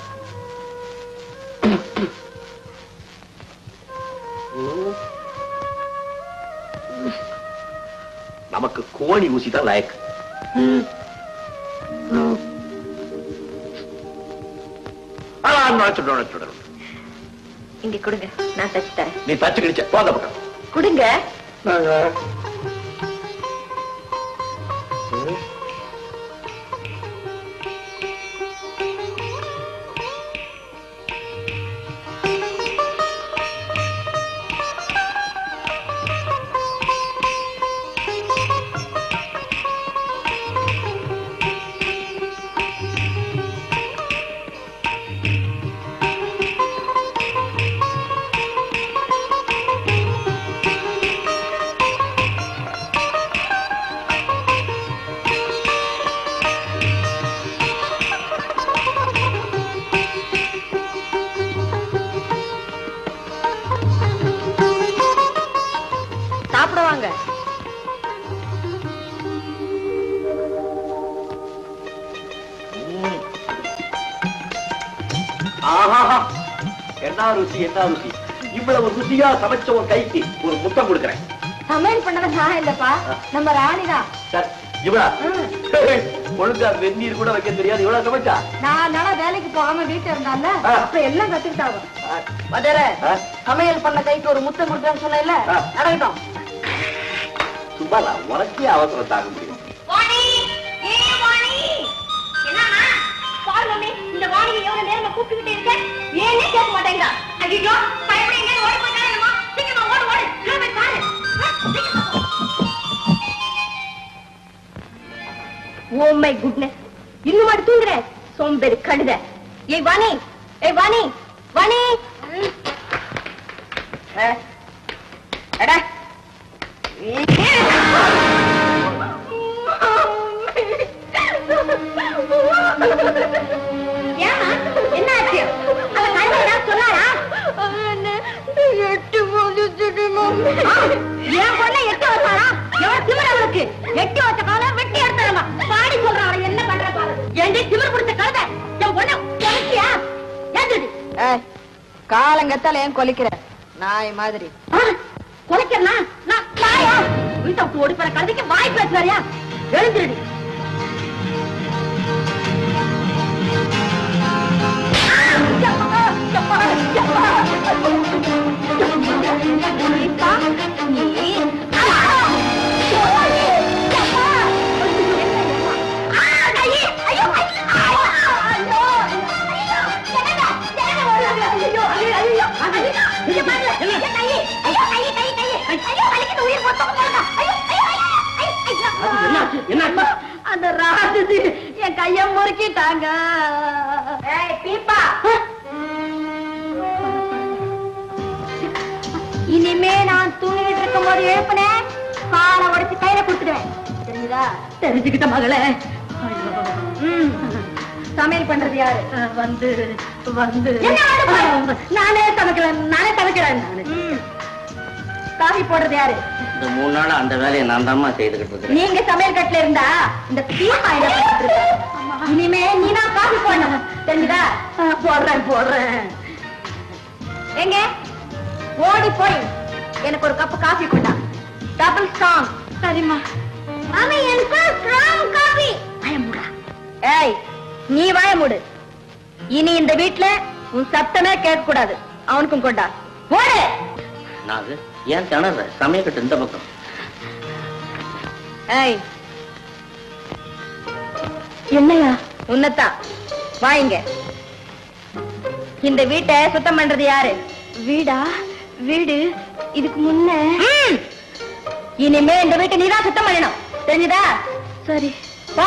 நமக்கு கோணி ஊசி தான் லாயக்கு. இங்க கொடுங்க, நான் தச்சு தரேன். நீ தச்சு கிழிச்ச போத பக்கம் கொடுங்க. சாப்பிடுவாங்க. ஆஹா, என்ன ருசி, என்ன ருசி. இவ்வளவு ருசியா சமைச்ச ஒரு கைக்கு ஒரு முத்தம் கொடுக்கிறேன். சமையல் பண்ணத நான் இல்லப்பா, நம்ம ராணிதான். இவளா? ஒழுங்கா வெந்நீர் கூட வைக்க தெரியாது, இவ்வளவு சமைச்சா? நான் நாளா வேலைக்கு போகாம வீட்டுல இருந்தால அப்புறம் எல்லாம் கத்துக்கிட்டாங்க. மதர சமையல் பண்ண கைக்கு ஒரு முத்தம் கொடுத்தேன்னு சொன்னேன்ல, நடக்கட்டும். சும்மா உனக்கே அவசரம் தாங்க முடியும். இந்த வாணியை எவ்வளவு நேரமா கூப்பிட்டுக்கிட்டே இருக்க, ஏன்னே கேட்க மாட்டேங்க. ஐயோ, பயப்படி, எங்க ஓடி போயிட்டாருமா. சீக்கிரமா ஓடு, ஓடு. கிளம்பி பாரு. ஓ மை குட்னஸ், இன்னும் மாட்டு தூங்குற சோம்பேறி கழுத. ஏய் வாணி, ஏய் வாணி, வாணி. எடா என்ன ஆச்சு? அந்த கழுதை சொன்னாரா? எட்டு என் பொண்ண எட்டு வச்சாரா? எவ்வளவு திமிர அவளுக்கு? எட்டு வச்ச கால வெட்டி எடுத்துறமா பாடி சொல்றான். அவளை என்ன பண்ற பாரு. என் திமிர் பிடிச்ச கழுதை என் பொண்ண கொலைச்சியா? காலங்கத்தால ஏன் கொலைக்கிற நாய் மாதிரி? கொலைக்கிறனா? நான் நாயா? வீட்டை விட்டு ஓடி போற கழுதைக்கு வாய் பேசுறாரியா? எழுந்திருடி. அந்த ராஜதி என் கைய முறுக்கிட்டாங்க. இனிமே நான் தூங்கிட்டு இருக்கும் போது எழுப்பினேன், காலை உடைச்சு கையில கொடுத்துடுவேன். தெரியுதா? தெரிஞ்சுக்கிட்ட மகளே. சமையல் பண்றது யாரு? வந்து வந்து நானே சமைக்கிறேன், நானே சமைக்கிறேன். காஃபி போடுறது யாரு? இந்த மூணு நாள் அந்த வேலையை நான் தான்மா செய்துகிட்டு இருக்கேன். நீங்க சமையல் கட்டுல இருந்தா இந்த தீமா இனிமே நீனா காஃபி போடணும். தெரிஞ்சுதா? போடுறேன் போடுறேன். எங்க ஓடி போய் எனக்கு ஒரு கப் காஃபி கொண்டா. Double strong. சரிம்மா. மாமி எனக்கு ஸ்ட்ராங் காபி. வாய மூடா. ஏய், நீ வாய மூடு. இனி இந்த வீட்ல உன் சத்தமே கேட்க கூடாது. அவனுக்கும் கொண்டா. ஓடு. நாகு ஏன் திணற? சமயக்கட்டு இந்த பக்கம். ஏய், என்னையா? உன்னத்தான். வாங்க. இந்த வீட்டை சுத்தம் பண்றது யாரு? வீடா? வீடு இதுக்கு முன்ன. இனிமே இந்த வீட்டை நீதான் சுத்தம் பண்ணணும். தெரிஞ்சுதா? சரி வா.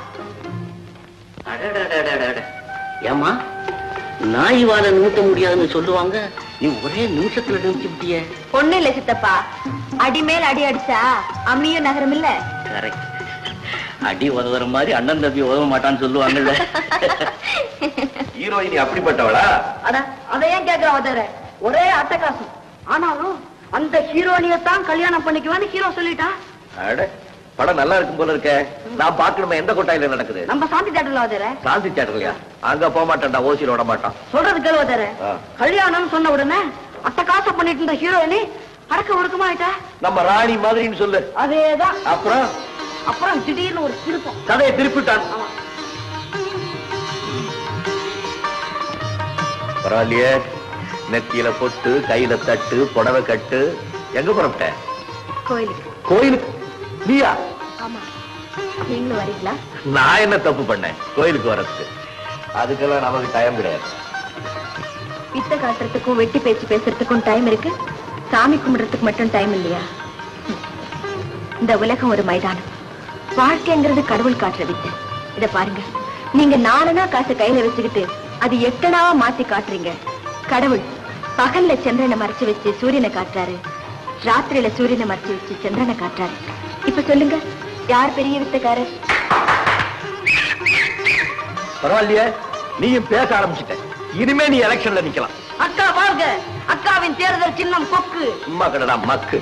ஏமா நாய் வாழ நிமிட்ட முடியாதுன்னு சொல்லுவாங்க, நீ ஒரே நிமிஷத்துல நிமிச்சு விட்டிய. ஒண்ணு இல்ல சித்தப்பா, அடி மேல் அடி அடிச்சா அம்மியும் நகரம் இல்ல. கரெக்ட். அடி உதவுற மாதிரி அண்ணன் தம்பி உதவ மாட்டான்னு சொல்லுவாங்கல்ல. ஹீரோயினி அப்படிப்பட்டவளா? அட அதை ஏன் கேக்குற உதற? ஒரே அட்டகாசம். ஆனாலும் அந்த ஹீரோனியத்தான் கல்யாணம் பண்ணிக்குவான்னு ஹீரோ சொல்லிட்டா. அட படம் நல்லா இருக்கும் போல இருக்க. நான் பாக்கணுமா? எந்த கொட்டாயில நடக்குது? நம்ம சாந்தி தேட்டர்ல உதற. சாந்தி தேட்டர்லயா? அங்க போக மாட்டேன்டா, ஓசியில விட மாட்டான். சொல்றது கேளு உதற. கல்யாணம் சொன்ன உடனே அட்டகாசம் பண்ணிட்டு இருந்த ஹீரோயினி அடக்க ஒடுக்கமா ஆயிட்டா. நம்ம ராணி மாதிரின்னு சொல்லு. அதேதான். அப்புறம் அப்புறம் திடீர்னு ஒரு திருப்பம். கதையை திருப்பிட்டான். பரவாயில்லையே, நெத்தியில பொட்டு, கையில தட்டு, புடவை கட்டு. எங்க புறப்பட்ட? கோயிலுக்கு. கோயிலுக்கு? நீயா? ஆமா. நீங்களும் வரீங்களா? நான் என்ன தப்பு பண்ணேன் கோயிலுக்கு வரதுக்கு? அதுக்கெல்லாம் நமக்கு டைம் கிடையாது. வித்த காட்டுறதுக்கும் வெட்டி பேச்சு பேசுறதுக்கும் டைம் இருக்கு. சாமி கும்பிடுறதுக்கு மட்டும் டைம் இல்லையா? இந்த உலகம் ஒரு மைதானம். வாழ்க்கைங்கிறது கடவுள் காட்டுற வித்தை. இத பாருங்க, நீங்க நாலனா காசு கையில வச்சுக்கிட்டு அது எட்டனாவா மாத்தி காட்டுறீங்க. கடவுள் பகல்ல சந்திரனை மறைச்சு வச்சு சூரியனை காட்டுறாரு, ராத்திரியில சூரியனை மறைச்சு வச்சு சந்திரனை காட்டுறாரு. இப்ப சொல்லுங்க, யார் பெரிய வித்தைக்காரர்? பரவாயில்லையே, நீயும் பேச ஆரம்பிச்சுட்ட. இனிமே நீ எலெக்ஷன்ல நிக்கலாம். அக்கா வாழ்க. அக்காவின் தேர்தல் சின்னம் கொக்கு. சும்மா கடடா மக்கு.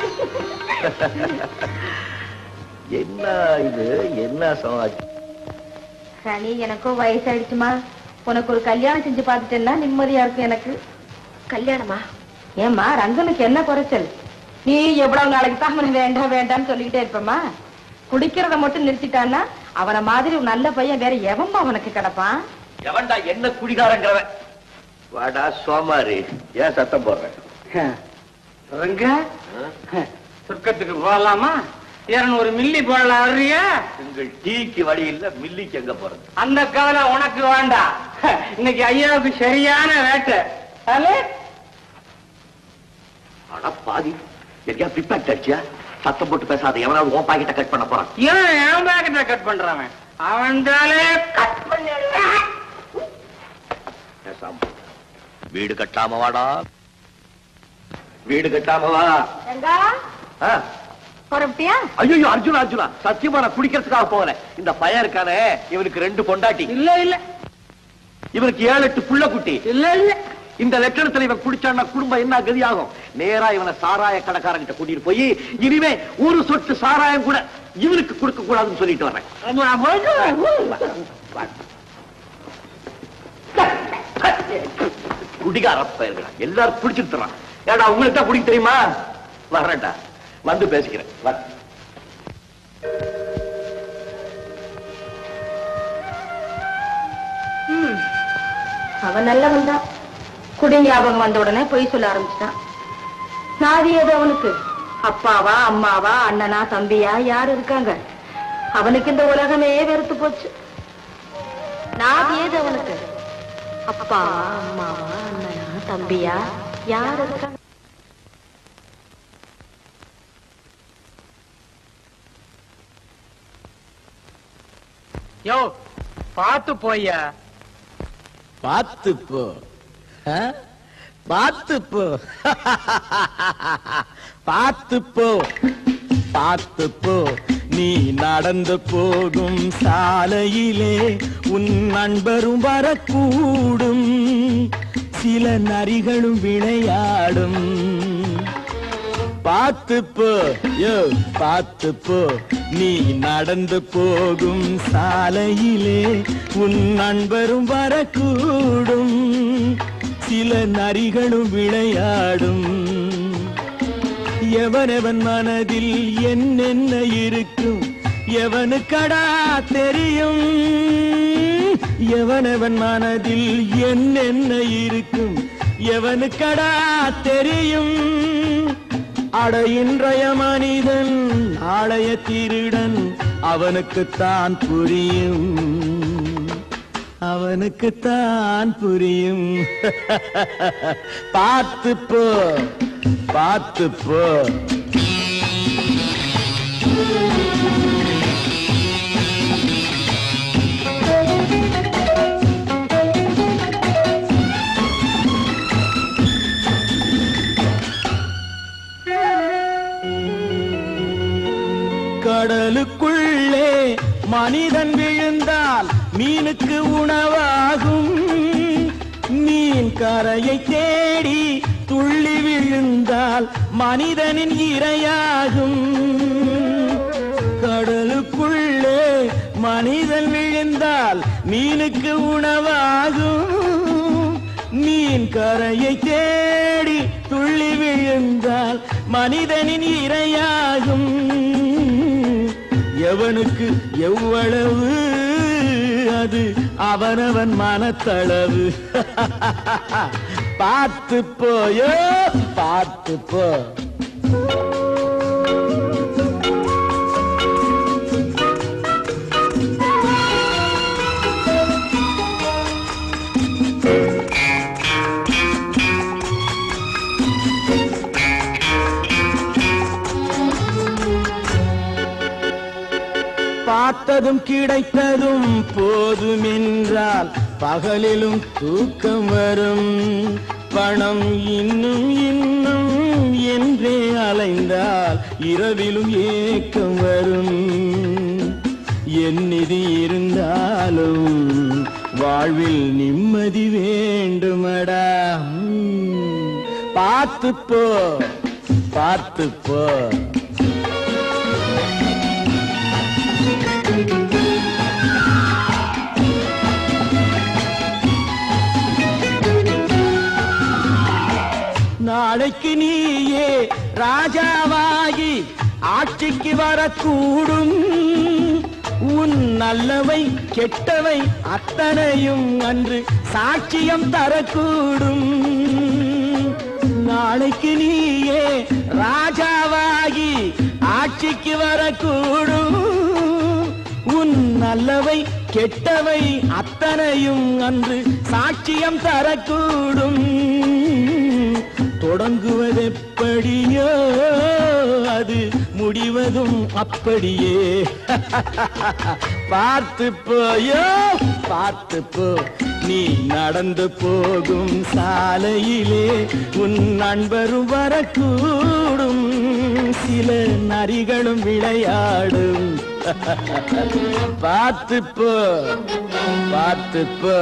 என்ன இது? என்ன சமாச்சாரம்? ராணி, எனக்கும் வயசாயிடுச்சுமா. உனக்கு ஒரு கல்யாணம் செஞ்சு பார்த்துட்டேன்னா நிம்மதியா இருக்கும் எனக்கு. கல்யாணமா? ஏமா, ரங்கனுக்கு என்ன குறைச்சல்? நீ எவ்வளவு நாளைக்கு தான் வேண்டாம் வேண்டாம்னு சொல்லிக்கிட்டே இருப்பமா? குடிக்கிறத மட்டும் நிறுத்திட்டான்னா அவனை மாதிரி ஒரு நல்ல பையன் வேற எவன்பா அவனுக்கு கிடப்பான்? எவன்டா என்ன குடிகாரங்கிறவன்? வாடா சோமாரி, ஏன் சத்தம் போடுறேன்? ரங்க, சொர்க்கத்துக்கு போகலாமா? இருநூறு மில்லி போடலாம். வர்றியா? உங்கள் டீக்கு வழி இல்ல, மில்லிக்கு எங்க போறது? அந்த கவலை உனக்கு வேண்டாம். இன்னைக்கு ஐயாவுக்கு சரியான வேட்டை. ஆனா பாதி எங்கயா பிப்பாக்ட் அடிச்சியா? சத்தம் போட்டு பேசாத. எவனாவது உன் பாக்கெட்ட கட் பண்ண போறான். ஏன் என் பாக்கெட்ட கட் பண்றான்? அவன் கட் பண்ண. வீடு கட்டாம வாடா, வீடு கட்டாம வா. புறப்பட்டியா? ஐயோ அர்ஜுனா, அர்ஜுனா சத்தியமா நான் குடிக்கிறதுக்காக போகல. இந்த பையன் இருக்கானே, இவனுக்கு ரெண்டு பொண்டாட்டி. இல்ல இல்ல, இவனுக்கு ஏழு எட்டு புள்ள குட்டி. இல்ல இல்ல, இந்த லட்சணத்துல இவன் குடிச்சான்னா குடும்பம் என்ன கதியாகும்? நேரா இவனை சாராய கடைக்காரங்கிட்ட கூட்டிட்டு போய் இனிமே ஒரு சொட்டு சாராயம் கூட இவனுக்கு கொடுக்க கூடாதுன்னு சொல்லிட்டு வர்றேன். குடிகார பயிர்களா எல்லாரும் குடிச்சுட்டுறான். ஏடா உங்களுக்கு தான் குடிக்க தெரியுமா? வர்றேன்டா, வந்து பேசிக்கிறேன். வர அவன் நல்லவன் தான். குடி ஞாபகம் வந்த உடனே பொய் சொல்ல ஆரம்பிச்சிட்டான். நாதி ஏதோ அவனுக்கு. அப்பாவா அம்மாவா அண்ணனா தம்பியா யாரு இருக்காங்க? அவனுக்கு இந்த உலகமே வெறுத்து போச்சு. நாதி ஏது அவனுக்கு? அப்பாவா அம்மாவா அண்ணனா தம்பியா யாரு இருக்காங்க? யோ பாத்து போய்யா. பாத்து போ, பாத்து போ, பாத்து போ, பாத்து போ. நீ நடந்து போகும் சாலையிலே உன் நண்பரும் வரக்கூடும், சில நரிகளும் விளையாடும். பாத்து போ, யோ பாத்து போ. நீ நடந்து போகும் சாலையிலே உன் நண்பரும் வரக்கூடும், சில நரிகளும் விளையாடும். எவனவன் மனதில் என்னென்ன இருக்கும் எவனுக்கடா தெரியும் எவனவன் மனதில் என்னென்ன இருக்கும் எவனுக்கடா தெரியும் அட இன்றைய மனிதன் நாளைய திருடன் அவனுக்குத்தான் புரியும் அவனுக்குத்தான் புரியும் பார்த்து போ பார்த்து போ கடலுக்குள்ளே மனிதன் விழுந்தால் மீனுக்கு உணவாகும் மீன் கரையை தேடி துள்ளி விழுந்தால் மனிதனின் இரையாகும் கடலுக்குள்ளே மனிதன் விழுந்தால் மீனுக்கு உணவாகும் மீன் கரையை தேடி துள்ளி விழுந்தால் மனிதனின் இரையாகும் எவனுக்கு எவ்வளவு அது அவனவன் மனத்தளவு பார்த்து போயோ பார்த்து போ பார்த்ததும் கிடைத்ததும் போதுமென்றால் பகலிலும் தூக்கம் வரும் பணம் இன்னும் இன்னும் என்றே அலைந்தால் இரவிலும் ஏக்கம் வரும் என் நிதி இருந்தாலும் வாழ்வில் நிம்மதி வேண்டுமடா பார்த்து போ பார்த்து போ நாளைக்கு நீயே ராஜாவாகி ஆட்சிக்கு வரக்கூடும் உன் நல்லவை கெட்டவை அத்தனையும் அன்று சாட்சியம் தரக்கூடும் நாளைக்கு நீயே ராஜாவாகி ஆட்சிக்கு வரக்கூடும் உன் நல்லவை கெட்டவை அத்தனையும் அன்று சாட்சியம் தரக்கூடும் தொடங்குவதெப்படியோ அது முடிவதும் அப்படியே பார்த்து போயோ பார்த்து போ நீ நடந்து போகும் சாலையிலே உன் நண்பரும் வரக்கூடும் சில நரிகளும் விளையாடும் பார்த்து போ பார்த்து போ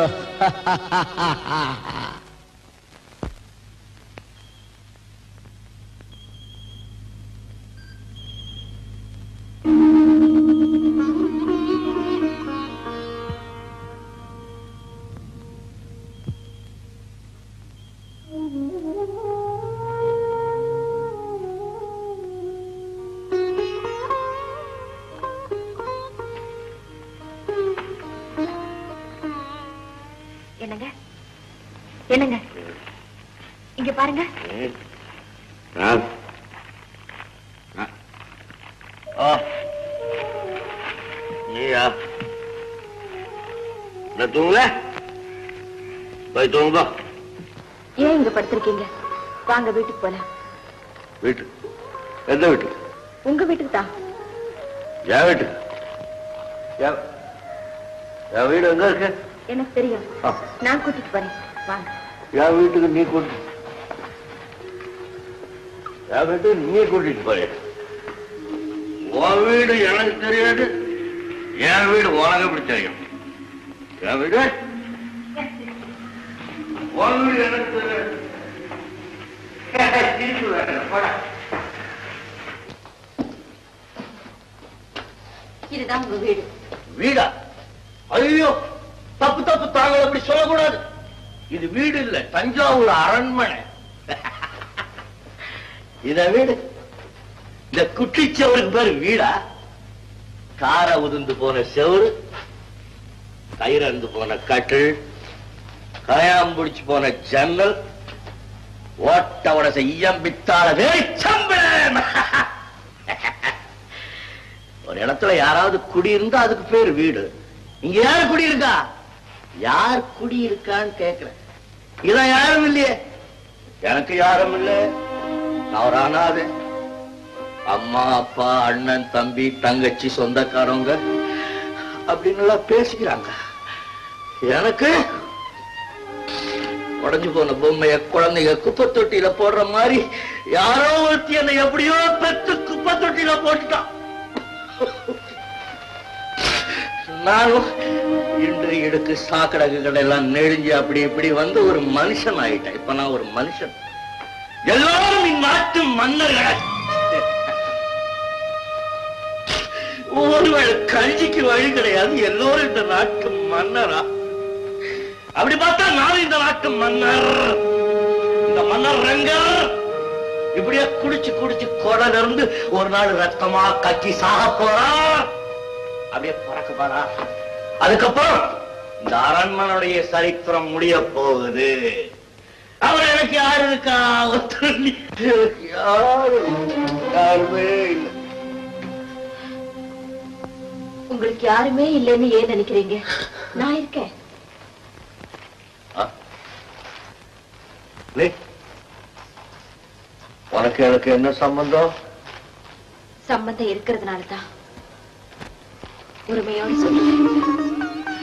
என்னங்க என்னங்க இங்க பாருங்க நீயா நான் தூங்கல போய் தூங்குப்பா ஏன் இங்க படுத்திருக்கீங்க வாங்க வீட்டுக்கு போலாம் வீட்டு எந்த வீட்டு உங்க வீட்டுக்கு தான் என் வீட்டுக்கு என் வீடு எங்க இருக்கு எனக்கு தெரியும் நான் கூட்டிட்டு போறேன் வாங்க என் வீட்டுக்கு நீ கூட்டி என் வீட்டுக்கு நீ கூட்டிட்டு போற உன் வீடு எனக்கு தெரியாது என் வீடு உனக்கு எப்படி தெரியும் என் வீடு உன் வீடு எனக்கு தெரியாது இதுதான் உங்க வீடு வீடா ஐயோ தப்பு தப்பு தாங்கள் அப்படி சொல்லக்கூடாது இது வீடு இல்ல தஞ்சாவூர் அரண்மனை இத வீடு இந்த குட்டிச்சவருக்கு பேரு வீடா? கார உதிர்ந்து போன செவரு, கயிறந்து போன கட்டில், கயாம்புடிச்சு போன ஜன்னல், ஓட்டோட செய்யம் பித்தாள வேச்சம்பளம். ஒரு இடத்துல யாராவது குடியிருந்தா அதுக்கு பேரு வீடு. இங்க யாரு குடியிருக்கா? யார் குடியிருக்கான்னு கேக்குறேன். இதான் யாரும் இல்லையே. எனக்கு யாரும் இல்ல. நான் ஒரு அனாதை. அம்மா அப்பா அண்ணன் தம்பி தங்கச்சி சொந்தக்காரங்க அப்படின்னு எல்லாம் பேசிக்கிறாங்க. எனக்கு உடஞ்சு போன பொம்மைய குழந்தைங்க குப்பை தொட்டியில போடுற மாதிரி யாரோ ஒருத்தி என்னை எப்படியோ பெத்து குப்பை தொட்டியில போட்டுட்டான். நானும் இன்று இடுக்கு சாக்கடகுகள் எல்லாம் நெழிஞ்சு அப்படி இப்படி வந்து ஒரு மனுஷன் ஆயிட்டேன். இப்ப நான் ஒரு மனுஷன். எல்லாரும் இந்நாட்டு மன்னர்கள். ஒருவேளை கல்விக்கு வழி கிடையாது. எல்லோரும் இந்த நாட்டு மன்னரா? அப்படி பார்த்தா நான் இந்த நாட்டு மன்னர். இந்த மன்னர் ரங்கர் இப்படியே குடிச்சு குடிச்சு கொடல இருந்து ஒரு நாள் ரத்தமா கக்கி சாக போறான். அப்படியே பறக்க போறா. அதுக்கப்புறம் இந்த அரண்மனுடைய சரித்திரம் முடிய போகுது. அவர் எனக்கு யாரு இருக்கா? யாரு யாருமே இல்லை. உங்களுக்கு யாருமே இல்லைன்னு ஏன் நினைக்கிறீங்க? நான் இருக்கேன். உனக்கு எனக்கு என்ன சம்பந்தம்? சம்பந்தம் இருக்கிறதுனாலதான் உரிமையோடு சொல்லுங்க.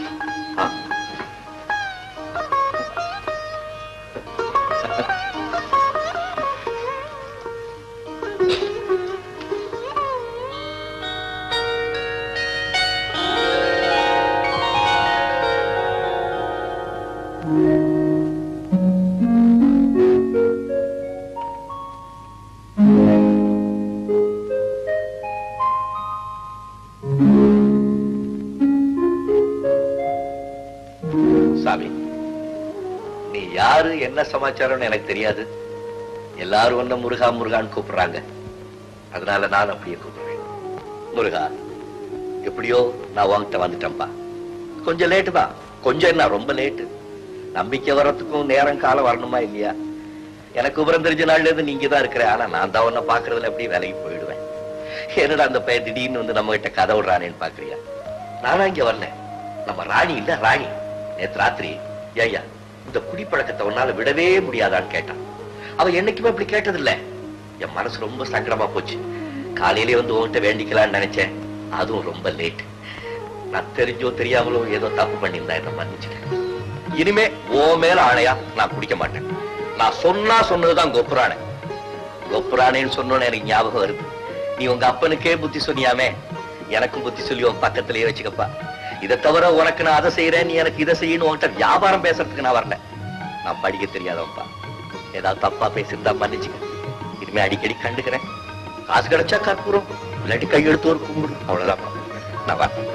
என்ன சமாச்சாரம் எனக்கு தெரியாது. எல்லாரும் ஒன்ன முருகா முருகான்னு கூப்பிடுறாங்க. அதனால நான் அப்படியே கூப்பிடுறேன். முருகா, எப்படியோ நான் உன்கிட்ட வந்துட்டேன்பா. கொஞ்சம் லேட்டு தான். கொஞ்சம் என்ன, ரொம்ப லேட்டு. நம்பிக்கை வர்றதுக்கும் நேரம் காலம் வரணுமா இல்லையா? எனக்கு விவரம் தெரிஞ்ச நாள்ல இருந்து நீங்க தான் இருக்கிற. ஆனா நான் தான் உன்ன பாக்குறதுல எப்படி வேலைக்கு போயிடுவேன். என்னடா அந்த பையன் திடீர்னு வந்து நம்ம கிட்ட கதை விடுறானேன்னு பாக்குறியா? நானா இங்க வரல. நம்ம ராணி இல்ல ராணி நேற்று ராத்திரி ஐயா இந்த குடிப்பழக்கத்தை உன்னால விடவே முடியாதான்னு கேட்டான். அவ என்னைக்குமே அப்படி கேட்டதில்ல. என் மனசு ரொம்ப சங்கடமா போச்சு. காலையிலே வந்து உன்கிட்ட வேண்டிக்கலான்னு நினைச்சேன். அதுவும் ரொம்ப லேட். நான் தெரிஞ்சோ தெரியாமலோ ஏதோ தப்பு பண்ணியிருந்தா என்ன மன்னிச்சுட்டேன். இனிமே ஓ மேல ஆணையா நான் குடிக்க மாட்டேன். நான் சொன்னா சொன்னதுதான் கொப்புரானே. கொப்புரானேன்னு சொன்னோன்னு எனக்கு ஞாபகம் வருது. நீ உங்க அப்பனுக்கே புத்தி சொன்னியாமே, எனக்கும் புத்தி சொல்லி உன் பக்கத்திலேயே வச்சுக்கப்பா. இதை தவிர உனக்கு நான் அதை செய்யறேன், நீ எனக்கு இதை செய்யணும் உன்கிட்ட வியாபாரம் பேசுறதுக்கு நான் வரல. நான் படிக்க தெரியாதவன்பா. ஏதாவது தப்பா பேசியிருந்தா மன்னிச்சுக்க. இனிமே அடிக்கடி கண்டுக்கிறேன். காசு கிடைச்சா கற்பூரம், இல்லாட்டி கையெழுத்து ஒரு கும்பிடு, அவ்வளவுதான். நான் வரேன்.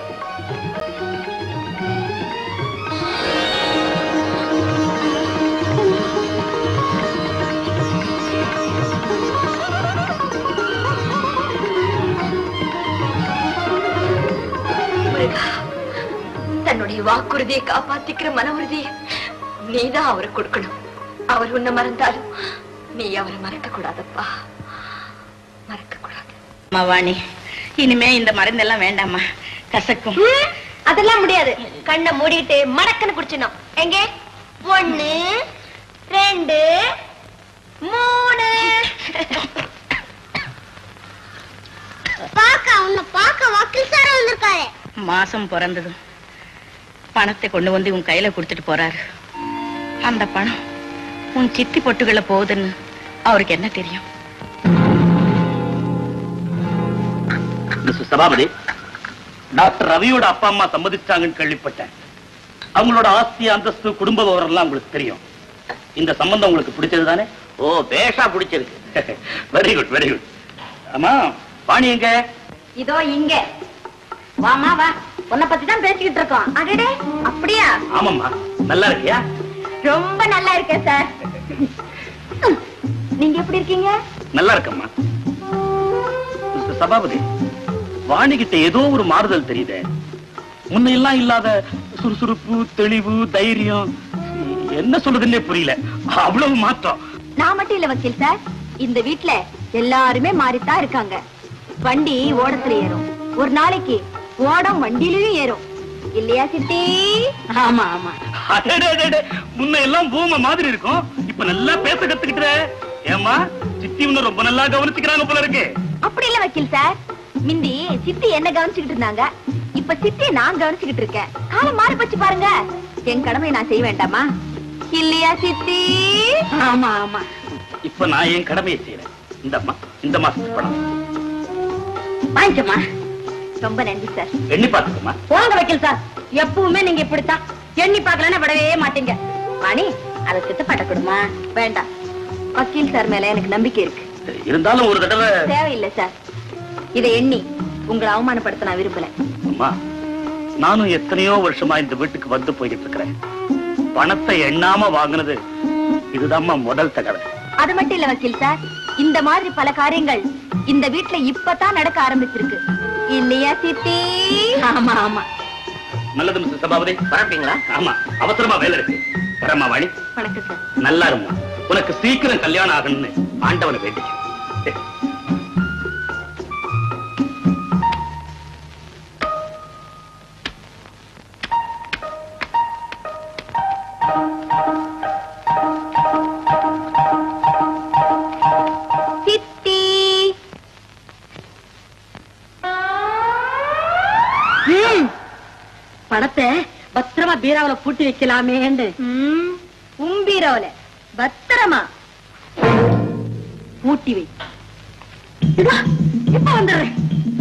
தன்னுடைய வாக்குறுதியை காப்பாத்திக்கிற மன உறுதியை நீதான் அவருக்கு கொடுக்கணும். அவர் உன்னை மறந்தாலும் நீ அவரை மறக்க கூடாதப்பா, மறக்க கூடாது. வாணி, இனிமே இந்த மருந்தெல்லாம் வேண்டாமா, கசக்கும். அதெல்லாம் முடியாது. கண்ணை மூடிட்டு மடக்குன்னு குடிச்சிடணும். எங்க? ஒண்ணு, ரெண்டு, மூணு. பாக்க உன்னை பாக்க வக்கீல் சார் வந்திருக்காரு. மாசம் பிறந்ததும் பணத்தை கொண்டு வந்து உன் கையில கொடுத்துட்டு போறாரு. அந்த பணம் உன் சித்தி பொட்டுகளை போகுதுன்னு அவருக்கு என்ன தெரியும்? சபாபதி, டாக்டர் ரவியோட அப்பா அம்மா சம்மதிச்சாங்கன்னு கேள்விப்பட்டேன். அவங்களோட ஆஸ்தி அந்தஸ்து குடும்ப விவரம் எல்லாம் உங்களுக்கு தெரியும். இந்த சம்பந்தம் உங்களுக்கு பிடிச்சது தானே? ஓ, பேஷா பிடிச்சிருக்கு. Very good very good. ஆமா, வாணி எங்க? இதோ இங்க. வாமா வா, உன்னை பத்தி தான் பேசிக்கிட்டு இருக்கோம். அடடே, அப்படியா? ஆமாம்மா, நல்லா இருக்கியா? ரொம்ப நல்லா இருக்கேன் சார். நீங்க எப்படி இருக்கீங்க? நல்லா இருக்கம்மா. சபாபதி, வாணிகிட்ட ஏதோ ஒரு மாறுதல் தெரியுதே. முன்னையெல்லாம் இல்லாத சுறுசுறுப்பு, தெளிவு, தைரியம், என்ன சொல்றதுன்னே புரியல. அவ்வளவு மாற்றம். நான் மட்டும் இல்ல வக்கீல் சார், இந்த வீட்டுல எல்லாருமே மாறித்தான் இருக்காங்க. வண்டி ஓடத்துல ஏறும், ஒரு நாளைக்கு ஓடம் வண்டியிலயும் ஏறும். இல்லையா சித்தி? ஆமா ஆமா. முன்ன எல்லாம் பூம மாதிரி இருக்கும், இப்ப நல்லா பேச கத்துக்கிட்ட. ஏமா சித்தி உன்ன ரொம்ப நல்லா கவனிச்சுக்கிறாங்க போல இருக்கு. அப்படி இல்ல வக்கீல் சார், மிந்தி சித்தி என்ன கவனிச்சுக்கிட்டு இருந்தாங்க, இப்ப சித்தி நான் கவனிச்சுக்கிட்டு இருக்கேன். காலம் மாறி போச்சு பாருங்க. என் கடமையை நான் செய்ய வேண்டாமா? இல்லையா சித்தி? ஆமா ஆமா. இப்ப நான் என் கடமையை செய்யறேன். இந்தம்மா, இந்த மாசத்துக்கு பணம் வாங்கிக்கம்மா. ரொம்ப நன்றி சார். எண்ணி பாத்துக்கம்மா. போங்க வக்கீல் சார், எப்பவுமே நீங்க இப்படித்தான் எண்ணி பாக்கலன்னா விடவே மாட்டீங்க. வாணி, அதை சித்தப்பாட்ட கொடுமா. வேண்டாம், வக்கீல் சார் மேல எனக்கு நம்பிக்கை இருக்கு. இருந்தாலும் ஒரு தடவை தேவையில்லை சார். இதை எண்ணி உங்களை அவமானப்படுத்த நான் விரும்பல. அம்மா, நானும் எத்தனையோ வருஷமா இந்த வீட்டுக்கு வந்து போயிட்டு இருக்கிறேன். பணத்தை எண்ணாம வாங்கினது இதுதான்மா முதல் தடவை. அது மட்டும் இல்ல வக்கீல் சார், இந்த மாதிரி பல காரியங்கள் இந்த வீட்டுல இப்பதான் நடக்க ஆரம்பிச்சிருக்கு. இல்லையா சித்தி? ஆமா ஆமா. நல்லது மிஸ்டர் சபாபதி, பரப்பீங்களா? ஆமா, அவசரமா வேலை இருக்கு. வரமா வாணி. வணக்கம் சார். நல்லா இருமா. உனக்கு சீக்கிரம் கல்யாணம் ஆகணும்னு ஆண்டவனை வேண்டிக்க. சித்தி, பணத்தை பத்திரமா பீராவில பூட்டி வைக்கலாமேன்னு. உம்பீரவல பத்திரமா பூட்டி வை. இப்ப வந்துடுறேன்.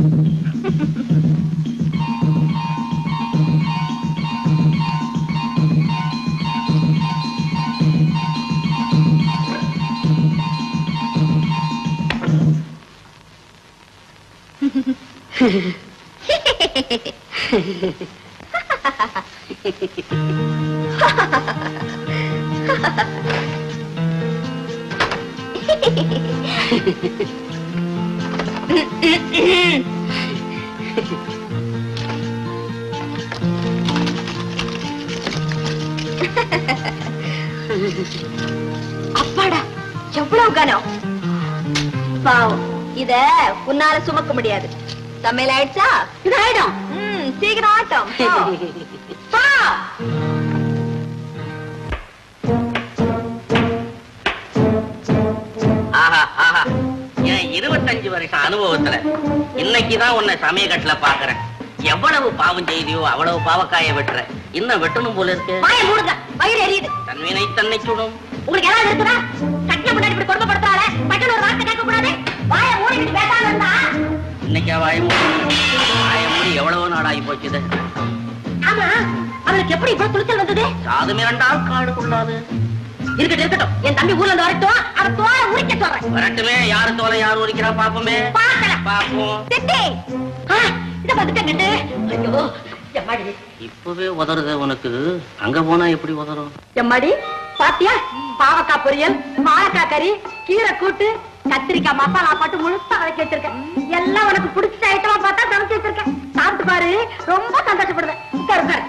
அப்பாடா, எவ்வளவு கனம். பாவம், இத உன்னால சுமக்க முடியாது. சமையல் ஆயிடுச்சா? இது ஆயிடும். சீக்கிரம் ஆட்டம். பா. ஆஹா ஆஹா, என் இருபத்தஞ்சு வருஷம் அனுபவத்துல இன்னைக்குதான் உன்னை சமயக்கட்டுல பாக்குறேன். எவ்வளவு பாவம் செய்தியோ அவ்வளவு பாவக்காய வெட்டுற. இன்னும் வெட்டணும் போல இருக்கு. வாயை மூடுங்க, வயிறு எரியுது. தன்வினை தன்னை சுடும். உங்களுக்கு ஏதாவது இருக்குதா? சட்டிய முன்னாடி இப்படி கொடுமைப்படுத்தால பட்டன் ஒரு வார்த்தை கேட்க கூடாது. வாயை மூடிட்டு பேசாம இருந்தா. இன்னைக்கா வாய மூடி? வாய மூடி எவ்வளவு நாள் ஆகி போச்சுது. ஆமா, அவளுக்கு எப்படி இப்ப துணிச்சல் வந்தது? சாது மிரண்டால் காடு கொள்ளாது. இருக்கட்டும் இருக்கட்டும், என் தம்பி ஊர்ல இருந்து வரட்டும், அவ தோலை உரிக்க சொல்றேன். வரட்டுமே, யாரு தோலை யாரு உரிக்கிறா பாப்போமே. பாக்கல பாப்போம். சித்தி, இத வந்துட்டேன். ஐயோ எம்மாடி, இப்பவே உதறுத உனக்கு. அங்க போனா எப்படி உதறும்? எம்மாடி பாத்தியா? பாவக்காய் பொரியல், வாழைக்காய் கறி, கீரை கூட்டு, கத்திரிக்காய் மசாலா போட்டு முழுசா வதக்கி வச்சிருக்கேன். எல்லாம் உனக்கு பிடிச்ச ஐட்டமா பார்த்தா சமைச்சு வச்சிருக்கேன். சாப்பிட்டு பாரு, ரொம்ப சந்தோஷப்படுவேன். உட்காரு உட்காரு.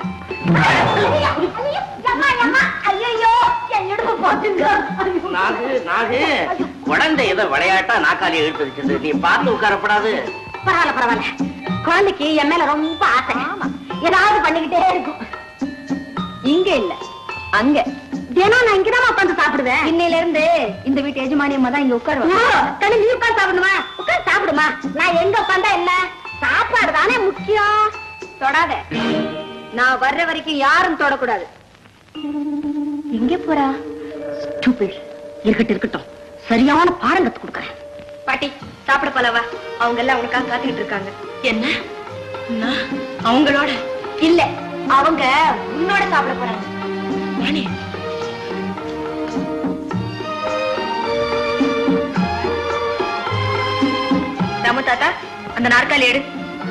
நாகு நாகு, குழந்தை ஏதோ விளையாட்டா நாக்காளி எடுத்து வச்சது. நீ பார்த்து உட்காரப்படாது. பரவாயில்ல பரவாயில்ல, குழந்தைக்கு என் மேல ரொம்ப ஆசை. ஏதாவது பண்ணிக்கிட்டே இருக்கும். இங்க இல்ல, அங்க. தினம் நான் இங்கதான் உட்காந்து சாப்பிடுவேன். இன்னையில இருந்து இந்த வீட்டு எஜமானி அம்மா தான் இங்க உட்காருவாங்க. நீ உட்காந்து சாப்பிடுமா? உட்காந்து சாப்பிடுமா. நான் எங்க உட்காந்தா என்ன? சாப்பாடு தானே முக்கியம். தொடாத. நான் வர்ற வரைக்கும் யாரும் தொடக்கூடாது. எங்க போறா? இருக்கட்டும் இருக்கட்டும், சரியான பாடம் கத்து கொடுக்கறேன். பாட்டி, சாப்பிட போலவா? அவங்க எல்லாம் உனக்காக காத்துக்கிட்டு இருக்காங்க. என்ன? அவங்களோட இல்ல, அவங்க உன்னோட சாப்பிட போறாங்க. வாணி, ராமு தாத்தா, அந்த நாற்காலி எடு.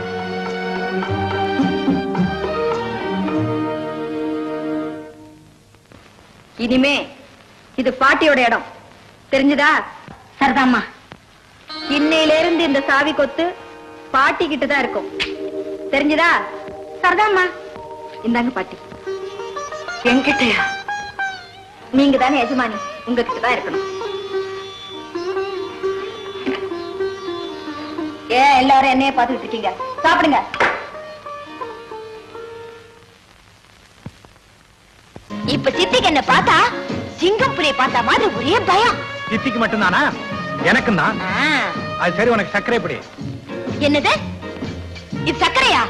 இனிமே இது பாட்டியோட இடம், தெரிஞ்சுதா? சரிதாம்மா. இன்னையில இருந்து இந்த சாவி கொத்து பாட்டி கிட்டதான் இருக்கும். தெரிஞ்சதா? சரிதாம்மா. இந்தாங்க பாட்டி. என்கிட்டயா? நீங்க தானே எஜமானி, உங்ககிட்டதான் இருக்கணும். ஏன் எல்லாரும் என்னைய பார்த்துட்டு இருக்கீங்க? சாப்பிடுங்க. இப்ப சித்திக்கு என்ன பார்த்தா சிங்கம் புலியை பார்த்தா மாதிரி ஒரே பயம். சித்திக்கு மட்டும்தானா? எனக்கும் தான். அது சரி, உனக்கு சர்க்கரை எப்படி? என்னது இது? சர்க்கரையா?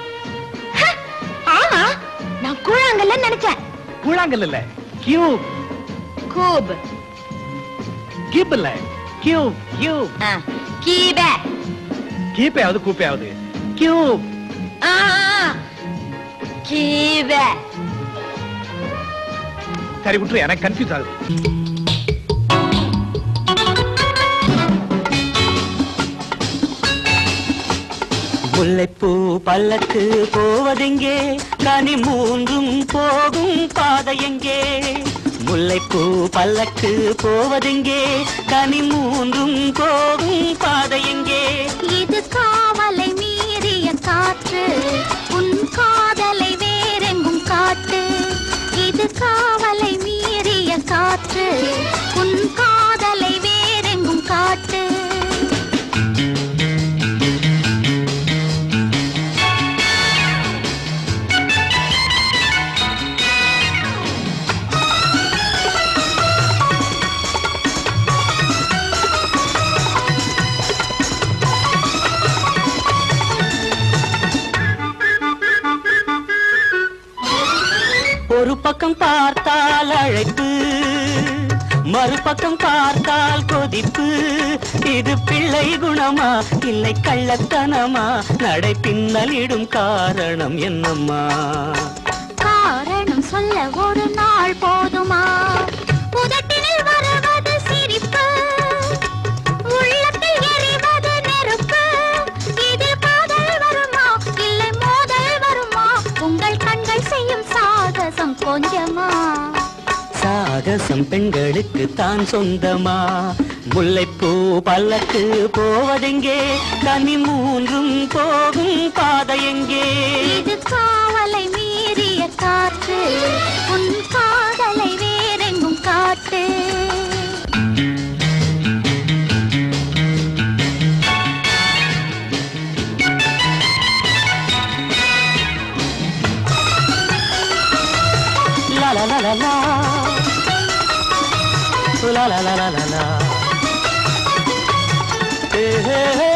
ஆமா, நான் கூழாங்கல்ல நினைச்சேன். கூழாங்கல் இல்ல, கியூப். கூப் கீப் இல்ல, கியூப். கியூப் கீபே. கீப்பையாவது கூப்பையாவது கியூப். கீபே. சரி விட்டுரு, எனக்கு கன்ஃபியூஸ் ஆகுது. முல்லைப்பூ பல்லக்கு போவதெங்கே, கனி மூன்றும் போகும் பாதை எங்கே? முல்லைப்பூ பல்லக்கு போவதெங்கே, கனி மூன்றும் போகும் பாதை எங்கே? இது காவலை மீறிய காற்று, உன் காதலை வேறெங்கும் காட்டு. இது காவலை மீறிய காற்று, உன் காதலை வேறெங்கும் காட்டு. ஒரு பக்கம் பார்த்தால் அழைப்பு, மறுபக்கம் பார்த்தால் கொதிப்பு. இது பிள்ளை குணமா இல்லை கள்ளத்தனமா? நடை பின்னலிடும் காரணம் என்னம்மா? காரணம் சொல்ல ஒரு நாள் போதுமா? உதட்டினில் வருவது சிரிப்பு, உள்ளத்தில் எரிவது நெருப்பு. இது காதல் வருமா இல்லை மோதல் வருமா? உங்கள் கண்கள் செய்யும் சாகசம் கொஞ்சமா? சாகசம் பெண்களுக்கு தான் சொந்தமா? முல்லைப்பூ பல்லக்கு போவதெங்கே, கனி மூன்றும் போகும் பாதை எங்கே? இது காவலை மீறிய காற்று, உன் காதலை வேறெங்கும் காட்டு. La la la la la, la la la la la la, hey hey hey.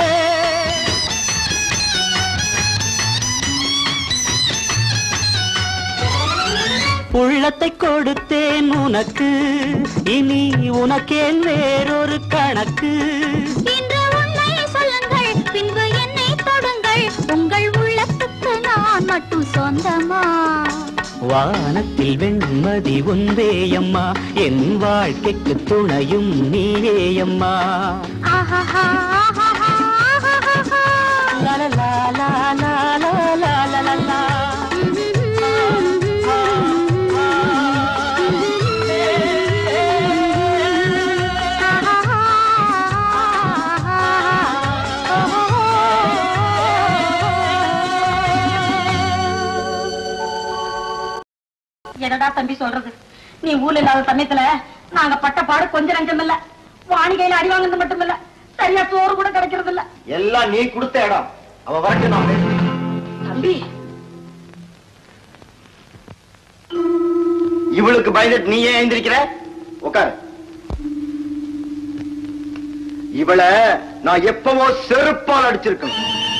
உள்ளத்தை கொடுத்தேன் உனக்கு, இனி உனக்கேன் வேறொரு கணக்கு. இன்று உண்மை சொல்லுங்கள், பின்பு என்னை தொடுங்கள். உங்கள் உள்ளத்துக்கு நான் மட்டும் சொந்தமா? வானத்தில் வெண்மதி ஒன்றேயம்மா, என் வாழ்க்கைக்கு துணையும் நீயேயம்மா. ஆஹாஹா ஆஹாஹா ஆஹாஹா. லா லா லா லா லா லா லா லா லா. என்னடா தம்பி சொல்றது? நீ ஊர்ல இல்லாத சமயத்துல நாங்க பட்ட பாடு கொஞ்சம் நஞ்சம் இல்ல. வாணிகையில அடி வாங்கினது மட்டும் இல்ல, சரியா சோறு கூட கிடைக்கிறது இல்ல. எல்லாம் நீ கொடுத்த இடம். அவ வரட்டும், நான் பேசுறேன். தம்பி, இவளுக்கு பயந்துட்டு நீ ஏன் எழுந்திருக்கிற? உட்காரு. இவளை நான் எப்பவோ செருப்பால் அடிச்சிருக்கேன்.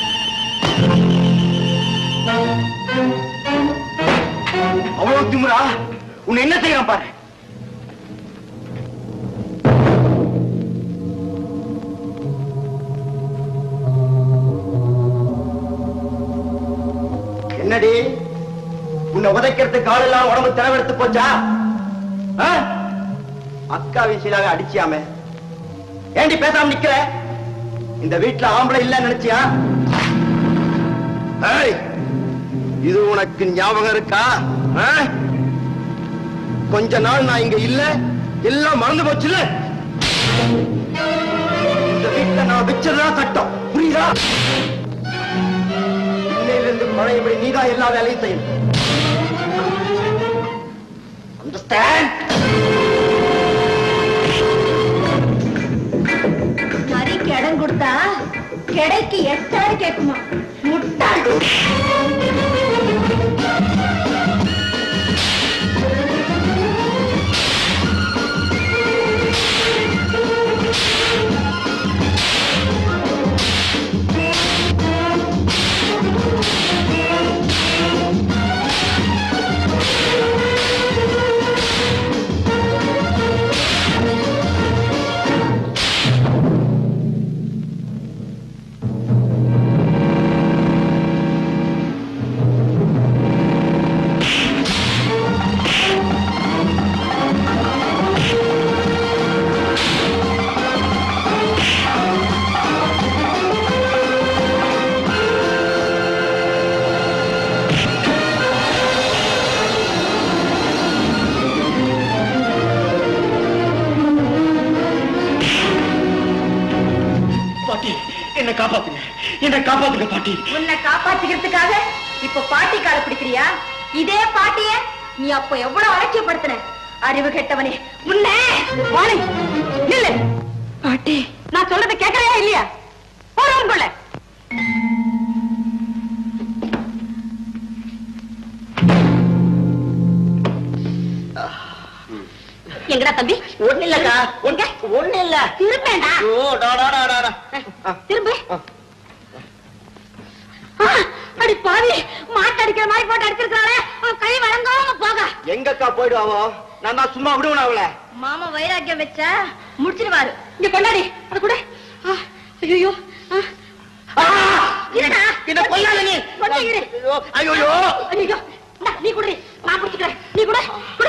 அவ்வளவு திமுறா? உன்னை என்ன செய்யறான் பாரு. என்னடி, உன்னை உதைக்கிறதுக்கு ஆள் எல்லாம் உடம்பு திறவெடுத்து போச்சா? அக்கா விஷயலாக அடிச்சியாமே, ஏண்டி பேசாம நிக்கிற? இந்த வீட்டுல ஆம்பளை இல்ல நினைச்சியா? இது உனக்கு ஞாபகம் இருக்கா? கொஞ்ச நாள் நான் இங்க இல்ல, எல்லாம் மறந்து போச்சுல. இந்த வீட்டுல நான் வச்சதுதான் சட்டம், புரியுதா? பழையபடி நீதான் எல்லா வேலையும் செய்யணும். மறிக்கு இடம் கொடுத்தா கிடைக்கு எட்டாரு கேட்குமா? முட்டாள். காப்பாத்துங்க, என்ன காப்பாத்துங்க பாட்டி. உன்னை காப்பாத்திக்கிறதுக்காக இப்ப பாட்டி கால பிடிக்கிறியா? இதே பாட்டிய நீ அப்ப எவ்வளவு அலட்சியப்படுத்தின? அறிவு கெட்டவனே உன்னை. இல்ல பாட்டி, நான் சொல்றதை கேட்கறையா இல்லையா? போறவன் கொள்ள. எங்கடா தம்பி? ஒண்ணு இல்லக்கா. ஒண்ணு இல்ல. திரும்பேண்டா. திரும்ப. அடி பாவி, மாட்டு அடிக்கிற மாதிரி போட்டு அடிச்சிருக்கானே, கை வழங்காம போக. எங்கக்கா போயிடுவாவோ? நான் தான் சும்மா விடுவேன் அவள. மாமா வைராக்கியம் வச்சா முடிச்சிருவாரு. இங்க கொண்டாடி அது கூட. ஐயோ என்ன கொல்லாத நீ. ஐயோ ஐயோ, நீ குடி, நான் குடிச்சுக்கிறேன். நீ கூட குடி.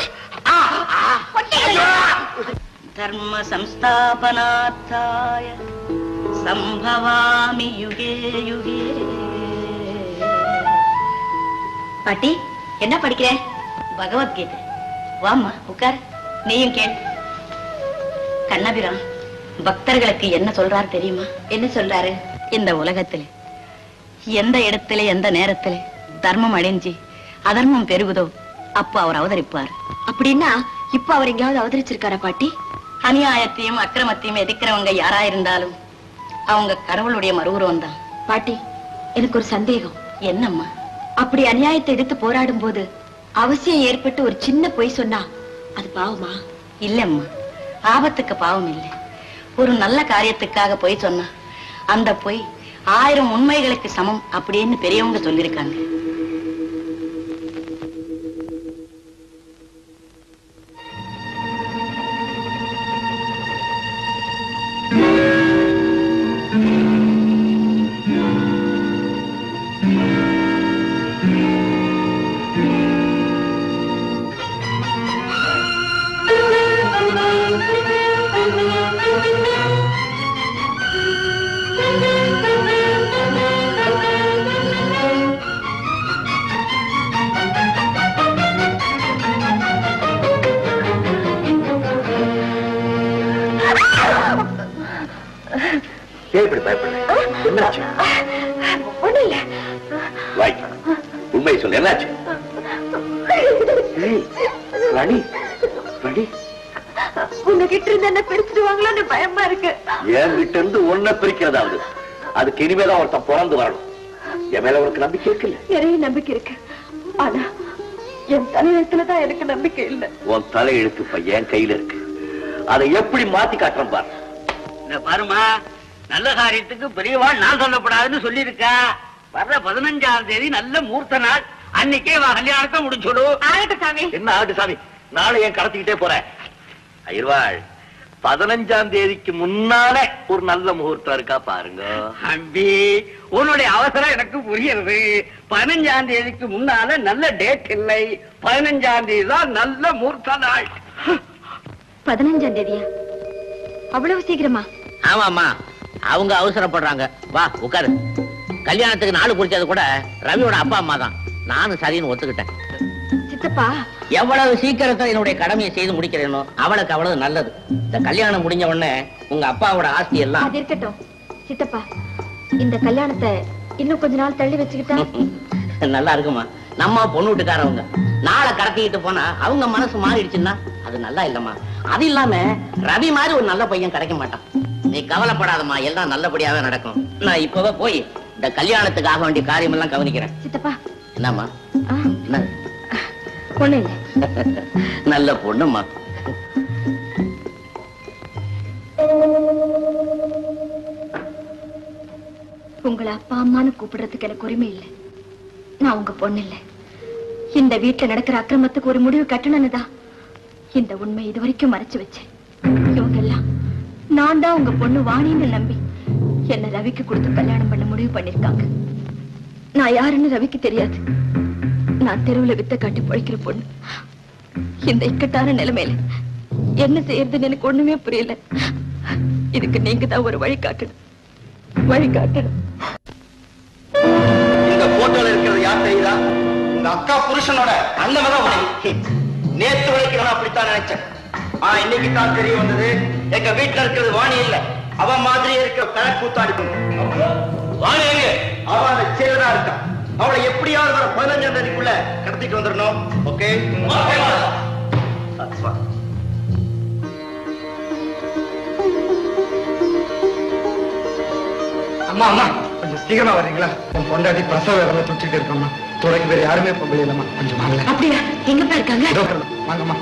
தர்ம சம்ஸ்தாபனார்த்தாய சம்பவாமி யுகே யுகே. பாட்டி, என்ன படிக்கிற? பகவத்கீதை. வாம்மா உட்கார், நீயும் கேள். கண்ணபிரான் பக்தர்களுக்கு என்ன சொல்றாரு தெரியுமா? என்ன சொல்றாரு? இந்த உலகத்துல எந்த இடத்துல எந்த நேரத்துல தர்மம் அடைஞ்சு அதர்மம் பெருகுதோ அப்ப அவர் அவதரிப்பார். அப்படின்னா இப்ப அவர் எங்கேயாவது அவதரிச்சிருக்காரா பாட்டி? அநியாயத்தையும் அக்கிரமத்தையும் எதிர்க்கிறவங்க யாரா இருந்தாலும் அவங்க கடவுளுடைய மறுவுருவம் தான். பாட்டி, எனக்கு ஒரு சந்தேகம். என்னம்மா? அப்படி அநியாயத்தை எதிர்த்து போராடும் போது அவசியம் ஏற்பட்டு ஒரு சின்ன பொய் சொன்னா அது பாவமா? இல்லம்மா, ஆபத்துக்கு பாவம் இல்லை. ஒரு நல்ல காரியத்துக்காக பொய் சொன்னா அந்த பொய் ஆயிரம் உண்மைகளுக்கு சமம் அப்படின்னு பெரியவங்க சொல்லியிருக்காங்க. உண்மை சொல்லு, என்னாச்சு? உங்ககிட்ட இருந்து என்ன பிரிச்சுடுவாங்களோன்னு பயமா இருக்கு. என் கிட்ட இருந்து ஒன்ன பிரிக்கிறதாவது அதுக்கு இனிமேதான் ஒருத்தன் பிறந்து வரணும். என் மேல உனக்கு நம்பிக்கை இருக்குல்ல? நிறைய நம்பிக்கை இருக்கு. ஆனா என் தலையெழுத்துலதான் எனக்கு நம்பிக்கை இல்லை. உன் தலையெழுத்து பையன் கையில இருக்கு. அதை எப்படி மாத்தி காட்டுறேன் பாரு. இந்த பாருமா, நல்ல காரியத்துக்கு பெரியவா நான் சொல்லப்படாதுன்னு சொல்லியிருக்கா. வர்ற பதினஞ்சாம் தேதி நல்ல மூர்த்த நாள், அன்னைக்கே கல்யாணத்தை முடிச்சுடு. ஆகட்டும் சாமி. என்ன ஆகட்டும் சாமி? நாளை ஏன் கடத்திக்கிட்டே போறேன்? அயிர்வாள், பதினஞ்சாம் தேதிக்கு முன்னால ஒரு நல்ல முகூர்த்தம் இருக்கா பாருங்க. அம்பி, உன்னுடைய அவசரம் எனக்கு புரியுது. பதினஞ்சாம் தேதிக்கு முன்னால நல்ல டேட் இல்லை. பதினஞ்சாம் தேதி தான் நல்ல மூர்த்த நாள். பதினஞ்சாம் தேதியா? அவ்வளவு சீக்கிரமா? ஆமாமா, அவங்க அவசரப்படுறாங்க. வா உட்காரு. கல்யாணத்துக்கு நாள் குறிச்சது கூட ரவியோட அப்பா அம்மா தான். நானும் சரின்னு ஒத்துக்கிட்டேன். சித்தப்பா, எவ்வளவு சீக்கிரத்தை என்னுடைய கடமையை செய்து முடிக்கிறேனோ அவளுக்கு அவ்வளவு நல்லது. இந்த கல்யாணம் முடிஞ்ச உடனே உங்க அப்பாவோட ஆஸ்தி எல்லாம். அது இருக்கட்டும் சித்தப்பா, இந்த கல்யாணத்தை இன்னும் கொஞ்ச நாள் தள்ளி வச்சுக்கிட்டா? நல்லா இருக்குமா? நம்ம பொண்ணு வீட்டுக்காரவங்க நாளை கடத்திக்கிட்டு போனா அவங்க மனசு மாறிடுச்சுன்னா அது நல்லா இல்லம்மா. அது இல்லாம ரவி மாதிரி ஒரு நல்ல பையன் கிடைக்க மாட்டான். நீ கவலைப்படாதம்மா, எல்லாம் நல்லபடியாவே நடக்கும். நான் இப்பவே போய் இந்த கல்யாணத்துக்கு ஆக வேண்டிய காரியம் எல்லாம் கவனிக்கிறேன். சித்தப்பா. என்னம்மா? என்ன? பொண்ணு இல்ல. நல்ல பொண்ணுமா. உங்களை அப்பா அம்மான்னு கூப்பிடுறதுக்கு எனக்கு உரிமை இல்லை. நான் உங்க பொண்ணு இல்லை. இந்த வீட்டுல நடக்கிற அக்கிரமத்துக்கு ஒரு முடிவு கட்டணும்னுதான் இந்த உண்மை இது வரைக்கும் மறைச்சு வச்சேன். இவங்க எல்லாம் நான் தான் உங்க பொண்ணு வாணின்னு நம்பி என்ன ரவிக்கு கொடுத்து கல்யாணம் பண்ண முடிவு பண்ணிருக்காங்க. நான் யாருன்னு ரவிக்கு தெரியாது. நான் தெருவுல வித்த காட்டி பழிக்கிற பொண்ணு. இந்த இக்கட்டான நிலைமையில என்ன செய்யறதுன்னு எனக்கு ஒண்ணுமே புரியல. இதுக்கு நீங்க தான் ஒரு வழி காட்டணும். வழி காட்டணும். இந்த போட்டோல இருக்கிறது யார் தெரியுதா? இந்த அக்கா புருஷனோட அண்ணன். நேத்து வரைக்கும் நான் அப்படித்தான் நினைச்சேன். ஆனா இன்னைக்கு தான் தெரிய வந்தது, எங்க வீட்டுல இருக்கிறது வாணி இல்ல, அவ மாதிரி இருக்கிற கணக்கூத்தா இருக்கும். வாணி எங்க? அவன் சேரா இருக்கா. அவளை எப்படியாவது வர பதினஞ்சாம் தேதிக்குள்ள கடத்திட்டு வந்துடணும். ஓகே? அம்மா அம்மா கொஞ்சம் சீக்கிரமா வர்றீங்களா? உன் பொண்டாட்டி பிரசவ வேலை துடிச்சிட்டு இருக்கோம்மா. துறைக்கு வேற யாருமே பொம்பளை இல்லம்மா. கொஞ்சம் வாங்கல. அப்படியா? எங்கப்பா இருக்காங்க? வாங்கம்மா.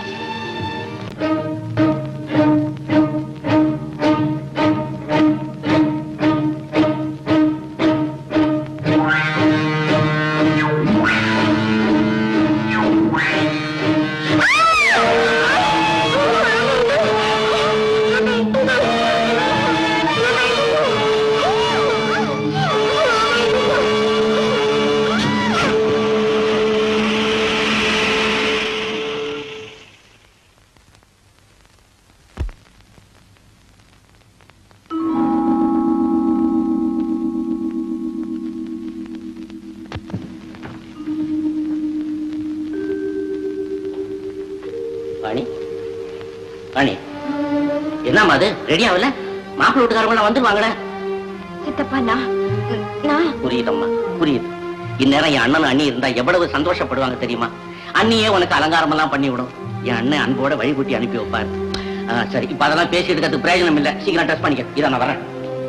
என்னம்மா அது ரெடி ஆகல? மாப்பிள்ளை வீட்டுக்காரங்க வந்துருவாங்களே. சித்தப்பா நான் நான் புரியுதம்மா, புரியுது. இந்நேரம் என் அண்ணன் அண்ணி இருந்தா எவ்வளவு சந்தோஷப்படுவாங்க தெரியுமா? அண்ணியே உனக்கு அலங்காரம் எல்லாம் பண்ணி விடும். என் அண்ணன் அன்போட வழிகூட்டி அனுப்பி வைப்பாரு. சரி, இப்ப அதெல்லாம் பேசிட்டு அது பிரயோஜனம் இல்ல. சீக்கிரம் டெஸ்ட் பண்ணிக்க. இதை நான் வரேன்.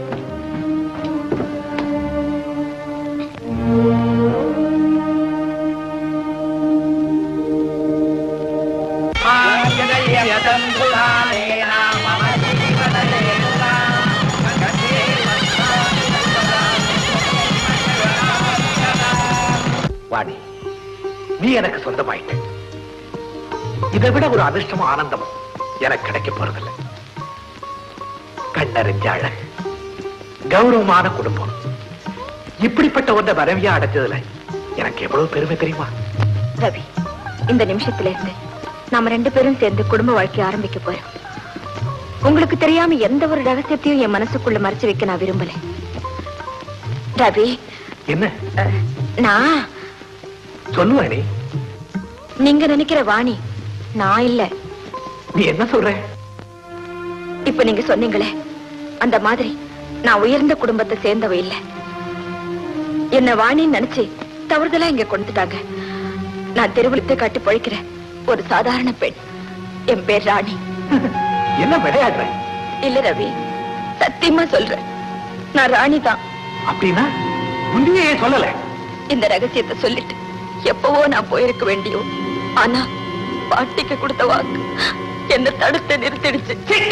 வாணி, நீ எனக்கு சொந்தமாயிட்ட. இதை விட ஒரு அதிர்ஷ்டமும் ஆனந்தமும் எனக்கு கிடைக்க போறதில்லை. கண்ணறிஞ்ச அழகு, கௌரவமான குடும்பம், இப்படிப்பட்ட ஒன்றை மனைவியா அடைஞ்சதுல எனக்கு எவ்வளவு பெருமை தெரியுமா? ரவி, இந்த நிமிஷத்துல இருந்து நாம ரெண்டு பேரும் சேர்ந்து குடும்ப வாழ்க்கை ஆரம்பிக்க போறோம். உங்களுக்கு தெரியாம எந்த ஒரு ரகசியத்தையும் என் மனசுக்குள்ள மறைச்சு வைக்க நான் விரும்பல. ரவி, என்ன நான் சொல்லுவானே? நீங்க நினைக்கிற வாணி நான் இல்ல. நீ என்ன சொல்ற? இப்ப நீங்க சொன்னீங்களே அந்த மாதிரி நான் உயர்ந்த குடும்பத்தை சேர்ந்தவ இல்ல. என்ன வாணின்னு நினைச்சு தவறுதலா இங்க கொண்டுட்டாங்க. நான் தெருவிழுத்து காட்டி பழிக்கிற ஒரு சாதாரண பெண். என் பேர் ராணி. என்ன விளையாடுற? இல்ல ரவி, சத்தியமா சொல்றேன், நான் ராணி தான். அப்படின்னா முந்தையே சொல்லல. இந்த ரகசியத்தை சொல்லிட்டு எப்பவோ நான் போயிருக்க வேண்டியோ. ஆனா பாட்டிக்கு கொடுத்த வாக்கு என்ன தடுத்து நிறுத்திடுச்சு.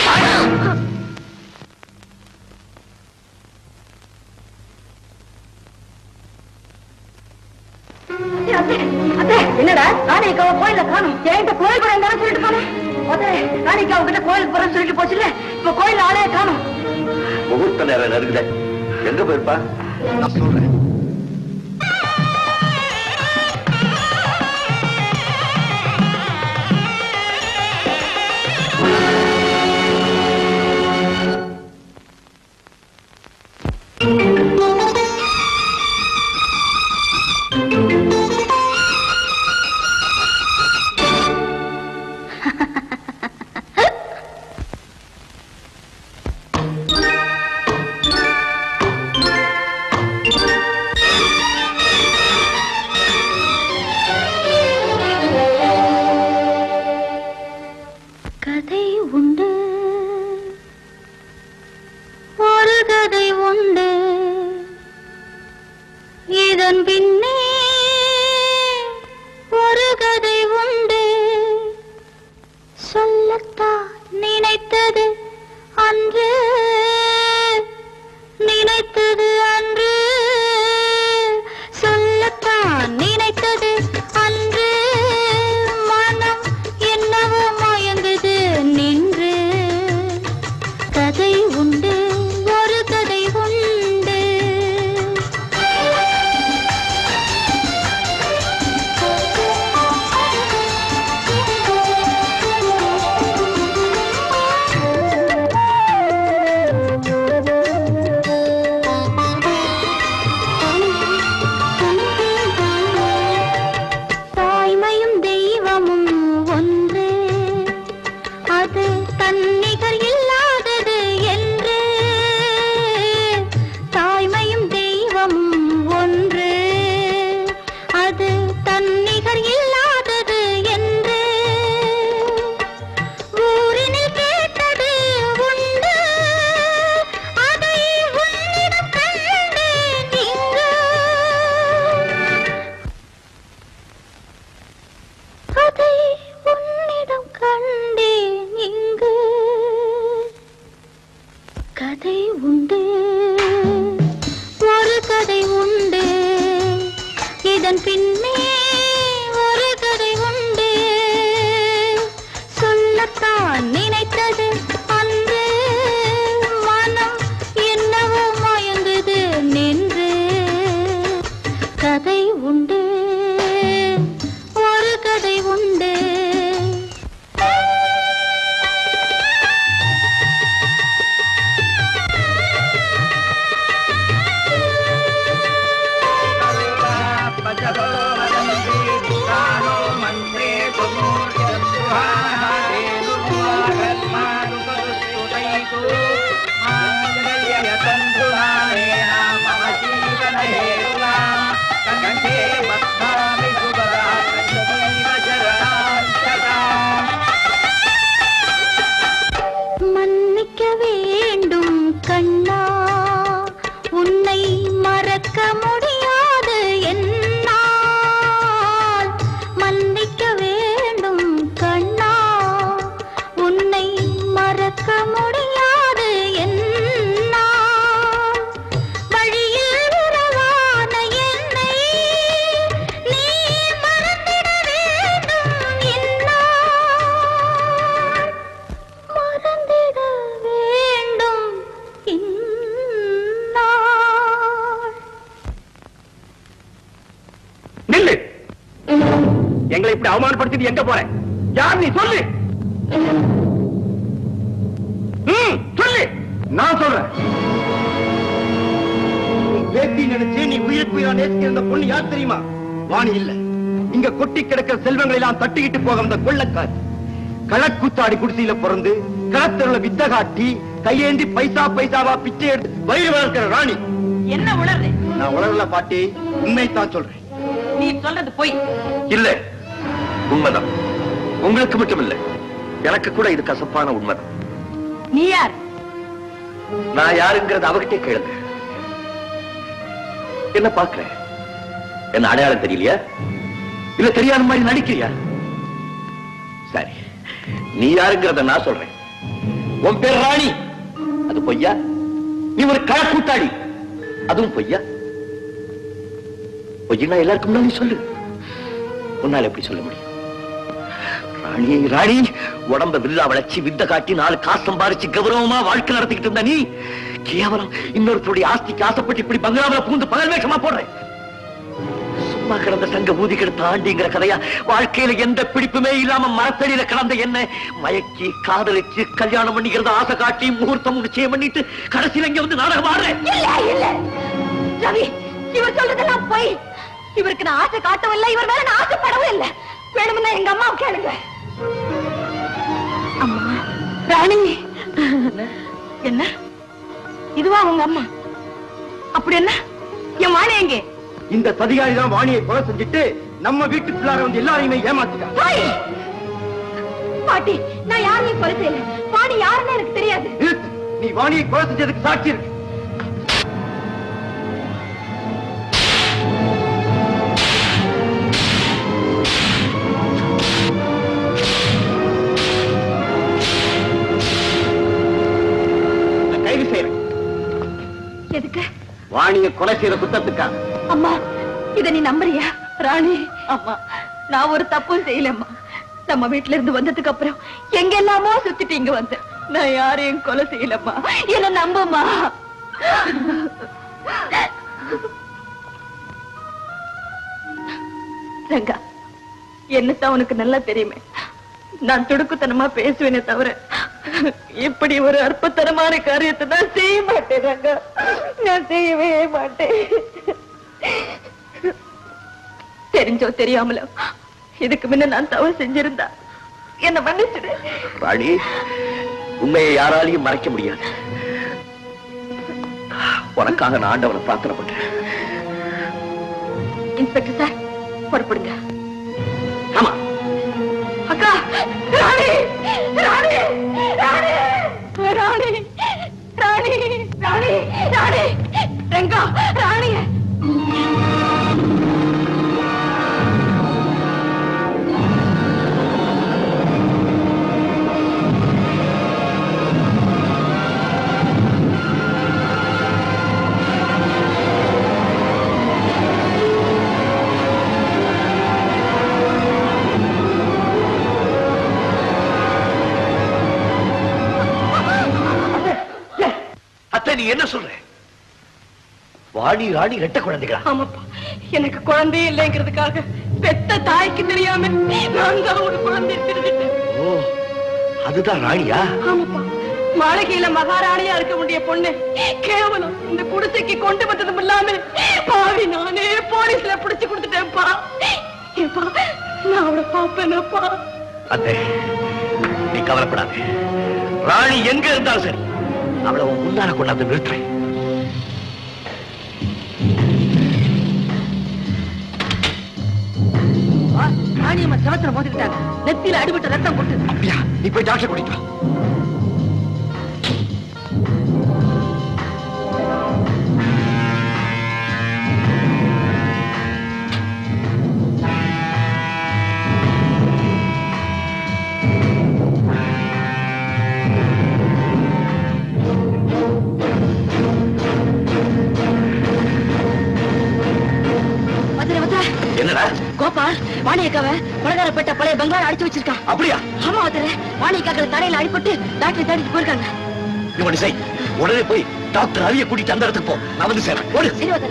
என்னடா ராணிக்காவ கோயில காணும்? என்கிட்ட கோயில் கூட இருந்தாலும் சொல்லிட்டு போனேன். ராணிக்காவ கிட்ட கோயிலுக்கு போறேன்னு சொல்லிட்டு போச்சுல, இப்ப கோயில் ஆளே காணும். முகூர்த்த நேரம் நெருங்குத, எங்க போயிருப்பா? நான் சொல்றேன். விட்டு எங்க போற? யார் நீ சொல்லு. ம், சொல்லு. நான் சொல்றேன். பேத்தி நினைச்சு நீ உயிருக்கு உயிரா நேசிக்கிற இந்த பொண்ணு யார் தெரியுமா? வாணி இல்ல. இங்க கொட்டி கிடக்கிற செல்வங்களை எல்லாம் தட்டிக்கிட்டு போக வந்த கொள்ளக்கார். களக்கூத்தாடி குடிசையில பிறந்து களத்தருள வித்த காட்டி கையேந்தி பைசா பைசாவா பிச்சை எடுத்து வயிறு வளர்க்கிற ராணி. என்ன உணர்வு? நான் உணரல பாட்டி, உண்மைத்தான் சொல்றேன். நீ சொல்றது போய் இல்ல, உண்மைதான். உங்களுக்கு மட்டும் இல்ல, எனக்கு கூட இது கசப்பான உண்மைதான். நீ யார்? நான் யாருங்கிறது அவகிட்டே கேளுங்க. என்ன பாக்குறேன்? என்ன அடையாளம் தெரியலையா? இல்ல தெரியாத மாதிரி நடிக்கிறியா? சரி, நீ யாருங்கிறத நான் சொல்றேன். உன் பேர் ராணி, அது பொய்யா? நீ ஒரு களக்கூத்தாடி, அதுவும் பொய்யா? பொய்யா எல்லாருக்கும் முன்னாடி சொல்லு. உன்னால எப்படி சொல்ல முடியும்? ராணி ராணி உடம்ப வில்லா வளைச்சு வித்த காட்டி நாலு காசு சம்பாரிச்சு கௌரவமா வாழ்க்கை நடத்திக்கிட்டு இருந்த நீ கேவலம் இன்னொருத்தருடைய ஆஸ்திக்கு ஆசைப்பட்டு இப்படி பங்களாவில் பூந்து பகல் வேஷமா போடுறேன். சும்மா கிடந்த சங்க ஊதி கிடந்த ஆண்டிங்கிற கதையா வாழ்க்கையில எந்த பிடிப்புமே இல்லாம மரத்தடியில கிடந்த என்ன மயக்கி காதலிச்சு கல்யாணம் பண்ணிக்கிறது ஆசை காட்டி முகூர்த்தம் நிச்சயம் பண்ணிட்டு கடைசியில இங்க வந்து நாடகம் ஆடுறேன். இல்ல இல்ல ரவி, இவர் சொல்றதெல்லாம் போய். இவருக்கு நான் ஆசை காட்டவில்லை, இவர் மேல நான் ஆசைப்படவும் இல்லை. வேணும்னா எங்க அம்மாவை கேளுங்க. அம்மா ராணி. என்ன இதுவா உங்க அம்மா? அப்படி என்ன என் வாணி எங்கே? இந்த சதிகாரி தான் வாணியை கொலை செஞ்சுட்டு நம்ம வீட்டு பிள்ளார வந்து எல்லாரையுமே ஏமாத்திட்டான். பாட்டி, நான் யாரையும் கொலை செய்யல. வாணி யாருன்னு எனக்கு தெரியாது. நீ வாணியை கொலை செஞ்சதுக்கு சாட்சி இருக்கு. கைது செய்யறேன். எதுக்கு? வாணியை கொலை செய்யற குத்தத்துக்கா? அம்மா, இத நீ நம்புறியா? ராணி, அம்மா நான் ஒரு தப்பும் செய்யலம்மா. நம்ம வீட்டுல இருந்து வந்ததுக்கு அப்புறம் எங்க எல்லாமோ சுத்திட்டு இங்க வந்தேன். நான் யாரையும் கொலை செய்யலம்மா. என்ன நம்புமா. ரங்கா, என்னத்தான் உனக்கு நல்லா தெரியுமே, நான் துடுக்குத்தனமா பேசுவேனே தவிர இப்படி ஒரு அற்பத்தனமான காரியத்தை நான் செய்ய மாட்டேன் ரங்கா. நான் செய்யவே மாட்டேன். தெரிஞ்சோ தெரியாமலோ இதுக்கு முன்ன நான் தவறு செஞ்சிருந்தா என்ன மன்னிச்சிடு. ராணி, உண்மையை யாராலையும் மறைக்க முடியாது. உனக்காக நான் ஆண்டவனை பிரார்த்தனை பண்றேன். இன்ஸ்பெக்டர் சார், புறப்படுங்க. ஆமா. அக்கா, ராணி ராணி ராணி ராணி ராணி ராணி ராணி ரங்கா, ராணி. நீ என்ன சொல்ற? வாணி ராணி ரெட்ட குழந்தைகளா? ஆமாப்பா, எனக்கு குழந்தையே இல்லைங்கிறதுக்காக பெத்த தாய்க்கு தெரியாம நான் தான் ஒரு குழந்தை திருடிட்டேன். ஓ, அதுதான் ராணியா? ஆமாப்பா, மாளிகையில மகாராணியா இருக்க வேண்டிய பொண்ணு கேவலம் இந்த குடிசைக்கு கொண்டு வந்ததும் இல்லாம பாவி நானே போலீஸ்ல பிடிச்சு கொடுத்துட்டேன்ப்பா. ஏப்பா, நான் அவளை பாப்பேனப்பா. அத்தை, நீ கவலைப்படாத. ராணி எங்க இருந்தாலும் சரி, அவளை உன் முன்னால கொண்டாந்து நிறுத்துறேன். ராணியம்மா சவத்துல மோதிக்கிட்டாங்க. நெத்தியில அடிபட்ட ரத்தம் கொட்டு. அப்படியா? நீ போய் டாக்டர் கூட்டிட்டு வா. என்னடா கோபால், வாணியக்காவ கொலகாரப்பட்ட பழைய பங்களா அடிச்சு வச்சிருக்கான். அப்படியா? ஆமா வதர, வாணியக்காக்கள் தலையில அடிபட்டு டாக்டர் தேடிட்டு போயிருக்காங்க. இவனை செய், உடனே போய் டாக்டர் அலியை கூட்டிட்டு அந்த இடத்துக்கு போ. நான் வந்து சேரேன். ஓடு. சரி வதர.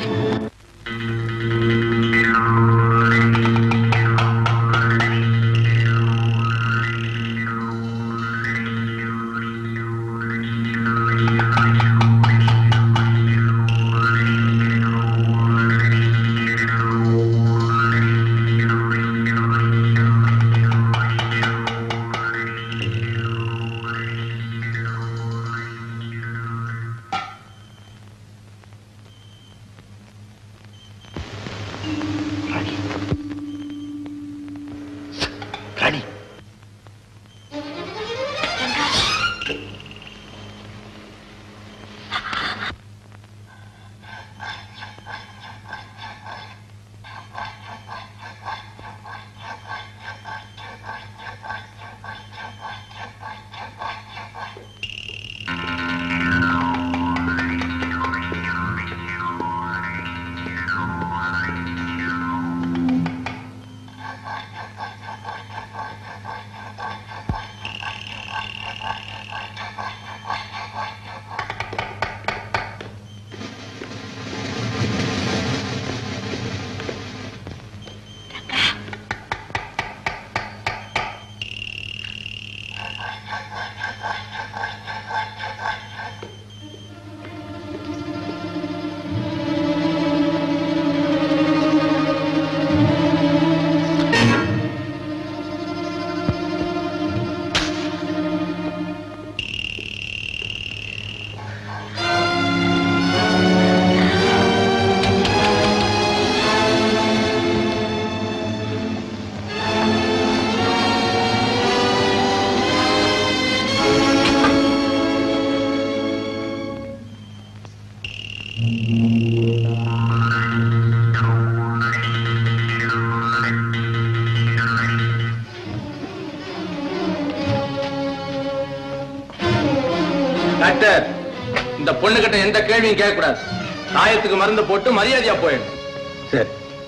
டாக்டர், இந்த பொண்ணு கிட்ட எந்த கேள்வியும் கேட்க கூடாது. காயத்துக்கு மருந்து போட்டு மரியாதையா போயிடும். சரி.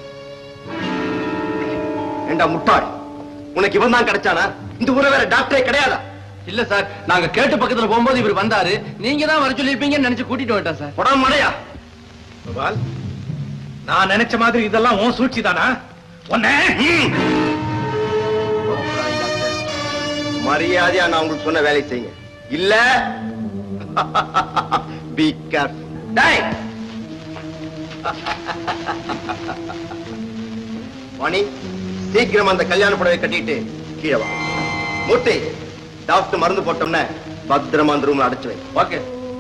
ஏண்டா முட்டாள், உனக்கு இவன் தான் கிடைச்சானா? இந்த ஊரை வேற டாக்டரே கிடையாதா? இல்ல சார், நாங்க கேட்டு பக்கத்துல போகும்போது இவர் வந்தாரு. நீங்க தான் வர சொல்லிருப்பீங்கன்னு நினைச்சு கூட்டிட்டு வந்துட்டேன் சார். உடம்பு மடையா கோபால், நான் நினைச்ச மாதிரி இதெல்லாம் உன் சூழ்ச்சி தானா? மரியாதையா நான் உங்களுக்கு சொன்ன வேலை செய்யுங்க. இல்ல be careful. டேய் வாணி, சீக்கிரம் அந்த கல்யாண புடவை கட்டிட்டு கீழே வா. மூர்த்தி, டாக்டர் மருந்து போட்டோம்னா பத்திரமா அந்த ரூம்ல அடைச்சு வை. ஓகே.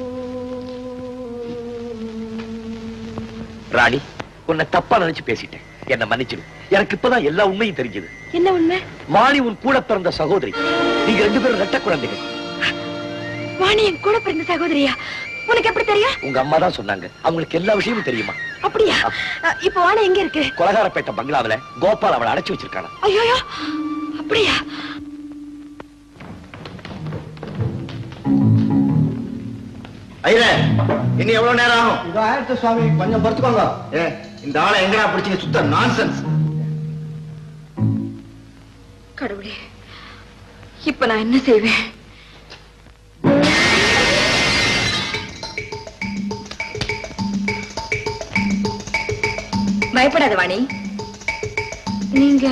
ராணி, உன்னை தப்பா நினைச்சு பேசிட்டேன், என்ன மன்னிச்சிடு. எனக்கு இப்பதான் எல்லா உண்மையும் தெரிஞ்சது. என்ன உண்மை? வாணி உன் கூட பிறந்த சகோதரி. நீங்க ரெண்டு பேரும் ரெட்ட குழந்தைகள். வாணி என் கூட பிறந்த சகோதரியா? உனக்கு எப்படி தெரியும்? உங்க அம்மா தான் சொன்னாங்க. அவங்களுக்கு எல்லா விஷயமும் தெரியுமா? அப்படியா? இப்ப வாணி எங்க இருக்கு? கொலகாரப்பேட்டை பங்களாவில கோபால் அவளை அடைச்சு வச்சிருக்காங்க. ஐயோ, அப்படியா? ஐயா, இன்னும் எவ்வளவு நேரம் ஆகும்? இதோ ஆயிரத்து சுவாமி, கொஞ்சம் பொறுத்துக்கோங்க. ஏ, இந்த ஆளை எங்கடா பிடிச்சீங்க? சுத்த நான்சென்ஸ். கடவுளே, இப்ப நான் என்ன செய்வேன்? பயப்படாத வாணி. நீங்க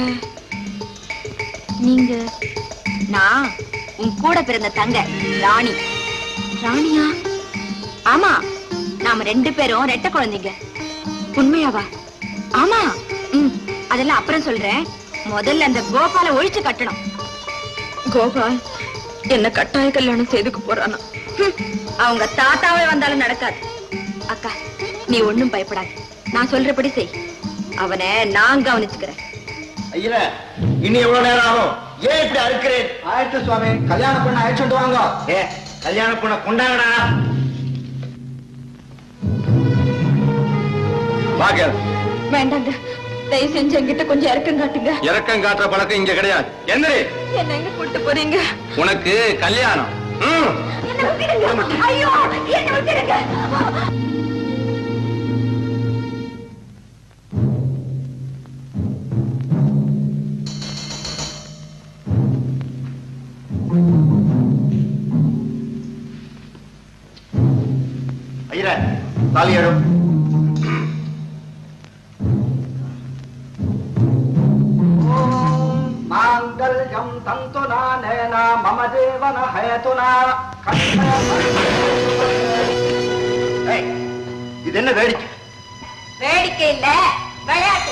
நீங்க நான் உன் கூட பிறந்த தங்க ராணி. ராணியா? ஆமா, நாம ரெண்டு பேரும் ரெட்ட குழந்தைங்க. உண்மையாவா? ஆமா. ம், அதெல்லாம் அப்புறம் சொல்றேன். முதல்ல அந்த கோபால ஒழிச்சு கட்டணும். கோபால் என்ன கட்டாய கல்யாணம் செய்துக்கு போறானா? அவங்க தாத்தாவே வந்தாலும் நடக்காது. அக்கா, நீ ஒண்ணும் பயப்படாது. நான் சொல்றபடி செய். அவனை நான் கவனிச்சுக்கிறேன். ஐயா, இன்னும் எவ்வளவு நேரம் ஆகும்? ஏன் இப்படி அறுக்கிறேன்? ஆயிரத்து சுவாமி, கல்யாண பொண்ணை அழைச்சுட்டு வாங்க. ஏ, கல்யாண பொண்ணை கொண்டாங்கடா. வாங்க. வேண்டாங்க, தயவு செஞ்சு என்கிட்ட கொஞ்சம் இறக்கம் காட்டுங்க. இறக்கம் காட்டுற பழக்கம் இங்க கிடையாது. என்ன என்ன எங்க கூட்டு போறீங்க? உனக்கு கல்யாணம். என்ன விட்டுடுங்க. ஐயோ, என்ன விட்டுடுங்க. ஐயா, தாலியாடும். மாங்கல்யம் தந்துனா நேனா மம ஜீவன ஹேதுனா. இது என்ன வேடிக்கை? வேடிக்கை இல்ல, விளையாட்டு.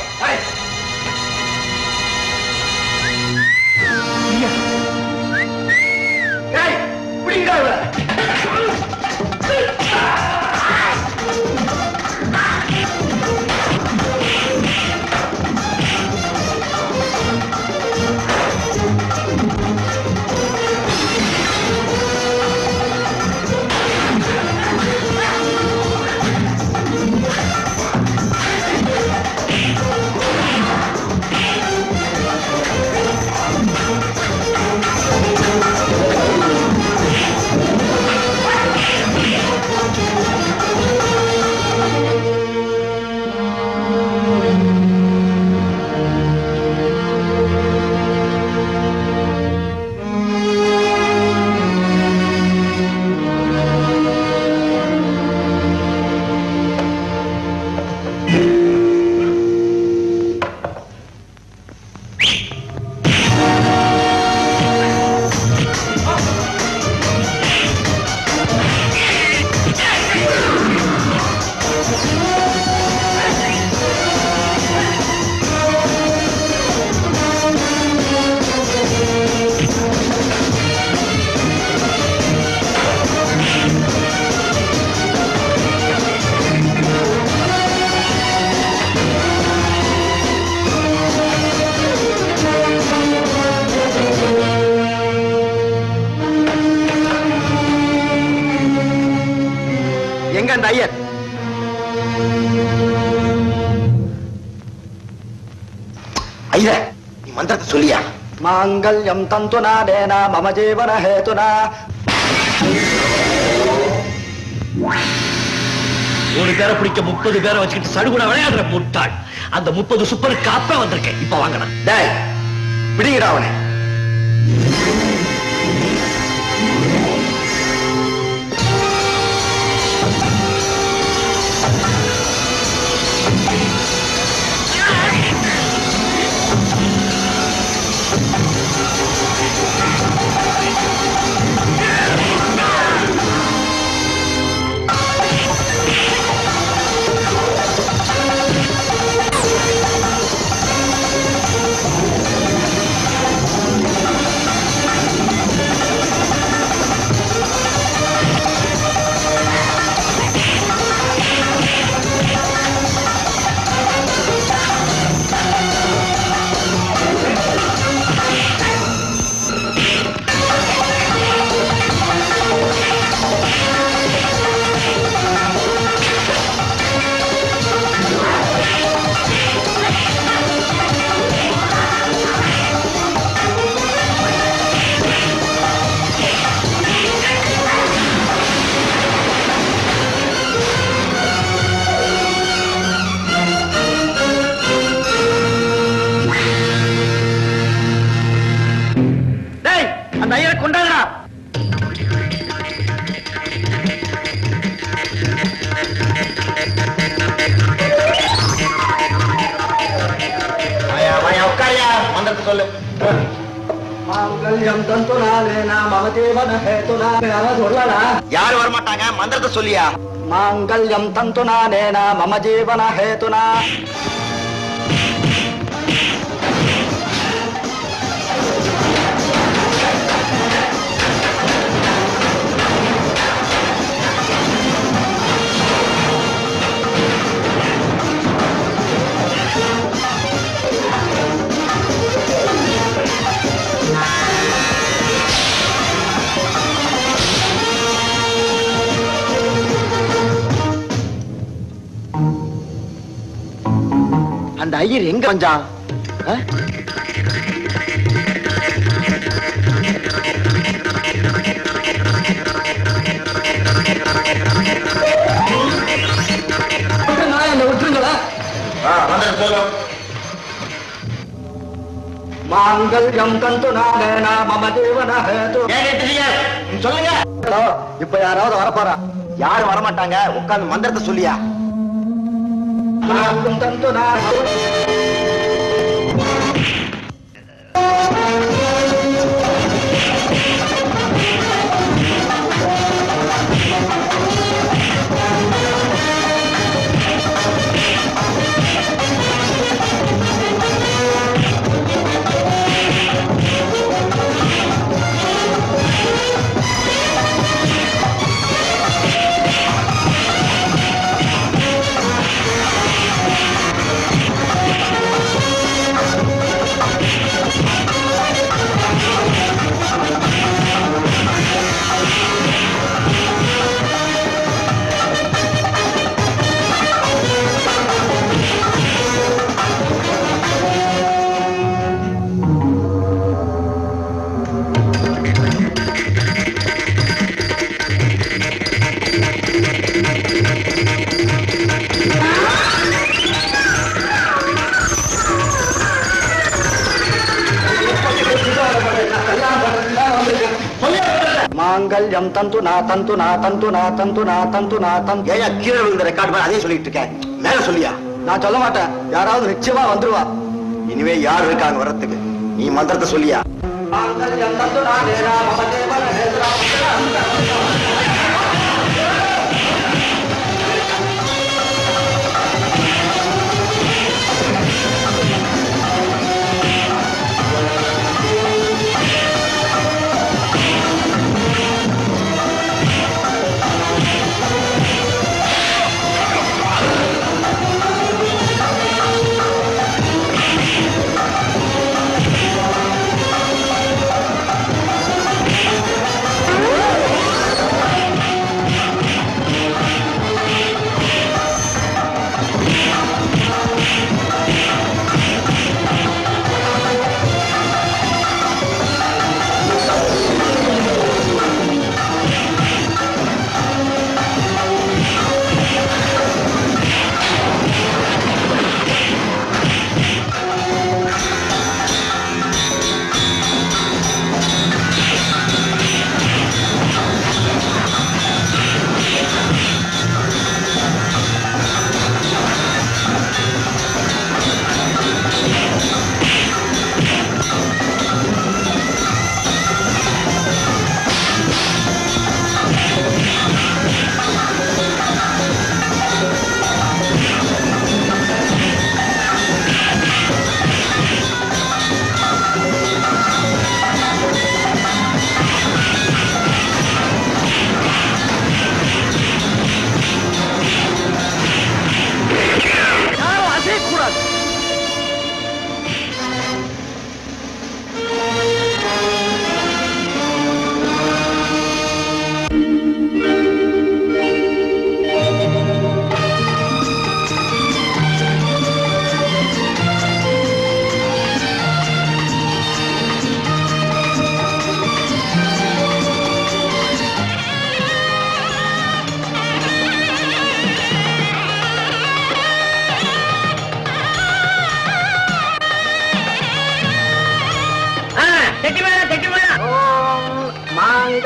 எங்க அந்த ஐயர்? ஐயா, நீ மந்திரத்தை சொல்லியா? மாங்கல்யம் தந்துனா தேனா மம ஜீவன ஹேதுனா. ஒரு பேரை பிடிக்க முப்பது பேரை வச்சுக்கிட்டு சடுகுட விளையாடுற முட்டாள். அந்த முப்பது சூப்பருக்கு அப்ப வந்திருக்கேன். இப்ப வாங்கணும். டேய், பிடிங்கடா அவனை. சொல்லு. யாரு வரமாட்டாங்க? மந்திரத்தை சொல்லியா? மாங்கல்யம் தந்துனா நேனா மம ஜீவன ஹேதுனா. அந்த ஐயர் எங்க வந்தான்? விட்டுருங்களா? மாங்கல்யம் தந்துனா நேனா மம ஜீவன ஹேது. சொல்லுங்க. இப்ப யாராவது வரப்போறா? யாரும் வரமாட்டாங்க. உட்கார்ந்து மந்திரத்தை சொல்லியா? தந்துனா மாங்கல்யம் தந்துனா தந்துனா தந்துனா தந்துனா தந்துனா தந்து. ஏயா கீழே விழுந்த ரெக்கார்டு மாதிரி அதே சொல்லிட்டு இருக்கேன். மேல சொல்லியா? நான் சொல்ல மாட்டேன். யாராவது நிச்சயமா வந்துருவா. இனிமே யார் இருக்காங்க வர்றதுக்கு? நீ மந்திரத்தை சொல்லியா? மாங்கல்யம் தந்துனா நேனா மம ஜீவன ஹேதுனா.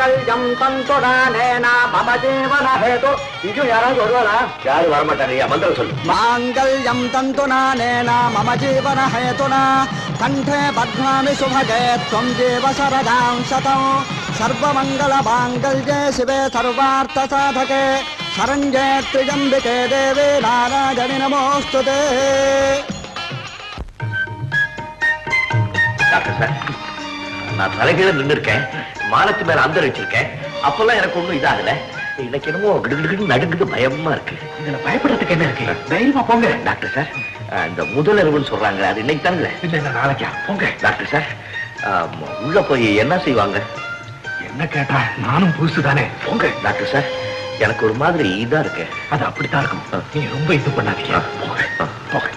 மாங்கல்யம் தந்துடானேனா மம ஜீவன ஹேது. இங்கும் யாராவது வருவாரா? யாரும் வரமாட்டாங்க. மந்திரம் சொல்லு. மாங்கல்யம் தந்துனானேனா மம ஜீவன ஹேதுனா கண்டே பத்மாமி சுபகே த்வம் ஜீவ சரதாம் சதம் சர்வமங்கள மாங்கல்யே சிவே சர்வார்த்த சாதகே சரண்யே த்ரியம்பிகே தேவே நாராயணி நமோஸ்துதே. டாக்டர் சார், நான் தலைகீழ நின்று இருக்கேன், மானத்து மேல அந்தர் வச்சிருக்கேன். அப்பெல்லாம் எனக்கு ஒண்ணும் இதாகல. இன்னைக்கு என்னமோ கிடுகிடு நடுங்குது, பயமா இருக்கு. இதுல பயப்படுறதுக்கு என்ன இருக்கு? தைரியமா போங்க. டாக்டர் சார், இந்த முதலர்வுன்னு சொல்றாங்க, அது இன்னைக்கு தாங்க? இல்ல நாளைக்கா? போங்க. டாக்டர் சார், உள்ள போய் என்ன செய்வாங்க? என்ன கேட்டா நானும் புதுசு தானே. போங்க. டாக்டர் சார், எனக்கு ஒரு மாதிரி இதா இருக்கு. அது அப்படித்தான் இருக்கும். நீங்க ரொம்ப இது பண்ணாதீங்க. போங்க போங்க.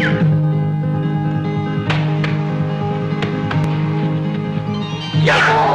Yeah!